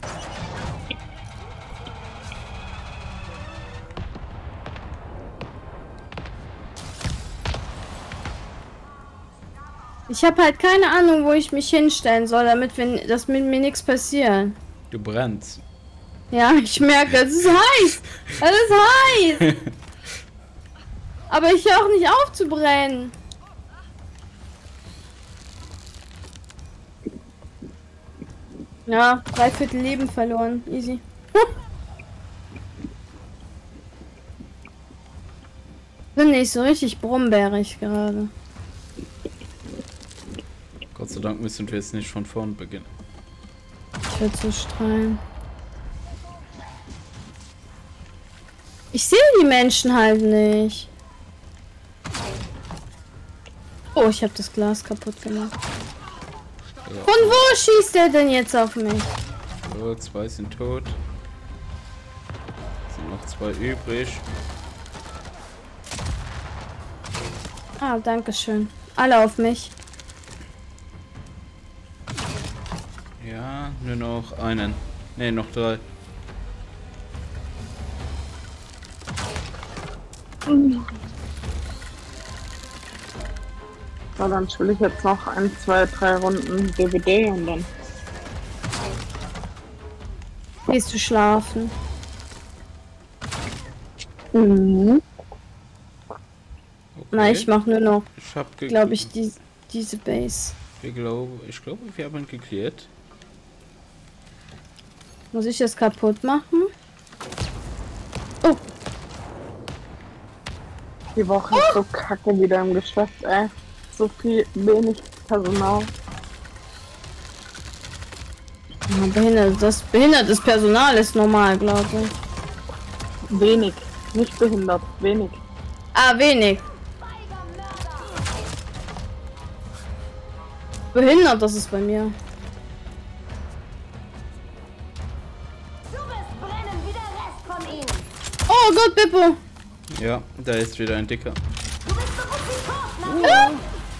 Ich habe halt keine Ahnung, wo ich mich hinstellen soll, damit wenn das mit mir nichts passiert. Du brennst. Ja, ich merke, es ist heiß. Es ist heiß. Aber ich höre auch nicht auf zu brennen. Ja, dreiviertel Leben verloren. Easy. Bin nicht so richtig brombeerig gerade. Gott sei Dank müssen wir jetzt nicht von vorn beginnen. Ich will zu strahlen. Ich sehe die Menschen halt nicht. Oh, ich habe das Glas kaputt gemacht. Ja. Von wo schießt der denn jetzt auf mich? So, zwei sind tot. Sind noch zwei übrig. Ah, danke schön. Alle auf mich. Ja, nur noch einen. Ne, noch drei. So, dann spiele ich jetzt noch ein, zwei, drei Runden D B D und dann. Gehst du schlafen? Mhm. Okay. Na, ich mach nur noch, Ich hab glaube ich, die, diese Base. Ich glaube, ich glaube, wir haben geklärt. Muss ich das kaputt machen? Oh. Die Woche ist so kacke wieder im Geschäft, ey. So viel, wenig Personal. Ja, behindert, das behindertes Personal ist normal, glaube ich. Wenig, nicht behindert, wenig. Ah, wenig. Behindert, das ist bei mir. Oh Gott, Bippo! Ja, da ist wieder ein Dicker. Ja.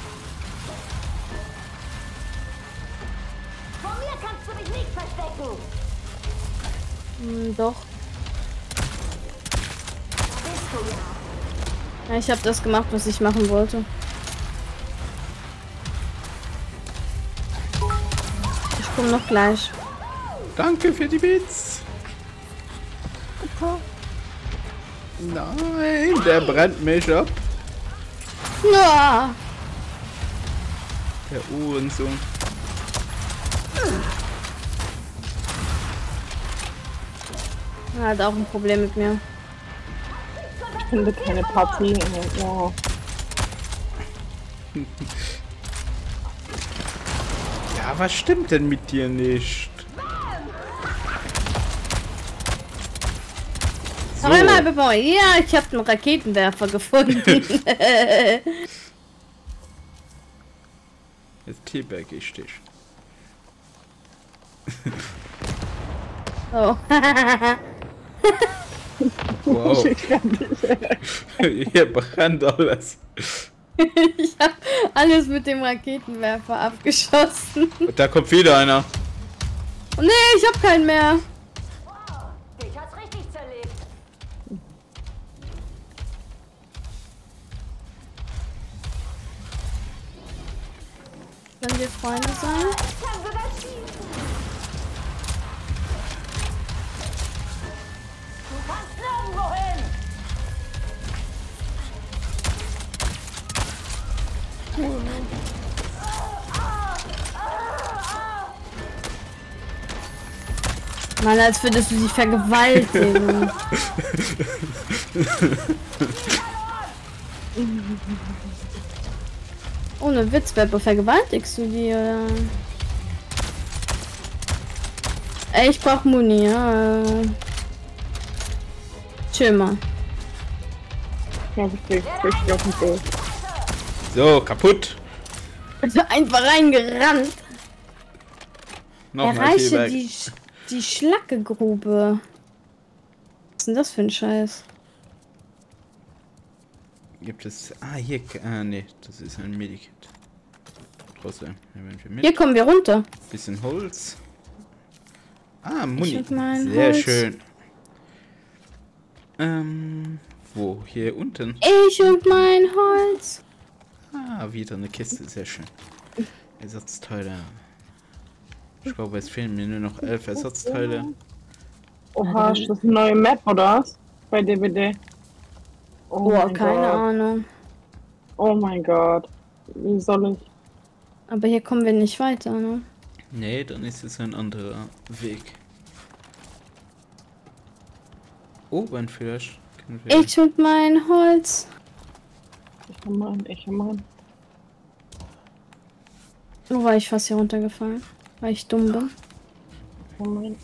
Vor mir kannst du dich nicht verstecken. Hm, doch. Ja, ich habe das gemacht, was ich machen wollte. Ich komme noch gleich. Danke für die Bits. Nein, der brennt mich ab. Ja. Der Uhrensohn. Er hat auch ein Problem mit mir. Ich finde keine Partie. Ja. Ja, was stimmt denn mit dir nicht? So. Noch einmal, Bippo. Ja, ich habe einen Raketenwerfer gefunden. Jetzt teabag ich dich. Oh. Wow. Hier brennt alles. Ich habe alles mit dem Raketenwerfer abgeschossen. Und da kommt wieder einer. Oh nee, ich habe keinen mehr. Dich hat's richtig zerlegt. Können wir Freunde sein? Du kannst nirgendwo hin. Mann, als würdest du sie vergewaltigen. Ohne Witz, Beppo, vergewaltigst du die, oder? Ey, ich brauch Muni, ja. Chill mal. Ja, ich krieg richtig auf den Boden. So, kaputt. Also einfach reingerannt. Nochmal Erreiche Teabag. die, Sch die Schlackegrube. Was ist denn das für ein Scheiß? Gibt es... Ah, hier... Ah, nee, das ist ein Medikit. Trotzdem, nehmen wir mit. Hier kommen wir runter. Bisschen Holz. Ah, Muni. Sehr Holz. Schön. Ähm, wo? Hier unten? Ich und mein Holz. Ah, wieder eine Kiste, sehr schön. Ersatzteile. Ich glaube, es fehlen mir nur noch elf Ersatzteile. Oha, ist das eine neue Map oder was? Bei D B D? Oh, oh keine Gott. Ahnung. Oh mein Gott. Wie soll ich? Aber hier kommen wir nicht weiter, ne? Nee, dann ist es ein anderer Weg. oben vielleicht. Wir... Ich und mein Holz. Ich hab mal ein, ich hab mal ein. Oh, war ich fast hier runtergefallen, weil ich dumm bin. Ich hab mal ein.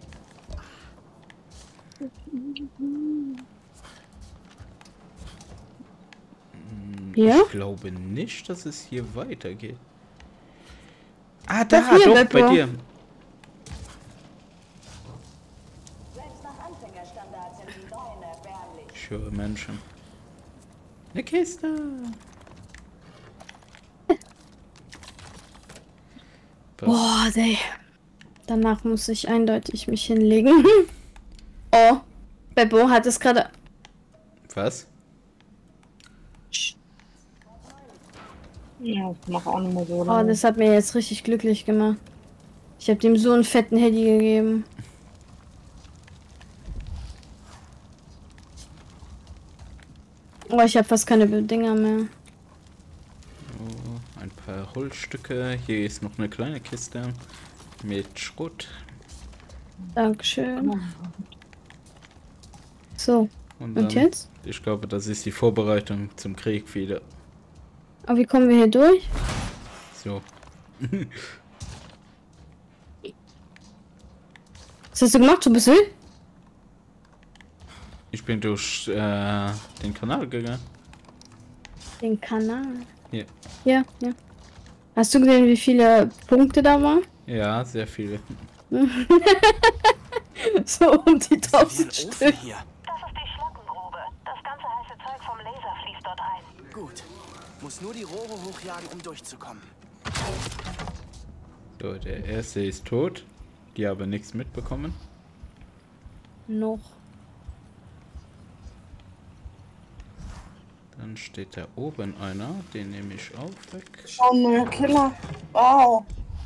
Ja? Ich glaube nicht, dass es hier weitergeht. Ah, da, Doch, hier, doch, Beppo. bei dir. Ich höre Menschen. Eine Kiste. Boah, ey. Danach muss ich eindeutig mich hinlegen. Oh, Beppo hat es gerade... Was? Ja, ich mach auch nicht mehr so. Oh, das hat mir jetzt richtig glücklich gemacht. Ich habe dem so einen fetten Handy gegeben. Oh, ich habe fast keine Dinger mehr. Oh, ein paar Holzstücke. Hier ist noch eine kleine Kiste mit Schrott. Dankeschön. So, Und, und dann, jetzt? Ich glaube, das ist die Vorbereitung zum Krieg wieder. Aber wie kommen wir hier durch? So. Was hast du gemacht, du bist wild? Ich bin durch äh, den Kanal gegangen. Den Kanal. Hier. Ja, ja. Hast du gesehen, wie viele Punkte da waren? Ja, sehr viele. So um die tausend Ofen Stück. hier. Das ist die Schlackengrube. Das ganze heiße Zeug vom Laser fließt dort rein. Gut. Muss nur die Rohre hochjagen, um durchzukommen. So, der erste ist tot. Die haben nichts mitbekommen. Noch. Dann steht da oben einer. Den nehme ich auch weg. Oh, neuer Killer. Wow.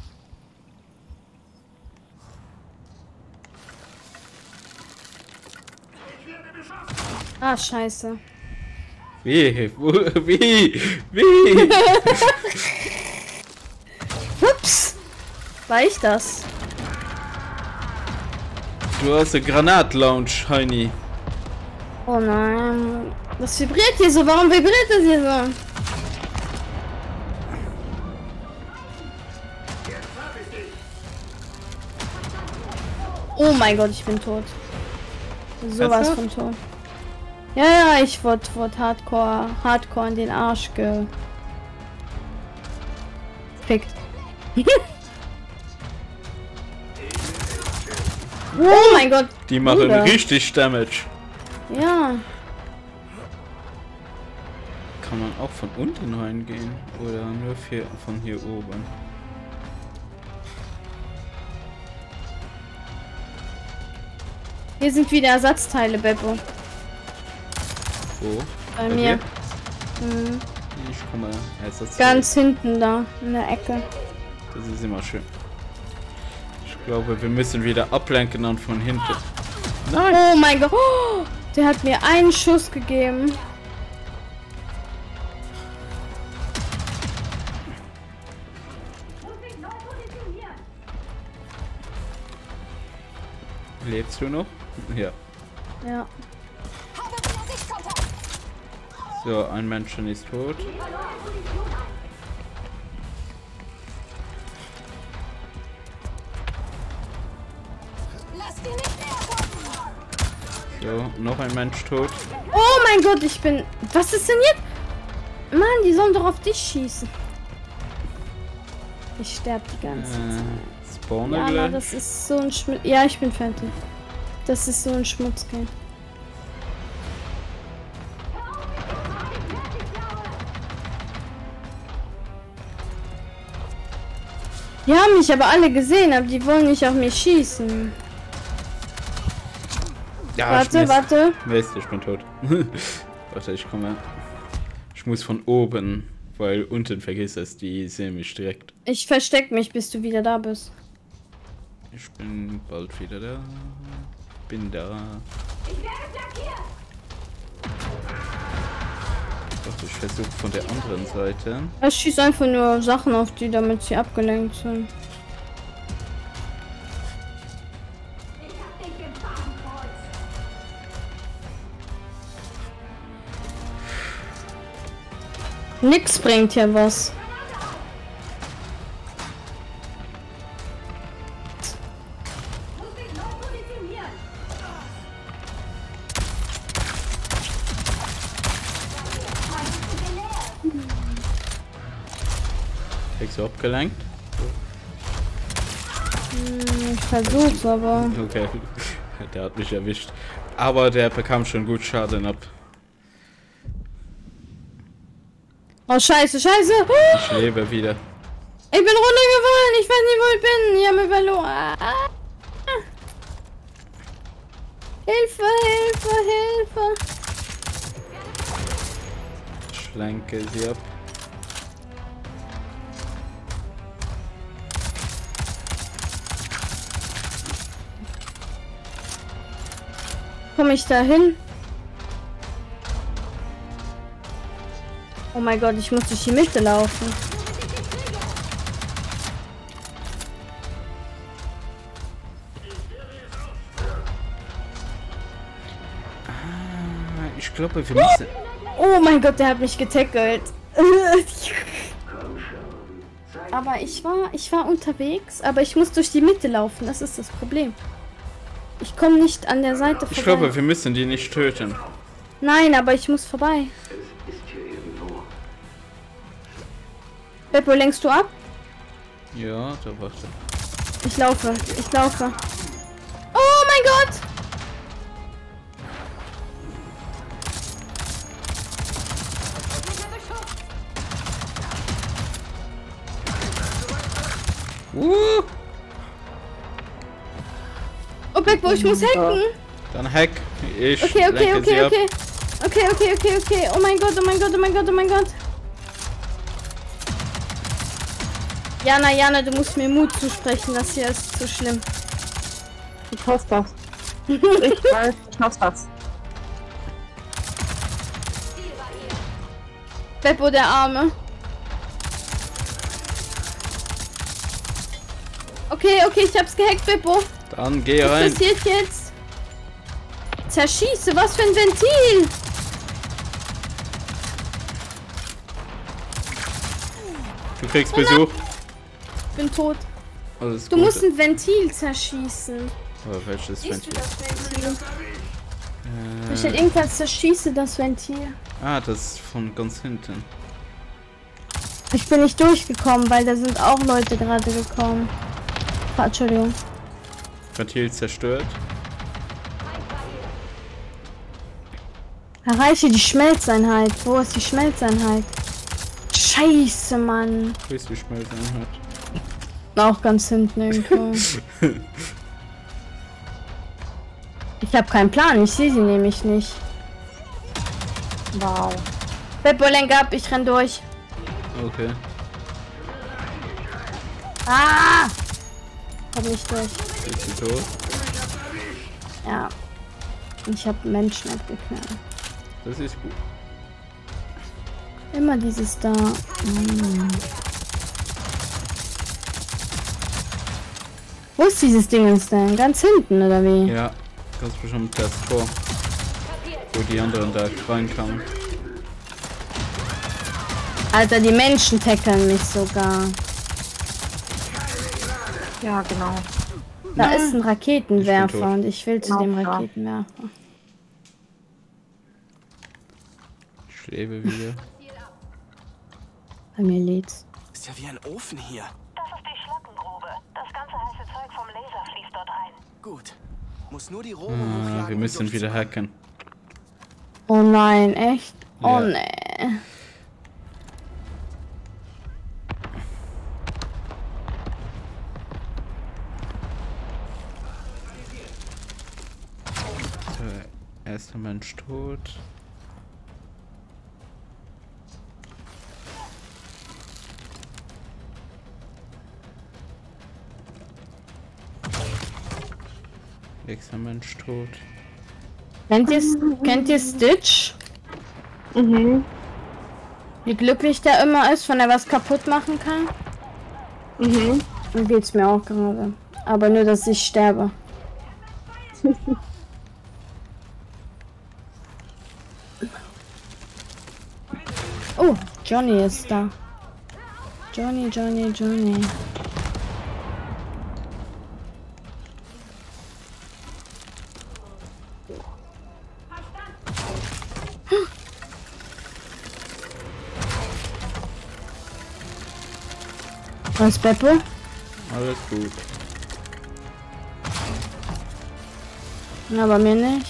Ah, scheiße. Wie? Wo, wie? Wie? Ups. War ich das? Du hast eine Granatlaunch, Heini. Oh nein. Das vibriert hier so. Warum vibriert das hier so? Oh mein Gott, ich bin tot. Sowas von tot. Ja, ja, ich wurde wurde hardcore, hardcore in den Arsch ge... Fickt. Oh mein Gott. Die machen Bruder. richtig Damage. Ja. Kann man auch von unten reingehen oder nur für, von hier oben? Hier sind wieder Ersatzteile, Beppo. Wo? Bei, Bei mir. dir? Mhm. Ich komme Ersatz. Ganz hinten da, in der Ecke. Das ist immer schön. Ich glaube, wir müssen wieder ablenken und von hinten. Nein! Oh mein Gott. Oh, der hat mir einen Schuss gegeben. Lebst du noch? Ja. Ja. So, ein Menschen ist tot. So, noch ein Mensch tot. Oh mein Gott, ich bin... Was ist denn jetzt? Mann, die sollen doch auf dich schießen. Ich sterbe die ganze Zeit. Äh, Spawner Ja, gleich. das ist so ein Schmutz... Ja, ich bin fertig. Das ist so ein Schmutzgeld. Die haben mich aber alle gesehen, aber die wollen nicht auf mich schießen. Ja, Warte, ich warte. Mist, ich bin tot. Warte, ich komme. Ich muss von oben, weil unten vergiss es, die sehen mich direkt. Ich versteck mich, bis du wieder da bist. Ich bin bald wieder da. Bin da. Ich werde flankiert! Warte, ich versuche von der anderen Seite. Ich schieße einfach nur Sachen auf die, damit sie abgelenkt sind. Nix bringt hier was. Kriegst du abgelenkt? Hm, ich versuch's, aber... Okay, der hat mich erwischt. Aber der bekam schon gut Schaden ab. Oh, scheiße, scheiße! Ich lebe wieder. Ich bin runtergefallen, ich weiß nicht, wo ich bin. Ich habe mich verloren. Ah. Hilfe, Hilfe, Hilfe. Ich lenke sie ab. Komme ich da hin? Oh mein Gott, ich muss durch die Mitte laufen. Ah, ich glaube, wir müssen... Oh mein Gott, der hat mich getackelt. Aber ich war, ich war unterwegs, aber ich muss durch die Mitte laufen. Das ist das Problem. Ich komme nicht an der Seite vorbei. Ich glaube, wir müssen die nicht töten. Nein, aber ich muss vorbei. Beppo, lenkst du ab? Ja, da warte. Ich laufe, ich laufe. Oh mein Gott! Uh. Oh, Beppo, ich muss hacken. Dann hack. Ich okay, okay, lenke okay, sie ab. okay. Okay, okay, okay, okay. Oh mein Gott, oh mein Gott, oh mein Gott, oh mein Gott. Jana, Jana, du musst mir Mut zusprechen, das hier ist zu schlimm. Ich schaff's das. Ich weiß, ich schaff's das. Beppo, der Arme. Okay, okay, ich hab's gehackt, Beppo. Dann geh rein. Was passiert jetzt? Zerschieße, was für ein Ventil? Du kriegst Besuch. Ich bin tot. Alles du gut. musst ein Ventil zerschießen. Aber welches Siehst Ventil? du das Ventil? Äh, Ich hätte irgendwas zerschieße das Ventil. ah, das ist von ganz hinten. Ich bin nicht durchgekommen, weil da sind auch Leute gerade gekommen. Ah, Entschuldigung. Ventil zerstört. Erreiche die Schmelzeinheit. Wo ist die Schmelzeinheit? Scheiße, Mann. Wo ist die Schmelzeinheit? Auch ganz hinten irgendwo. Ich habe keinen Plan. Ich sehe sie nämlich nicht. Wow. Beppo, lenk ab. Ich renn durch. Okay. Ah! Komm nicht durch. Ist sie tot? Ja. Ich habe Menschen abgeknallt. Das ist gut. Immer dieses da. Hm. Wo ist dieses Ding denn? Ganz hinten, oder wie? Ja, ganz bestimmt das Tor. Wo die anderen da reinkamen. Alter, die Menschen tackeln mich sogar. Ja, genau. Da ist ein Raketenwerfer Ich bin tot. und ich will zu Genau, dem ja. Raketenwerfer. Ich lebe wieder. Bei mir lädt's. Ist ja wie ein Ofen hier. Das ist die Schlackengrube. Das ganze heiße Zeug vom Laser fließt dort rein. Gut. Muss nur die Rohre Ah, hochladen wir und müssen wieder durchziehen. hacken. Oh nein, echt? Oh Ja. nee. Der erste Mensch tot. Nächster Mensch tot. Kennt ihr, kennt ihr Stitch? Mhm. Wie glücklich der immer ist, wenn er was kaputt machen kann? Mhm. So geht's mir auch gerade. Aber nur, dass ich sterbe. Oh, Johnny ist da. Johnny, Johnny, Johnny. Was, Beppo? Alles gut. Na, bei mir nicht.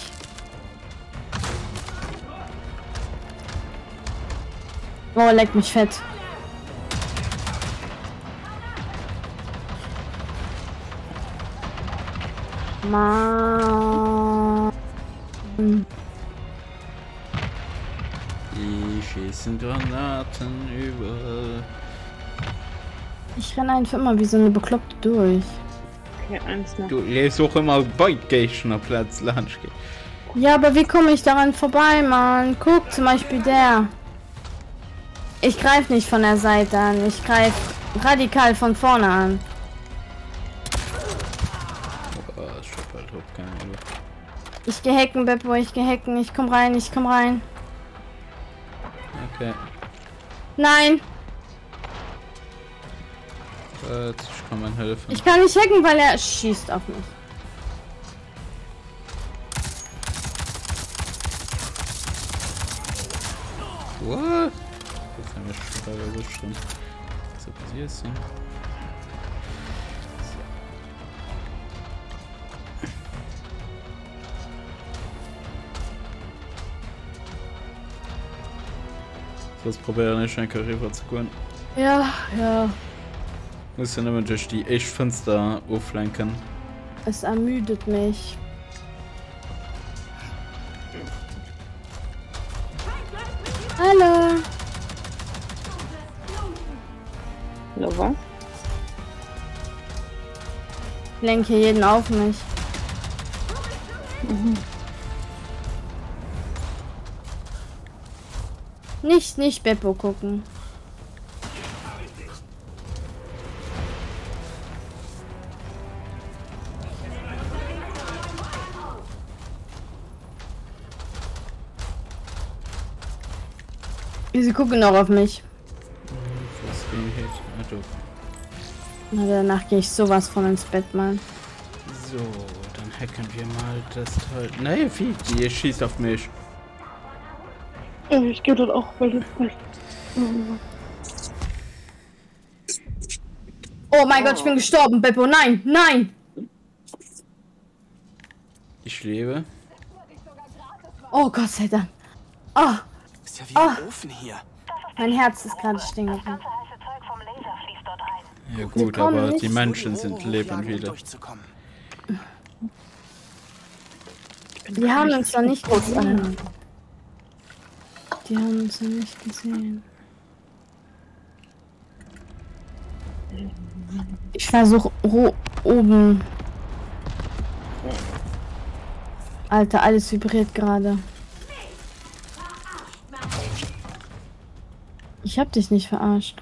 Oh, leck mich fett. Mann. Die schießen Granaten überall. Ich renne einfach immer wie so eine Bekloppte durch. Okay, eins noch. Du lebst auch immer bei Gegner Platz Lunch. Ja, aber wie komme ich daran vorbei, Mann? Guck, zum Beispiel der. Ich greife nicht von der Seite an. Ich greife radikal von vorne an. Oh, ich hab halt auch keine Ahnung. Ich geh hacken, Beppo, ich geh hacken. Ich komm rein, ich komm rein. Okay. Nein, Äh, ich kann man helfen. ich kann nicht hacken, weil er schießt auf mich. What? Das ist ja nicht total so schlimm. Was ist passiert ist denn? So. Das probieren ich ein Karriere zu gehen. Ja, ja. Muss ja immer durch die echt Fenster auflenken. Es ermüdet mich. Hallo. Hallo, was? Ich lenke jeden auf mich. Mhm. Nicht, nicht Beppo gucken. Sie gucken noch auf mich. Was ging jetzt? Ah, doch. Na, danach gehe ich sowas von ins Bett, Mann. So, dann hacken wir mal das Teil. Nein, wie? Die schießt auf mich. Ich gehe dort auch, weil du nicht. Oh mein Gott, ich bin gestorben, Beppo. Nein, nein. Ich lebe. Oh Gott sei Dank. Oh, Ist ja wie Ah. ein Ofen hier. mein Herz ist gerade stehen Das geblieben. ganze heiße Zeug vom Laser fließt dort rein. Ja gut, kommen aber nicht. die Menschen sind Rohre leben hochladen, um wieder. durchzukommen. Die haben uns noch nicht gesehen. Die haben uns noch nicht gesehen. Ich versuche oben. Alter, alles vibriert gerade. Ich hab dich nicht verarscht.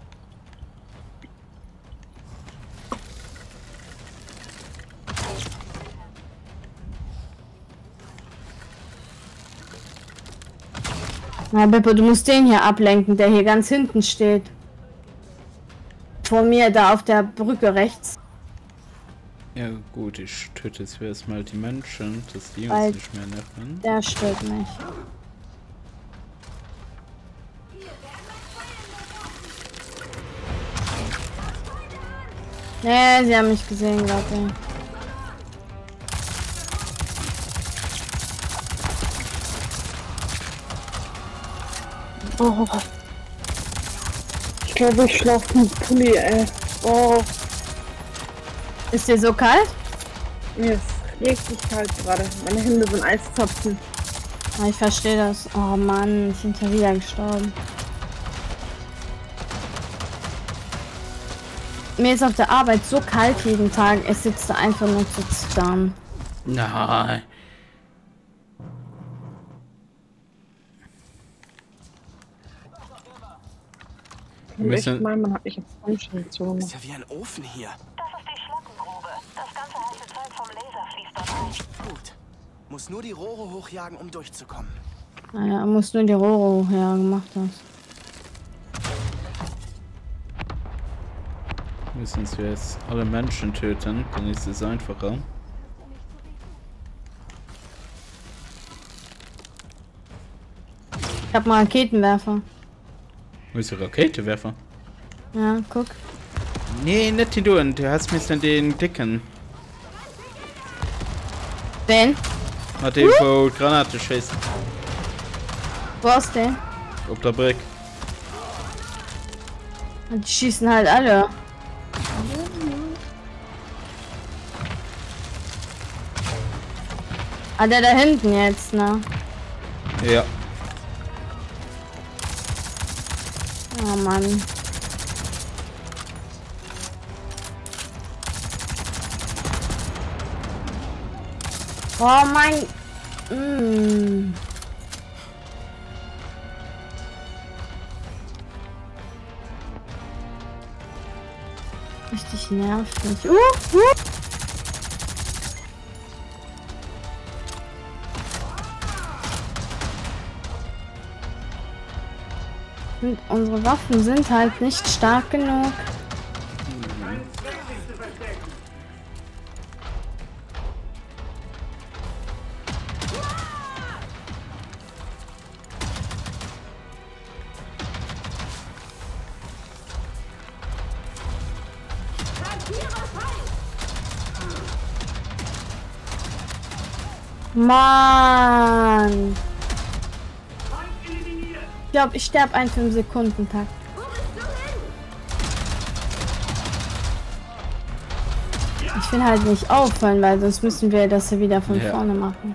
Na, Beppo, du musst den hier ablenken, der hier ganz hinten steht. Vor mir, da auf der Brücke rechts. Ja gut, ich töte jetzt erstmal die Menschen, dass die uns Weil nicht mehr nerven. Der stört mich. Nee, sie haben mich gesehen, glaube ich. Oh. Ich glaube, ich schlafe mit Pulli, ey. Oh, Ist dir so kalt? mir ist richtig kalt gerade. Meine Hände sind Eiszapfen. Ah, ich verstehe das. Oh Mann, ich bin ja wieder gestorben. Mir ist auf der Arbeit so kalt jeden Tag. Es sitzt da einfach nur zu zittern. Nein. Wir Und echt müssen, mal, man hat mich jetzt Funktionszone. Ist ja wie ein Ofen hier. Das ist die Schlackengrube. Das ganze heiße Zeug vom Laser fließt dort rein. Gut. Muss nur die Rohre hochjagen, um durchzukommen. Naja, muss nur die Rohre her gemacht hast. Müssen wir jetzt alle Menschen töten, dann ist es einfacher. Ich hab mal Raketenwerfer. Wo ist der Raketenwerfer? Ja, guck. Nee, nicht die du, du hast mir dann den dicken. Den? Mit dem, wo Granate schießt. Wo ist der? Auf der Brick. Die schießen halt alle. Ah, der da hinten jetzt, ne? Ja. Oh Mann. Oh mein... Mm. Richtig nervig. Uh, uh. Und unsere Waffen sind halt nicht stark genug. Mann! Ich glaube, ich sterbe einen fünf Sekunden Takt. Ich will halt nicht auffallen, weil sonst müssen wir das hier wieder von ja. vorne machen.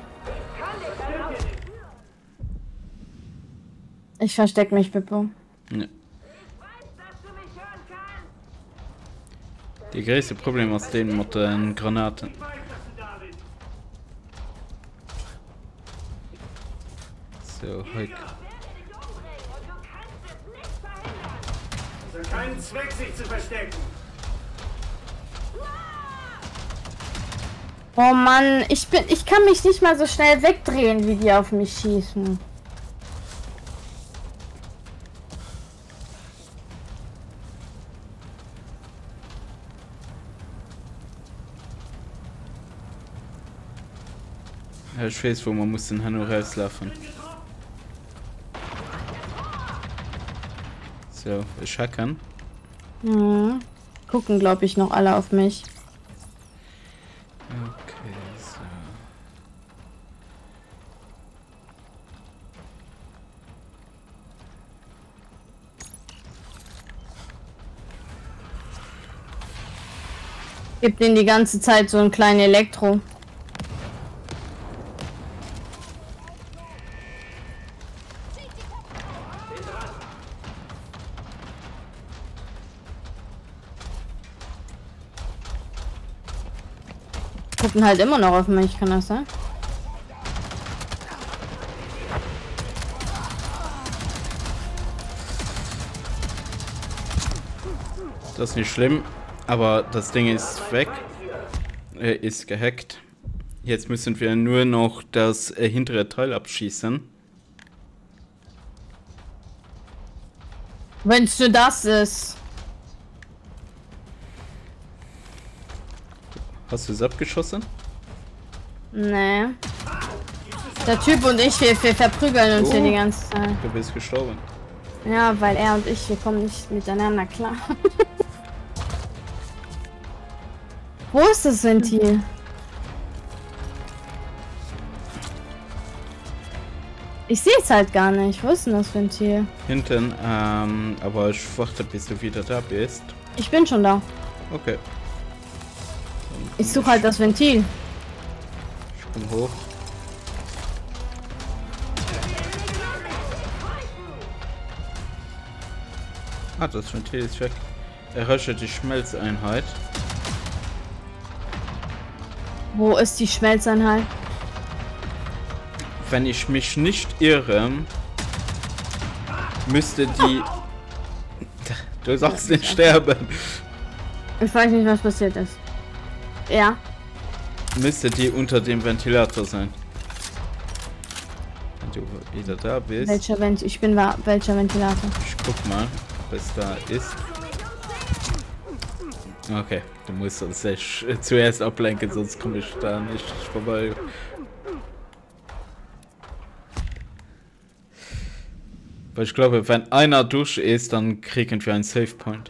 Ich versteck mich, Bippo. Ja. Die größte Problem aus den mit den Granaten. So, heik. Es hat keinen Zweck, sich zu verstecken. Oh Mann, ich bin, ich kann mich nicht mal so schnell wegdrehen, wie die auf mich schießen. Ja, ich weiß, wo man muss den Hanno rauslaufen. So, ich hacken. Mhm. Gucken, glaube ich, noch alle auf mich. Okay, so. Gibt ihnen die ganze Zeit so ein kleines Elektro. Gucken halt immer noch auf mich, kann das sein? Das ist nicht schlimm, aber das Ding ist weg. Er ist gehackt. Jetzt müssen wir nur noch das äh, hintere Teil abschießen. Wenn's nur das ist. Hast du es abgeschossen? Nee. Der Typ und ich, wir, wir verprügeln uns oh, hier die ganze Zeit. Du bist gestorben. Ja, weil er und ich, wir kommen nicht miteinander klar. Wo ist das Ventil? Ich sehe es halt gar nicht. Wo ist denn das Ventil? Hinten, ähm, aber ich warte, bis du wieder da bist. Ich bin schon da. Okay. Ich suche halt das Ventil. Ich komm hoch. Ah, das Ventil ist weg. Erreiche die Schmelzeinheit. Wo ist die Schmelzeinheit? Wenn ich mich nicht irre, müsste die... Du sagst nicht sterben. Ich weiß nicht, was passiert ist. Ja. Müsste die unter dem Ventilator sein. Wenn du wieder da bist. Welcher Vent? Ich bin war. Welcher Ventilator? Ich guck mal, ob es da ist. Okay, du musst uns echt zuerst ablenken, sonst komme ich da nicht vorbei. Weil ich glaube, wenn einer durch ist, dann kriegen wir einen Save Point.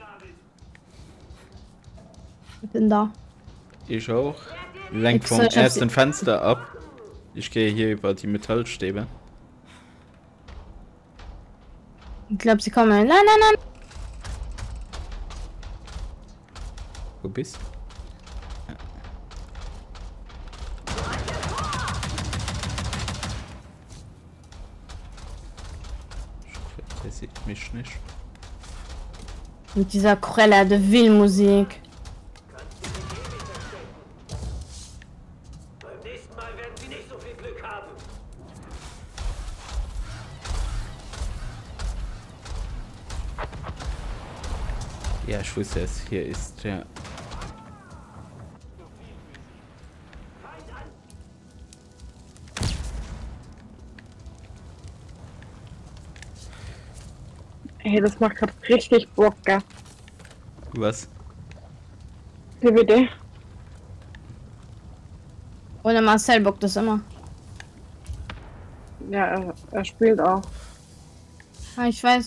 Ich bin da. Ich auch. Lenk Ich vom soll- ich hab ersten sie- Fenster ab. Ich gehe hier über die Metallstäbe. Ich glaube, sie kommen. Nein, nein, nein. Wo bist du? Ja. Ich hoffe, der sieht mich nicht. Mit dieser Cruella de Vil Musik. Beim nächsten Mal werden Sie nicht so viel Glück haben. Ja, ich wusste es. Hier ist der. Hey, das macht grad richtig Bock, gell? Was? D B D. Ohne Marcel bockt das immer. Ja, er, er spielt auch. Ah, ich weiß.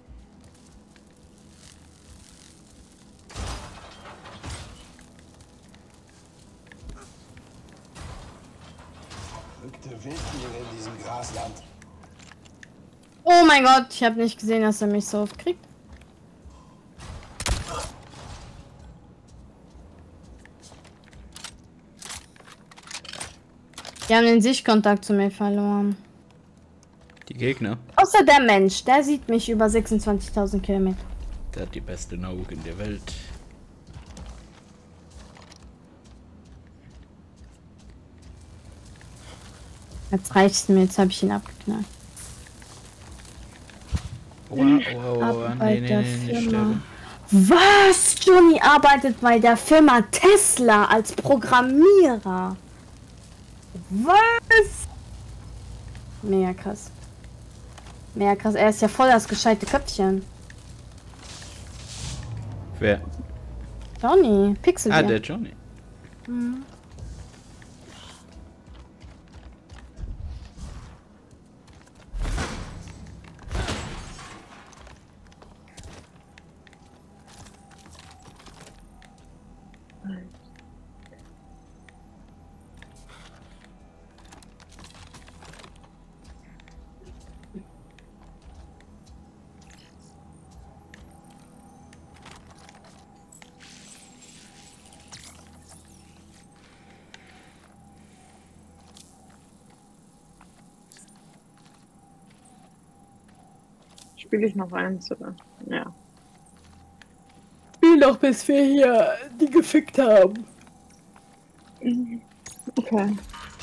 Verrückte Wildtiere in diesem Grasland. Oh mein Gott, ich habe nicht gesehen, dass er mich so oft kriegt. Die haben den Sichtkontakt zu mir verloren. Die Gegner? Außer der Mensch, der sieht mich über sechsundzwanzigtausend Kilometer. Der hat die besten Augen der Welt. Jetzt reicht's mir, jetzt habe ich ihn abgeknallt. Oha, oha, oha, Ab nee, bei nee, der nee, nicht Firma. sterben. Was? Johnny arbeitet bei der Firma Tesla als Programmierer. Was? Mega krass. Mega krass. Er ist ja voll das gescheite Köpfchen. Wer? Johnny, Pixel. Ah, der Johnny. Mhm. Spiele ich noch eins, oder? Ja. Spiel noch, bis wir hier die gefickt haben. Okay.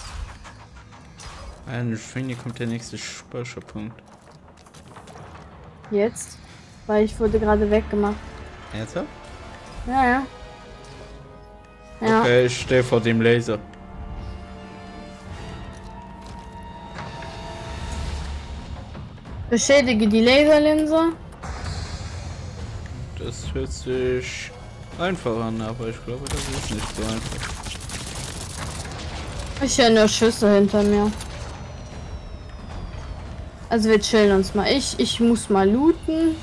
Ein Finde kommt der nächste Speicherpunkt. Jetzt? Weil ich wurde gerade weggemacht. Ernsthaft? Ja, ja. Ja. Okay, ich stehe vor dem Laser. Beschädige die Laserlinse. Das hört sich einfach an, aber ich glaube, das ist nicht so einfach. Ich höre nur Schüsse hinter mir. Also wir chillen uns mal. Ich, ich muss mal looten.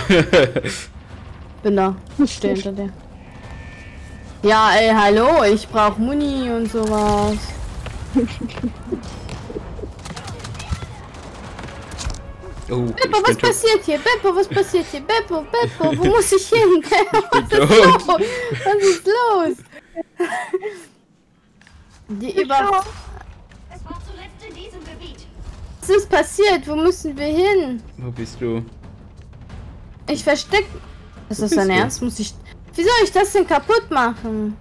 Bin da. Ich stehe hinter dir. Ja, ey, hallo. Ich brauche Muni und sowas. Oh, Beppo, ich was bin tot. passiert hier? Beppo, was passiert hier? Beppo, Beppo, wo muss ich hin? Was ist tot. los? Was ist los? Die über... Es war zuletzt in diesem Gebiet. Was ist passiert? Wo müssen wir hin? Wo bist du? Ich versteck... Ist das bist dein du? Ernst? Muss ich... Wie soll ich das denn kaputt machen?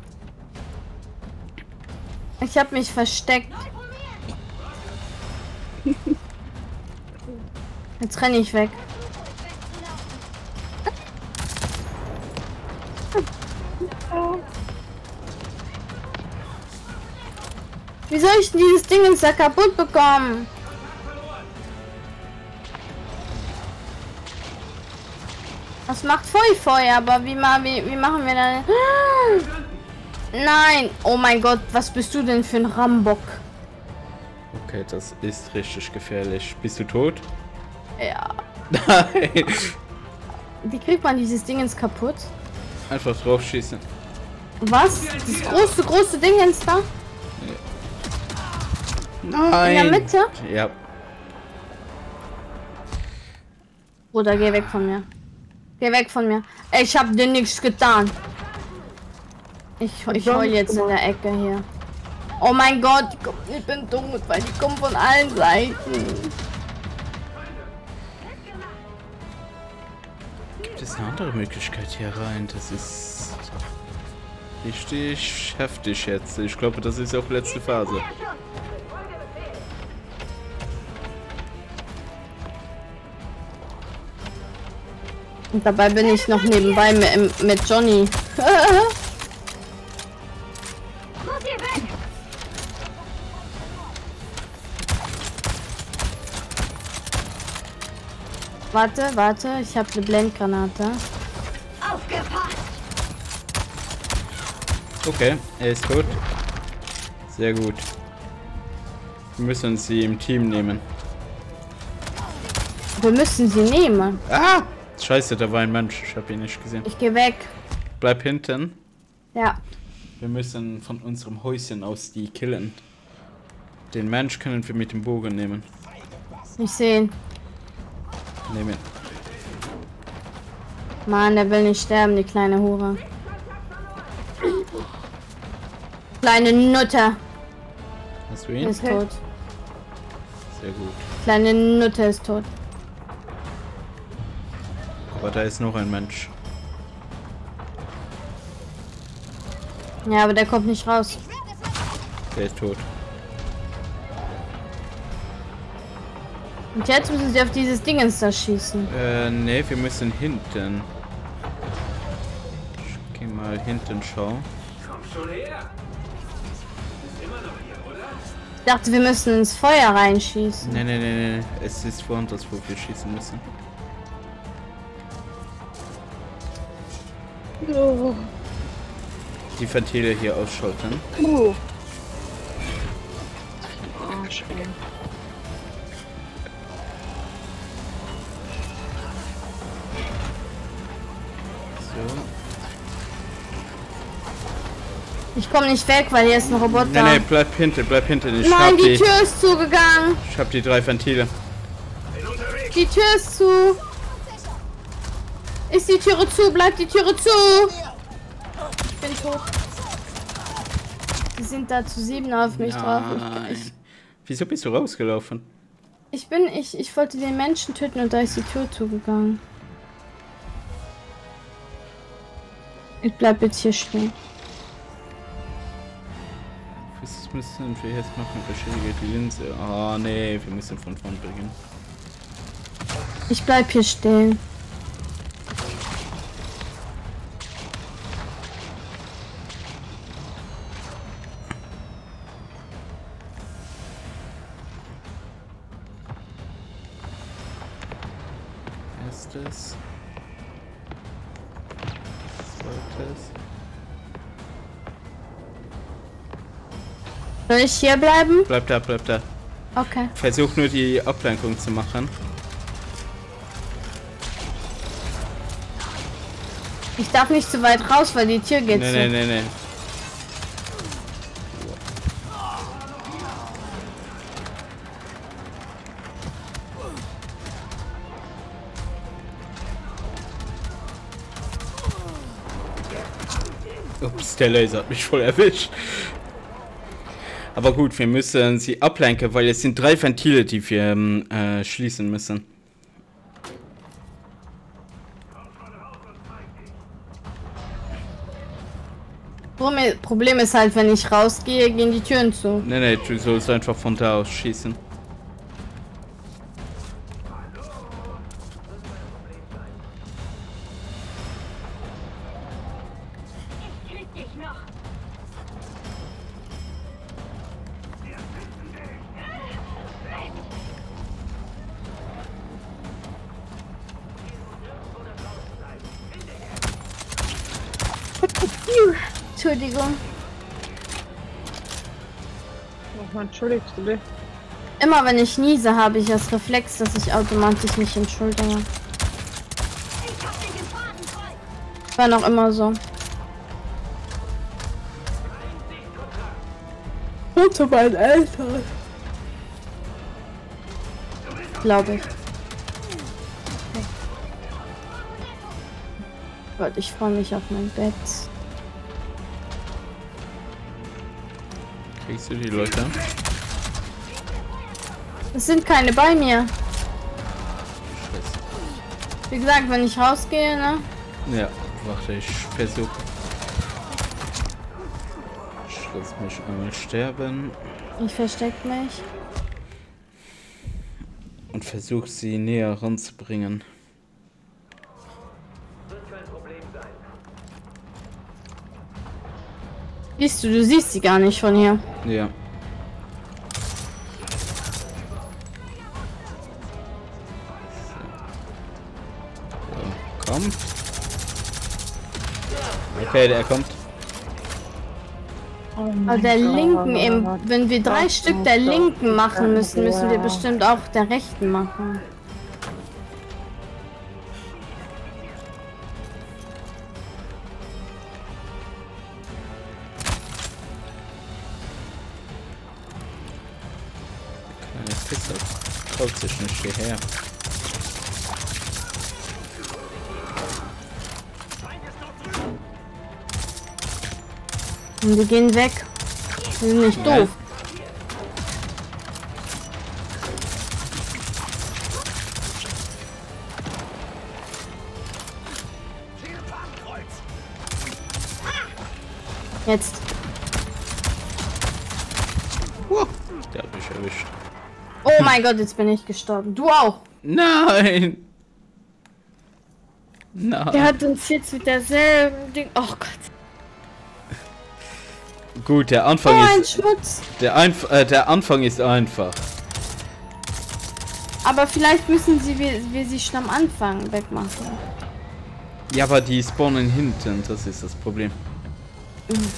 Ich habe mich versteckt. Jetzt renne ich weg. Wie soll ich denn dieses Ding jetzt da kaputt bekommen? Das macht voll Feuer, aber wie, ma wie, wie machen wir dann? Nein! Oh mein Gott, was bist du denn für ein Rambock? Okay, das ist richtig gefährlich. Bist du tot? Ja. Nein! Wie kriegt man dieses Dingens kaputt? Einfach drauf schießen. Was? Das große, große Dingens da? Nein! In der Mitte? Ja. Bruder, geh weg von mir. Geh weg von mir. Ich hab dir nichts getan. Ich, ich heul jetzt in der Ecke hier. Oh mein Gott, ich bin tot, weil die kommen von allen Seiten. Gibt es eine andere Möglichkeit hier rein? Das ist richtig heftig jetzt. Ich glaube, das ist auch letzte Phase. Und dabei bin ich noch nebenbei mit, mit Johnny. Warte, warte, ich habe eine Blendgranate. Okay, er ist tot. Sehr gut. Wir müssen sie im Team nehmen. Wir müssen sie nehmen. Ah! Scheiße, da war ein Mensch. Ich habe ihn nicht gesehen. Ich gehe weg. Bleib hinten. Ja. Wir müssen von unserem Häuschen aus die killen. Den Mensch können wir mit dem Bogen nehmen. Ich sehe ihn. Nehmen. Mann, der will nicht sterben, die kleine Hure. Kleine Nutte. Hast du ihn? Ist tot. Sehr gut. Kleine Nutte ist tot. Aber da ist noch ein Mensch. Ja, aber der kommt nicht raus. Der ist tot. Und jetzt müssen sie auf dieses Dingens da schießen. Äh, ne, wir müssen hinten. Ich geh mal hinten schauen. Ich dachte, wir müssen ins Feuer reinschießen. Ne, ne, ne, ne. Es ist woanders, wo wir schießen müssen. Oh. Die Ventile hier ausschalten. Oh. Oh, schön. So. Ich komme nicht weg, weil hier ist ein Roboter. Ne, ne, bleib hinten, bleib hinten. Ich Nein, hab die die Tür ist zugegangen. Ich hab die drei Ventile. Die Tür ist zu. Ist die Türe zu? Bleibt die Türe zu? Ich bin tot. Die sind da zu sieben auf mich drauf. Ich, ich, Wieso bist du rausgelaufen? ich bin, ich, ich wollte den Menschen töten und da ist die Tür zugegangen. Ich bleib jetzt hier stehen. Was müssen wir jetzt machen? Beschädige die Linse. Ah, oh, nee, wir müssen von vorn beginnen. Ich bleib hier stehen. Erstes. Zweites. Soll ich hier bleiben? Bleib da, bleib da. Okay. Versuch nur die Ablenkung zu machen. Ich darf nicht zu weit raus, weil die Tür geht Nee, zu. nee, nee, nee. Ups, der Laser hat mich voll erwischt. Aber gut, wir müssen sie ablenken, weil es sind drei Ventile, die wir äh, schließen müssen. Problem ist halt, wenn ich rausgehe, gehen die Türen zu. Nee, nee, du sollst einfach von da aus schießen. Juh. Entschuldigung. Nochmal entschuldigst du dich? Immer wenn ich niese, habe ich das Reflex, dass ich automatisch mich entschuldige. War noch immer so. Und zu meinen Eltern. Glaube ich. Okay. Gott, ich freue mich auf mein Bett. Kriegst du die Leute? Es sind keine bei mir. Scheiße. Wie gesagt, wenn ich rausgehe, ne? Ja, warte, ich versuche. Ich lass mich einmal sterben. Ich versteck mich. Und versuche sie näher ranzubringen. Siehst du, du siehst sie gar nicht von hier. Ja. So, kommt. Okay, der kommt. Oh Aber der Gott. linken, im, wenn wir drei Gott, Stück der Gott, linken machen müssen, müssen wir ja. bestimmt auch der rechten machen. Kleine Pisser. Traut sich nicht hierher. Und die gehen weg. Die sind nicht Ja. doof. Jetzt. Uh, der hat mich erwischt. Oh mein Gott, jetzt bin ich gestorben. Du auch. Nein! Nein! Der hat uns jetzt mit derselben Ding. Oh Gott. Gut, der Anfang Oh, ein ist. Schmutz. Der, Einf äh, der Anfang ist einfach. Aber vielleicht müssen sie wir, wir sie schon am Anfang wegmachen. Ja, aber die spawnen hinten, das ist das Problem. Mhm.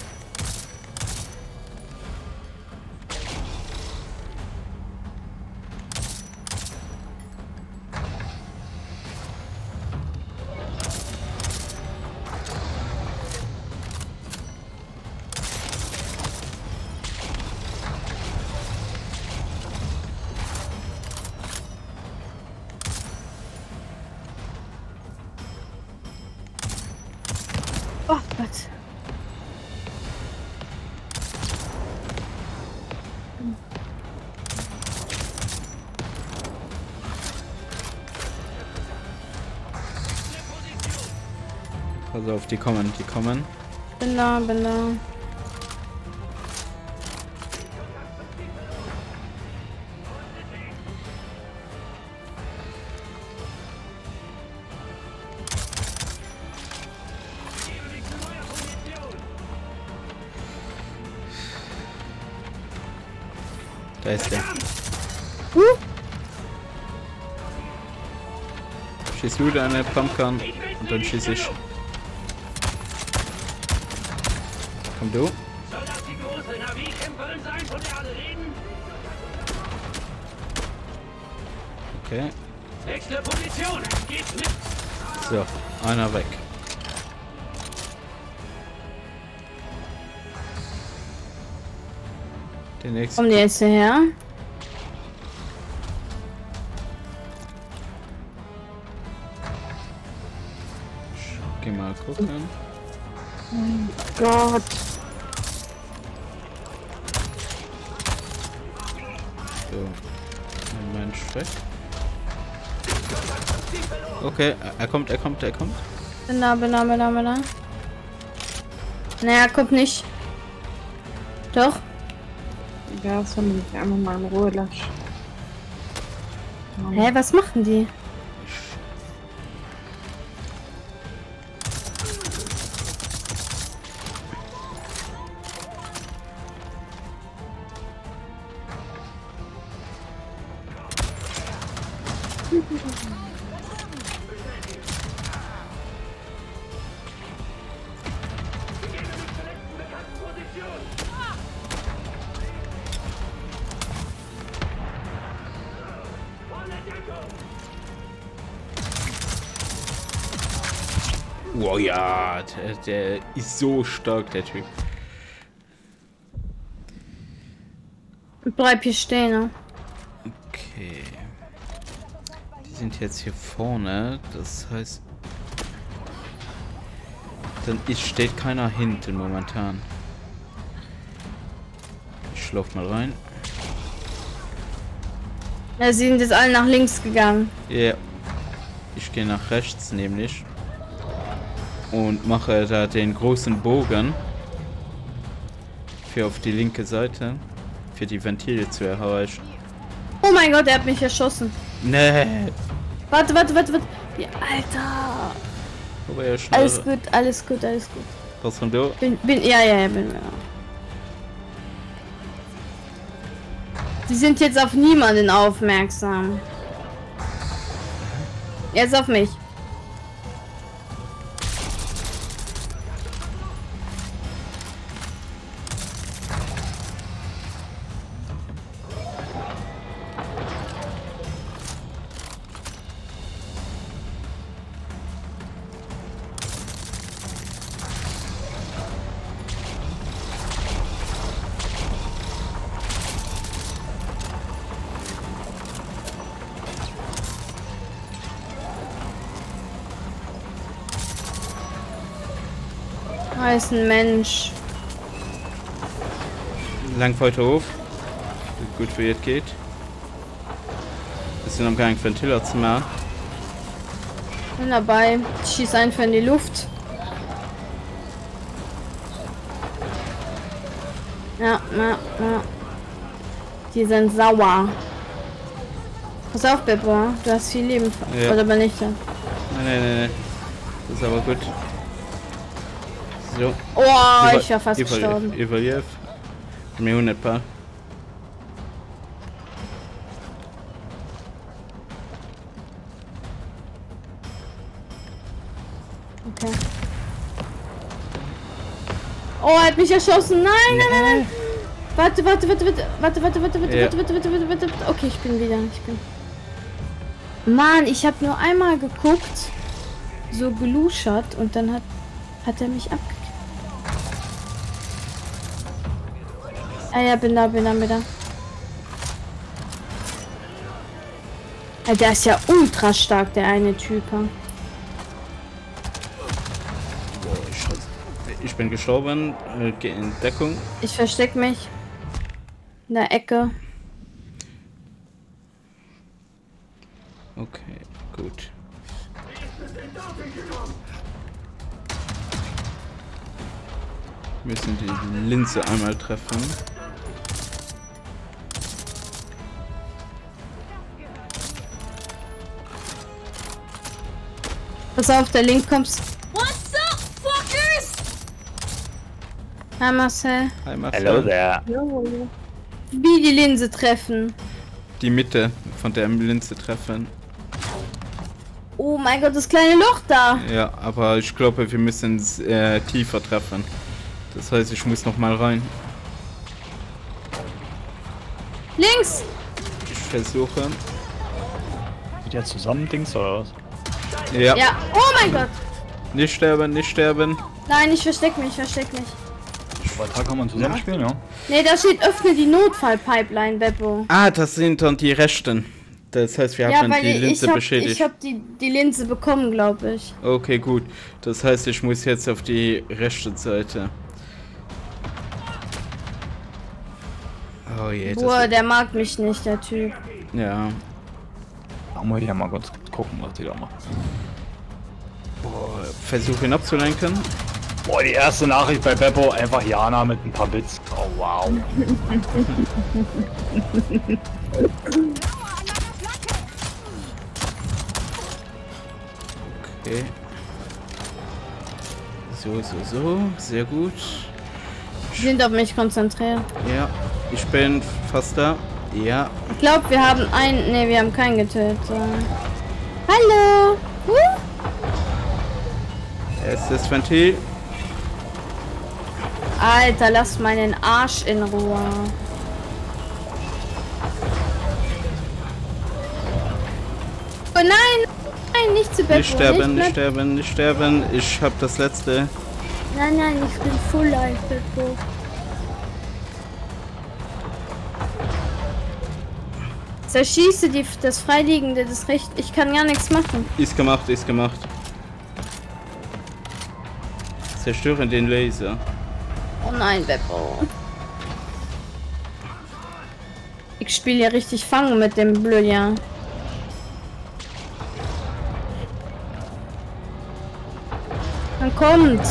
Oh Gott. Pass auf, die kommen, die kommen. Bin da, bin da. Da ist der. Huh? Schieß du deine Pumpgun und dann schieß ich. Komm du. Okay. So, einer weg. Der nächste. Kommen die jetzt hierher? Geh mal gucken. Gott. So. Ein Mensch weg. Okay, er kommt, er kommt, er kommt. Bin da, bin da, bin da, bin da. Naja, kommt nicht. Doch. Ja, das haben mich einfach mal in Ruhe lassen. Hä, was machen die? Oh ja, der, der ist so stark, der Typ. Bleib hier stehen, ne? Okay. Die sind jetzt hier vorne, das heißt... Dann ist, steht keiner hinten momentan. Ich lauf mal rein. Ja, sie sind jetzt alle nach links gegangen. Ja. Yeah. Ich gehe nach rechts nämlich. Und mache da den großen Bogen. Für auf die linke Seite. Für die Ventile zu erreichen. Oh mein Gott, er hat mich erschossen. Nee. Warte, warte, warte, warte. Ja, Alter. Aber ja, alles gut, alles gut, alles gut. Was von du? Bin, bin, ja, ja, ja, bin, ja. Sie sind jetzt auf niemanden aufmerksam. Jetzt auf mich. Da ist ein Mensch. Lang weiter hoch. Gut, wie jetzt geht. Bisschen am Gang Ventiler zu machen. Bin dabei. Ich schieß einfach in die Luft. Ja, ja, ja. Die sind sauer. Pass auf, Beppo. Du hast viel Leben. Ja. Oder aber nicht? Ja. Nein, nein, nein, nein. Das ist aber gut. So. Oh, Eva ich war fast Eva gestorben. Evaliev. Mir hundert Paar. Okay. Oh, er hat mich erschossen. Nein, nein, nein, nein. Warte, warte, warte, warte, warte, warte, warte, warte, ja. warte, warte, warte, warte, warte. Okay, ich bin wieder. Ich bin. Mann, ich habe nur einmal geguckt, so geluschert und dann hat hat er mich abgekriegt. Ah ja, bin da, bin da, bin da. Ah, der ist ja ultra stark, der eine Typ. Boah, ich, ich bin gestorben, äh, geh in Deckung. Ich versteck mich in der Ecke. Okay, gut. Wir müssen die Linse einmal treffen. Pass auf, der Link kommt. What's up, fuckers? Hi Marcel. Hi Marcel. Hello there. Wie die Linse treffen. Die Mitte von der Linse treffen. Oh mein Gott, das kleine Loch da. Ja, aber ich glaube, wir müssen es äh, tiefer treffen. Das heißt, ich muss noch mal rein. Links! Ich versuche. Sind ja zusammen Dings oder was? Ja. Ja. Oh mein Gott! Nicht sterben, nicht sterben. Nein, ich versteck mich, ich versteck mich. Da kann man zusammen spielen, ja? Ne, da steht öffne die Notfallpipeline, Beppo. Ah, das sind dann die Rechten. Das heißt, wir ja, haben weil die Linse ich hab, beschädigt. Ich habe die, die Linse bekommen, glaube ich. Okay, gut. Das heißt, ich muss jetzt auf die rechte Seite. Oh je, das Boah, der mag mich nicht, der Typ. Ja. Da muss ich ja mal kurz gucken, was die da macht. Boah, versuch ihn abzulenken. Boah, die erste Nachricht bei Beppo, einfach Jana mit ein paar Bits. Oh wow. Okay. So, so, so. Sehr gut. Sie sind auf mich konzentriert. Ja, ich bin fast da. Ja. Ich glaube, wir haben einen. Ne, wir haben keinen getötet. Hallo! Huh? Erstes Ventil. Alter, lass meinen Arsch in Ruhe. Oh nein! Nein! nein, nicht zu Beppo. Nicht sterben, nicht bleib- sterben, nicht sterben. Ich hab das letzte. Nein, nein, ich bin full life, Beppo. Zerschieße die, das Freiliegende, das Recht. Ich kann gar nichts machen. Ist gemacht, ist gemacht. Zerstören den Laser. Oh nein, Beppo. Ich spiele ja richtig Fangen mit dem Blödja. Dann kommt.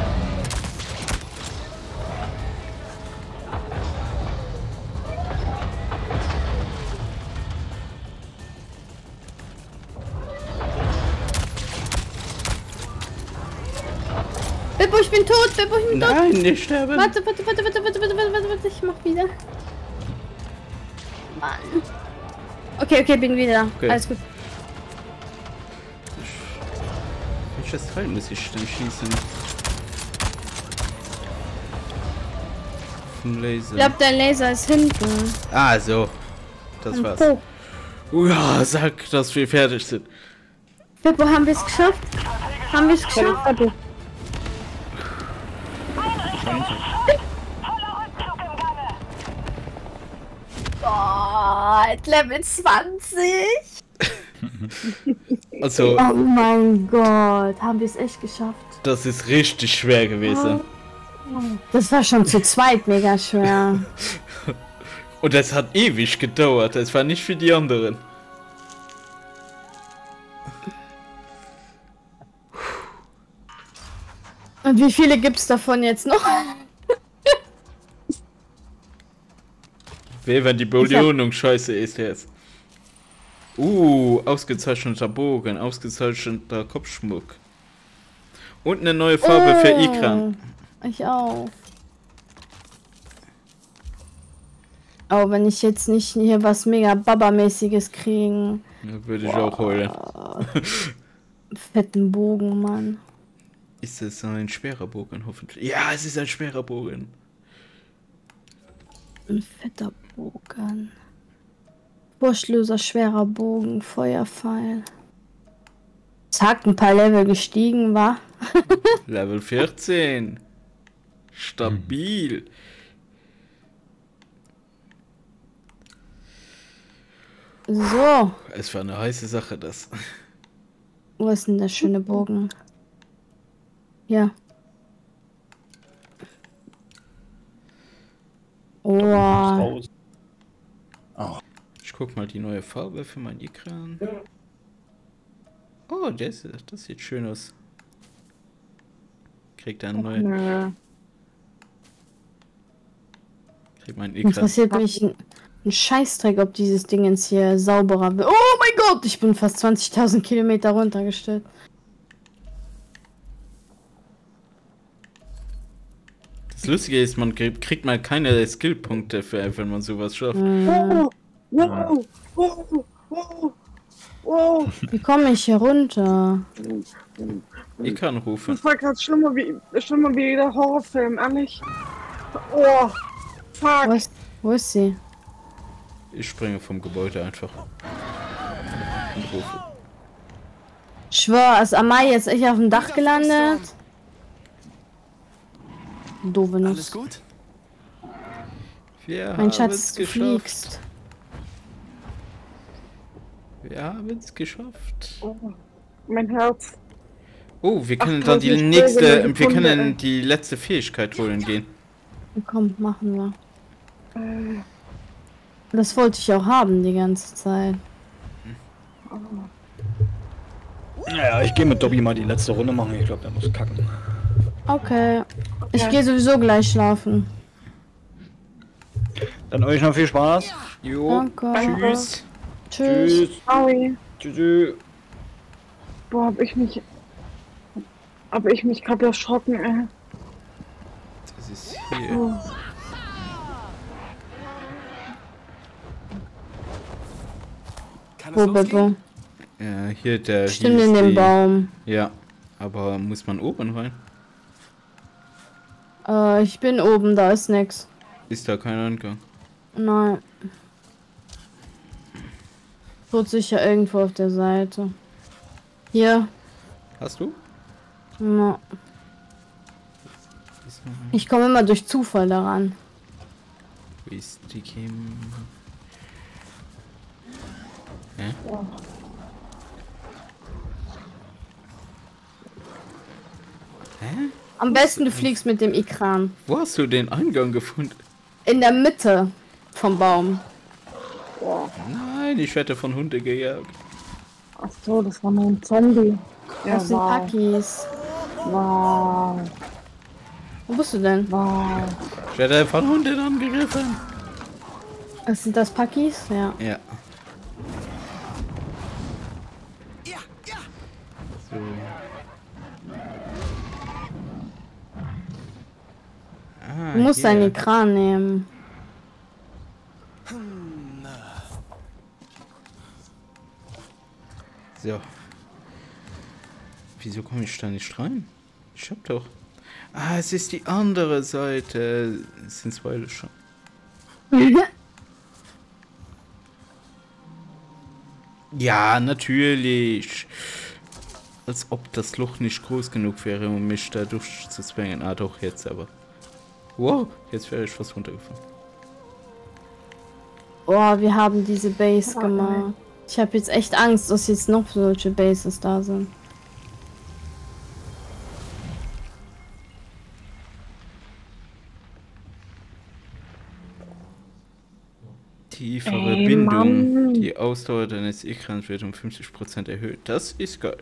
Beppo, ich bin tot, Beppo, ich bin tot. Nein, nicht sterben. Warte, warte, warte, warte, warte, warte, warte, warte, ich mach wieder. Mann. Okay, okay, bin wieder. Okay. Alles gut. Welches Teil muss ich denn schießen? Vom Laser. Ich glaube, dein Laser ist hinten. Ah, so. Das Am war's. Po. Uh, ja, sag, dass wir fertig sind. Beppo, haben wir es geschafft? Haben wir es geschafft? Oh, Level zwanzig. Also, Oh mein Gott, haben wir es echt geschafft. das ist richtig schwer gewesen. Das war schon zu zweit mega schwer. Und das hat ewig gedauert. Es war nicht für die anderen. Und wie viele gibt's davon jetzt noch? Wer, wenn die Belohnung scheiße ist jetzt. Uh, ausgezeichneter Bogen, ausgezeichneter Kopfschmuck. Und eine neue Farbe oh, für Ikran. Ich auch. Oh, wenn ich jetzt nicht hier was mega Baba-mäßiges kriegen. Ja, würde ich auch holen. Fetten Bogen, Mann. Ist es ein schwerer Bogen, hoffentlich? Ja, es ist ein schwerer Bogen. Ein fetter Bogen. Furchtloser schwerer Bogen, Feuerpfeil. Zack, ein paar Level gestiegen, war. Level vierzehn. Stabil. So. Es war eine heiße Sache, das. Wo ist denn der schöne Bogen? Ja. Oh. Oh. Ich guck mal die neue Farbe für meinen Ikran. Oh, das, das sieht schön aus. Kriegt er eine neue. Nö. Kriegt mein Ikran. Interessiert mich ein, ein Scheißdreck, ob dieses Ding jetzt hier sauberer wird. Oh mein Gott, ich bin fast zwanzigtausend Kilometer runtergestellt. Das Lustige ist, man kriegt, kriegt mal keine Skillpunkte für, wenn man sowas schafft. Wow, wow, wow, wow, wow. Wie komme ich hier runter? Ich kann rufen. Das war gerade schlimmer wie, schlimmer wie der Horrorfilm, ehrlich. Oh, fuck. Wo ist, wo ist sie? Ich springe vom Gebäude einfach. Und rufe. Ich schwör, ist Amai jetzt echt auf dem Dach gelandet? Doofe Nuss. Alles gut? Wir Mein haben Schatz, es du geschafft. fliegst. Wir haben es geschafft. Oh, mein Herz. Oh, wir können Ach, dann die tausend nächste, Euro wir Sekunde. können die letzte Fähigkeit holen gehen. Komm, machen wir. Äh, Das wollte ich auch haben die ganze Zeit. Naja, ich gehe mit Dobby mal die letzte Runde machen. Ich glaube, der muss kacken. Okay. Ich gehe sowieso gleich schlafen. Dann euch noch viel Spaß. Jo, Danke. tschüss. Tschüss. Tschüss. Aui. Tschüss. Boah, hab ich mich. Hab ich mich gerade erschrocken, ey. Das ist hier. Oh. Kann es Wo, losgehen? Beppo? Ja, hier der. Stimmt, hier in ist dem die- Baum. Ja, aber muss man oben rein? Äh, ich bin oben, da ist nix. Ist da kein Angang? Nein. Wird sicher irgendwo auf der Seite. Hier. Hast du? Ja. Ich komme immer durch Zufall daran. Wo ist die Kim? Hä? Ja. Hä? Am besten du fliegst mit dem Ikran. Wo hast du den Eingang gefunden? In der Mitte vom Baum. Boah. Nein, ich werde von Hunde gejagt. Ach so, das war nur ein Zombie. Ja, Das sind wow. Pakis. Wow. Wo bist du denn? Wow. Ich werde von Hunden angegriffen. Was sind das Pakis? Ja. Ja. Ja, ja. So. Ah, Du musst hier. deinen Ikran nehmen. So. Wieso komme ich da nicht rein? Ich hab doch. Ah, es ist die andere Seite. Es sind zwei schon. Ja, natürlich. Als ob das Loch nicht groß genug wäre, um mich da durchzuzwängen. Ah, doch, jetzt aber. Wow, jetzt wäre ich fast runtergefallen. Oh, wir haben diese Base gemacht. Ich habe jetzt echt Angst, dass jetzt noch solche Bases da sind. Tiefere Ey, Bindung. Mann. Die Ausdauer deines Ekrans wird um fünfzig Prozent erhöht. Das ist geil.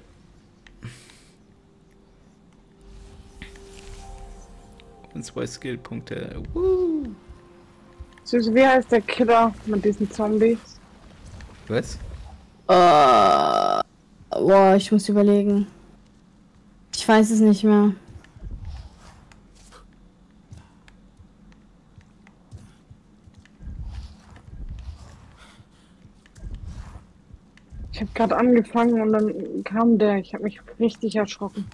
Und zwei Skillpunkte. Woo. Süß, wie heißt der Killer mit diesen Zombies? Was? Uh, boah, ich muss überlegen. Ich weiß es nicht mehr. Ich habe gerade angefangen und dann kam der. Ich habe mich richtig erschrocken.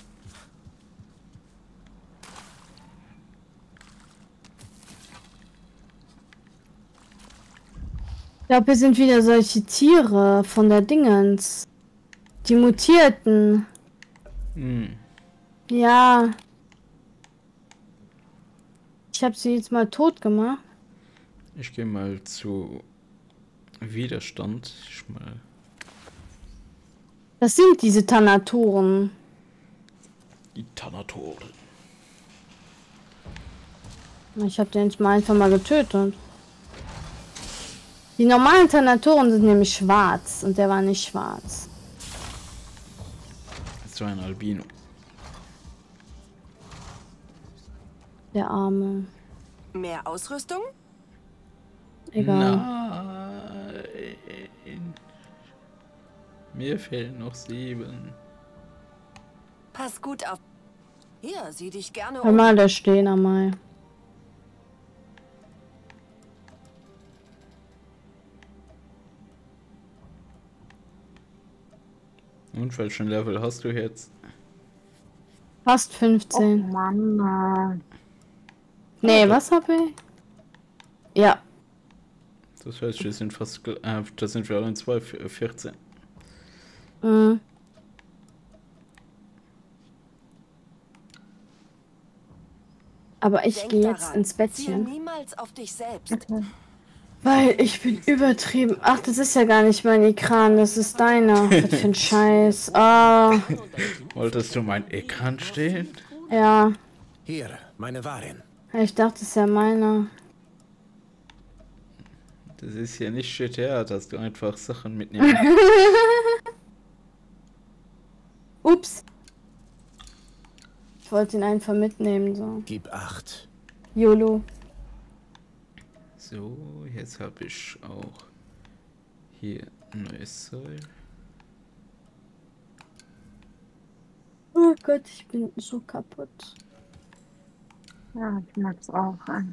Ich glaube, wir sind wieder solche Tiere von der Dingens. Die mutierten. Hm. Ja. Ich habe sie jetzt mal tot gemacht. Ich gehe mal zu Widerstand. Ich mal. Das sind diese Thanatoren. Die Thanatoren. Ich habe den jetzt mal einfach mal getötet. Die normalen Thanatoren sind nämlich schwarz und der war nicht schwarz. So ein Albino. Der Arme. Mehr Ausrüstung? Egal. Nein. Mir fehlen noch sieben. Pass gut auf. Hier, sieh dich gerne Hör um. mal, da stehen einmal. Und welchen Level hast du jetzt? Fast Oh fünfzehn. Mann. Nee, was hab ich? Ja. Das heißt, wir sind fast. Äh, da sind wir alle in zwei, vierzehn. Mhm. Aber ich Denk gehe jetzt daran, ins ziel Bettchen. niemals auf dich selbst. Okay. Weil ich bin übertrieben. Ach, das ist ja gar nicht mein Ekran, das ist deiner. Was für ein Scheiß. Ah, Wolltest du mein Ekran stehen? ja. Hier, meine Warin. Ich dachte, es ist ja meiner. Das ist ja nicht G T A, dass du einfach Sachen mitnehmen. Ups. Ich wollte ihn einfach mitnehmen, so. Gib acht. YOLO. So, jetzt habe ich auch hier ein neues Seil. Oh Gott, ich bin so kaputt. Ja, ich mag's auch. Dann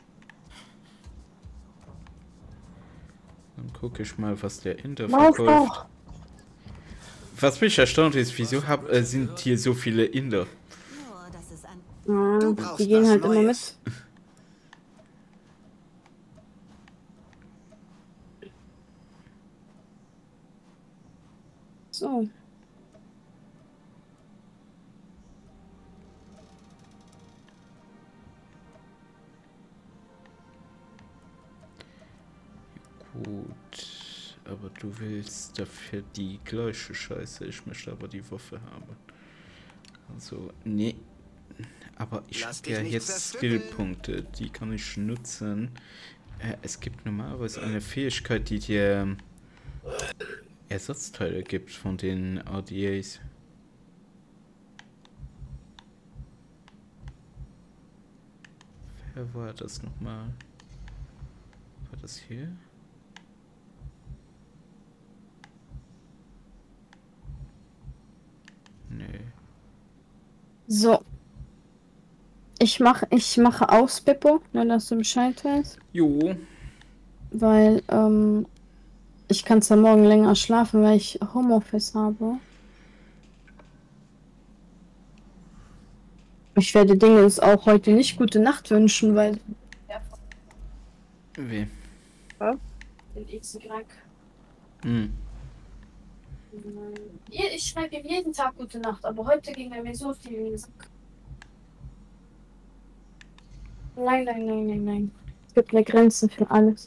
gucke ich mal, was der Inder Lauf verkauft. doch! Was mich erstaunt ist, wieso hab, äh, sind hier so viele Inder? Nur, dass es an Ja, Du brauchst die gehen was halt immer mit. Neues. So. Gut, aber du willst dafür die gleiche Scheiße, ich möchte aber die Waffe haben. Also, nee. Aber ich habe ja jetzt Skillpunkte, die kann ich nutzen. Äh, es gibt normalerweise eine Fähigkeit, die dir Ersatzteile gibt von den R D As. Wer war das nochmal? War das hier? Nee. So. Ich mache ich mache aus, Beppo, nur dass du Bescheid weißt. Jo. Weil, ähm, ich kann zwar morgen länger schlafen, weil ich Homeoffice habe. Ich werde Dingens auch heute nicht gute Nacht wünschen, weil... Wie? Was? Den X-Y. Hm. Ich schreibe ihm jeden Tag gute Nacht, aber heute ging er mir so viel in den Sack. Nein, nein, nein, nein, nein. Es gibt eine Grenze für alles.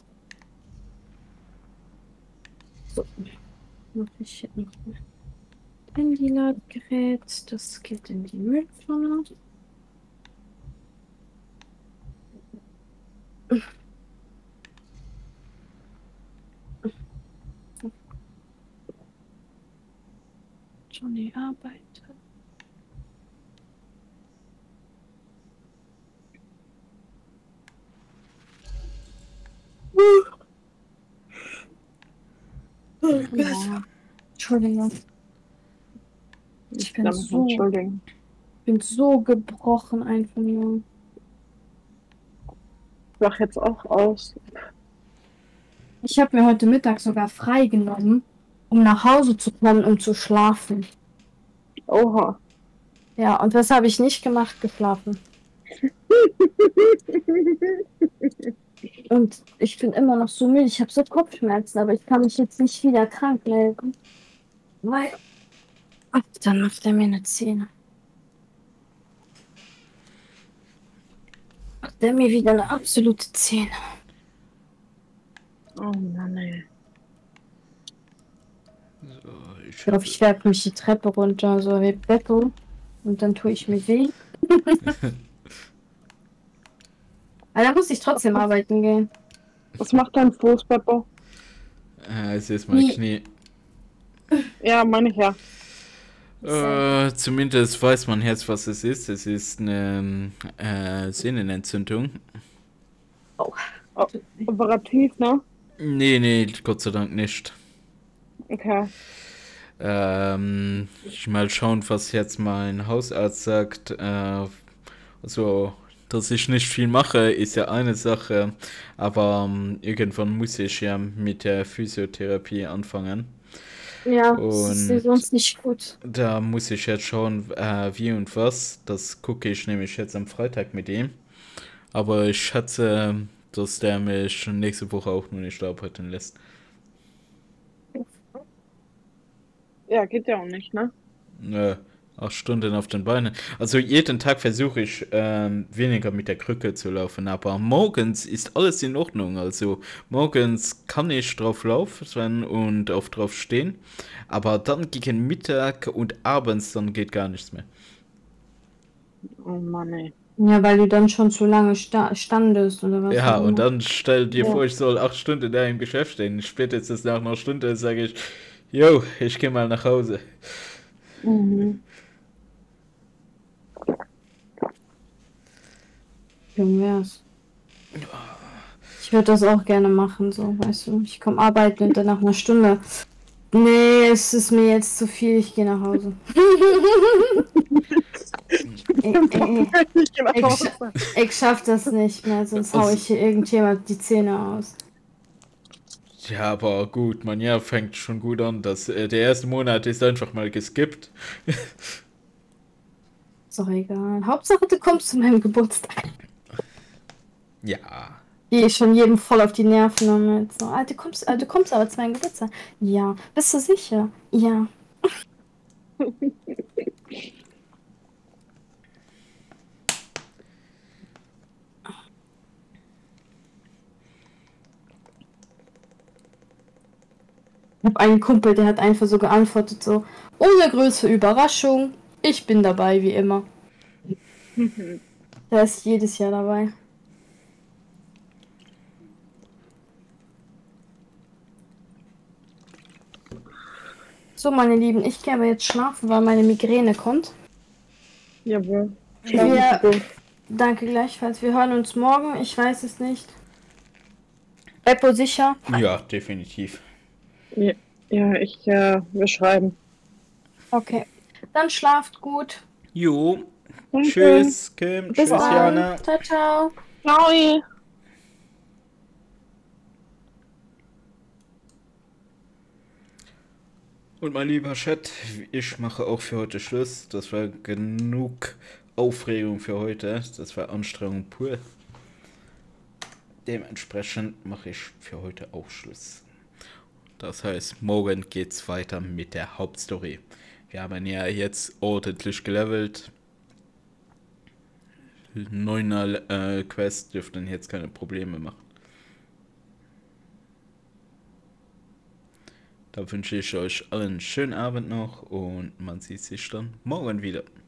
So. Mach ich hier noch mal. Handy-Ladegerät, das geht in die Mülltonne. Johnny arbeitet. Oh Gott. Ja. Entschuldigung. Ich bin so, bin so gebrochen einfach nur. Ich mach jetzt auch aus. Ich habe mir heute Mittag sogar frei genommen, um nach Hause zu kommen, um zu schlafen. Oha. Ja, und was habe ich nicht gemacht? Geschlafen. Und ich bin immer noch so müde. Ich habe so Kopfschmerzen, aber ich kann mich jetzt nicht wieder krank melden. Weil... Ach, dann macht er mir eine Zähne. Macht er mir wieder eine absolute Zähne. Oh Mann, ey. So, ich Ich glaube, ich werfe mich die Treppe runter, so wie Beppo. Und dann tue ich mir weh. Aber da muss ich trotzdem arbeiten gehen. Was macht dein Fuß, Beppo? Äh, es ist mein Knie. Ja, meine ich ja. Äh, zumindest weiß man jetzt, was es ist. Es ist eine äh, Sehnenentzündung. Oh. Oh, operativ, ne? Nee, nee, Gott sei Dank nicht. Okay. Ähm, ich mal schauen, was jetzt mein Hausarzt sagt. Äh, also, dass ich nicht viel mache, ist ja eine Sache. Aber ähm, irgendwann muss ich ja mit der Physiotherapie anfangen. Ja, das ist ja sonst nicht gut. Da muss ich jetzt schauen, äh, wie und was. Das gucke ich nämlich jetzt am Freitag mit ihm. Aber ich schätze, dass der mich nächste Woche auch nur nicht arbeiten lässt. Ja, geht ja auch nicht, ne? Nö, acht Stunden auf den Beinen. Also jeden Tag versuche ich ähm, weniger mit der Krücke zu laufen, aber morgens ist alles in Ordnung. Also morgens kann ich drauf laufen und auf drauf stehen, aber dann gegen Mittag und abends dann geht gar nichts mehr. Oh Mann, ey. Ja, weil du dann schon zu lange sta standest oder was? Ja, und dann stell dir ja. vor, ich soll acht Stunden da im Geschäft stehen. Spätestens nach einer Stunde sage ich, jo, ich gehe mal nach Hause. Mhm. Schön wär's. Ich würde das auch gerne machen, so, weißt du. Ich komme arbeiten und dann nach einer Stunde. Nee, es ist mir jetzt zu viel, ich gehe nach Hause. ich, ich, ich, ich schaff das nicht mehr, sonst hau ich hier irgendjemand die Zähne aus. Ja, aber gut, mein Jahr fängt schon gut an. Das, äh, der erste Monat ist einfach mal geskippt. Ist doch egal. Hauptsache, du kommst zu meinem Geburtstag. Ja. Gehe ich schon jedem voll auf die Nerven damit. So, ah, du kommst, ah, du kommst aber zu meinem Geburtstag. Ja. Bist du sicher? Ja. habe einen Kumpel, der hat einfach so geantwortet, so, ohne größere Überraschung, ich bin dabei, wie immer. Der ist jedes Jahr dabei. So, meine Lieben, ich gehe aber jetzt schlafen, weil meine Migräne kommt. Jawohl. Wir, danke gleichfalls. Wir hören uns morgen. Ich weiß es nicht. Beppo sicher? Ja, definitiv. Ja, ja ich, äh, wir schreiben. Okay. Dann schlaft gut. Jo. Danke. Tschüss, Kim. Bis Tschüss, dann. Jana. Ciao, ciao. Ciao. Und mein lieber Chat, ich mache auch für heute Schluss. Das war genug Aufregung für heute. Das war Anstrengung pur. Dementsprechend mache ich für heute auch Schluss. Das heißt, morgen geht's weiter mit der Hauptstory. Wir haben ja jetzt ordentlich gelevelt. Neuner äh, Quest dürften jetzt keine Probleme machen. Da wünsche ich euch allen einen schönen Abend noch und man sieht sich dann morgen wieder.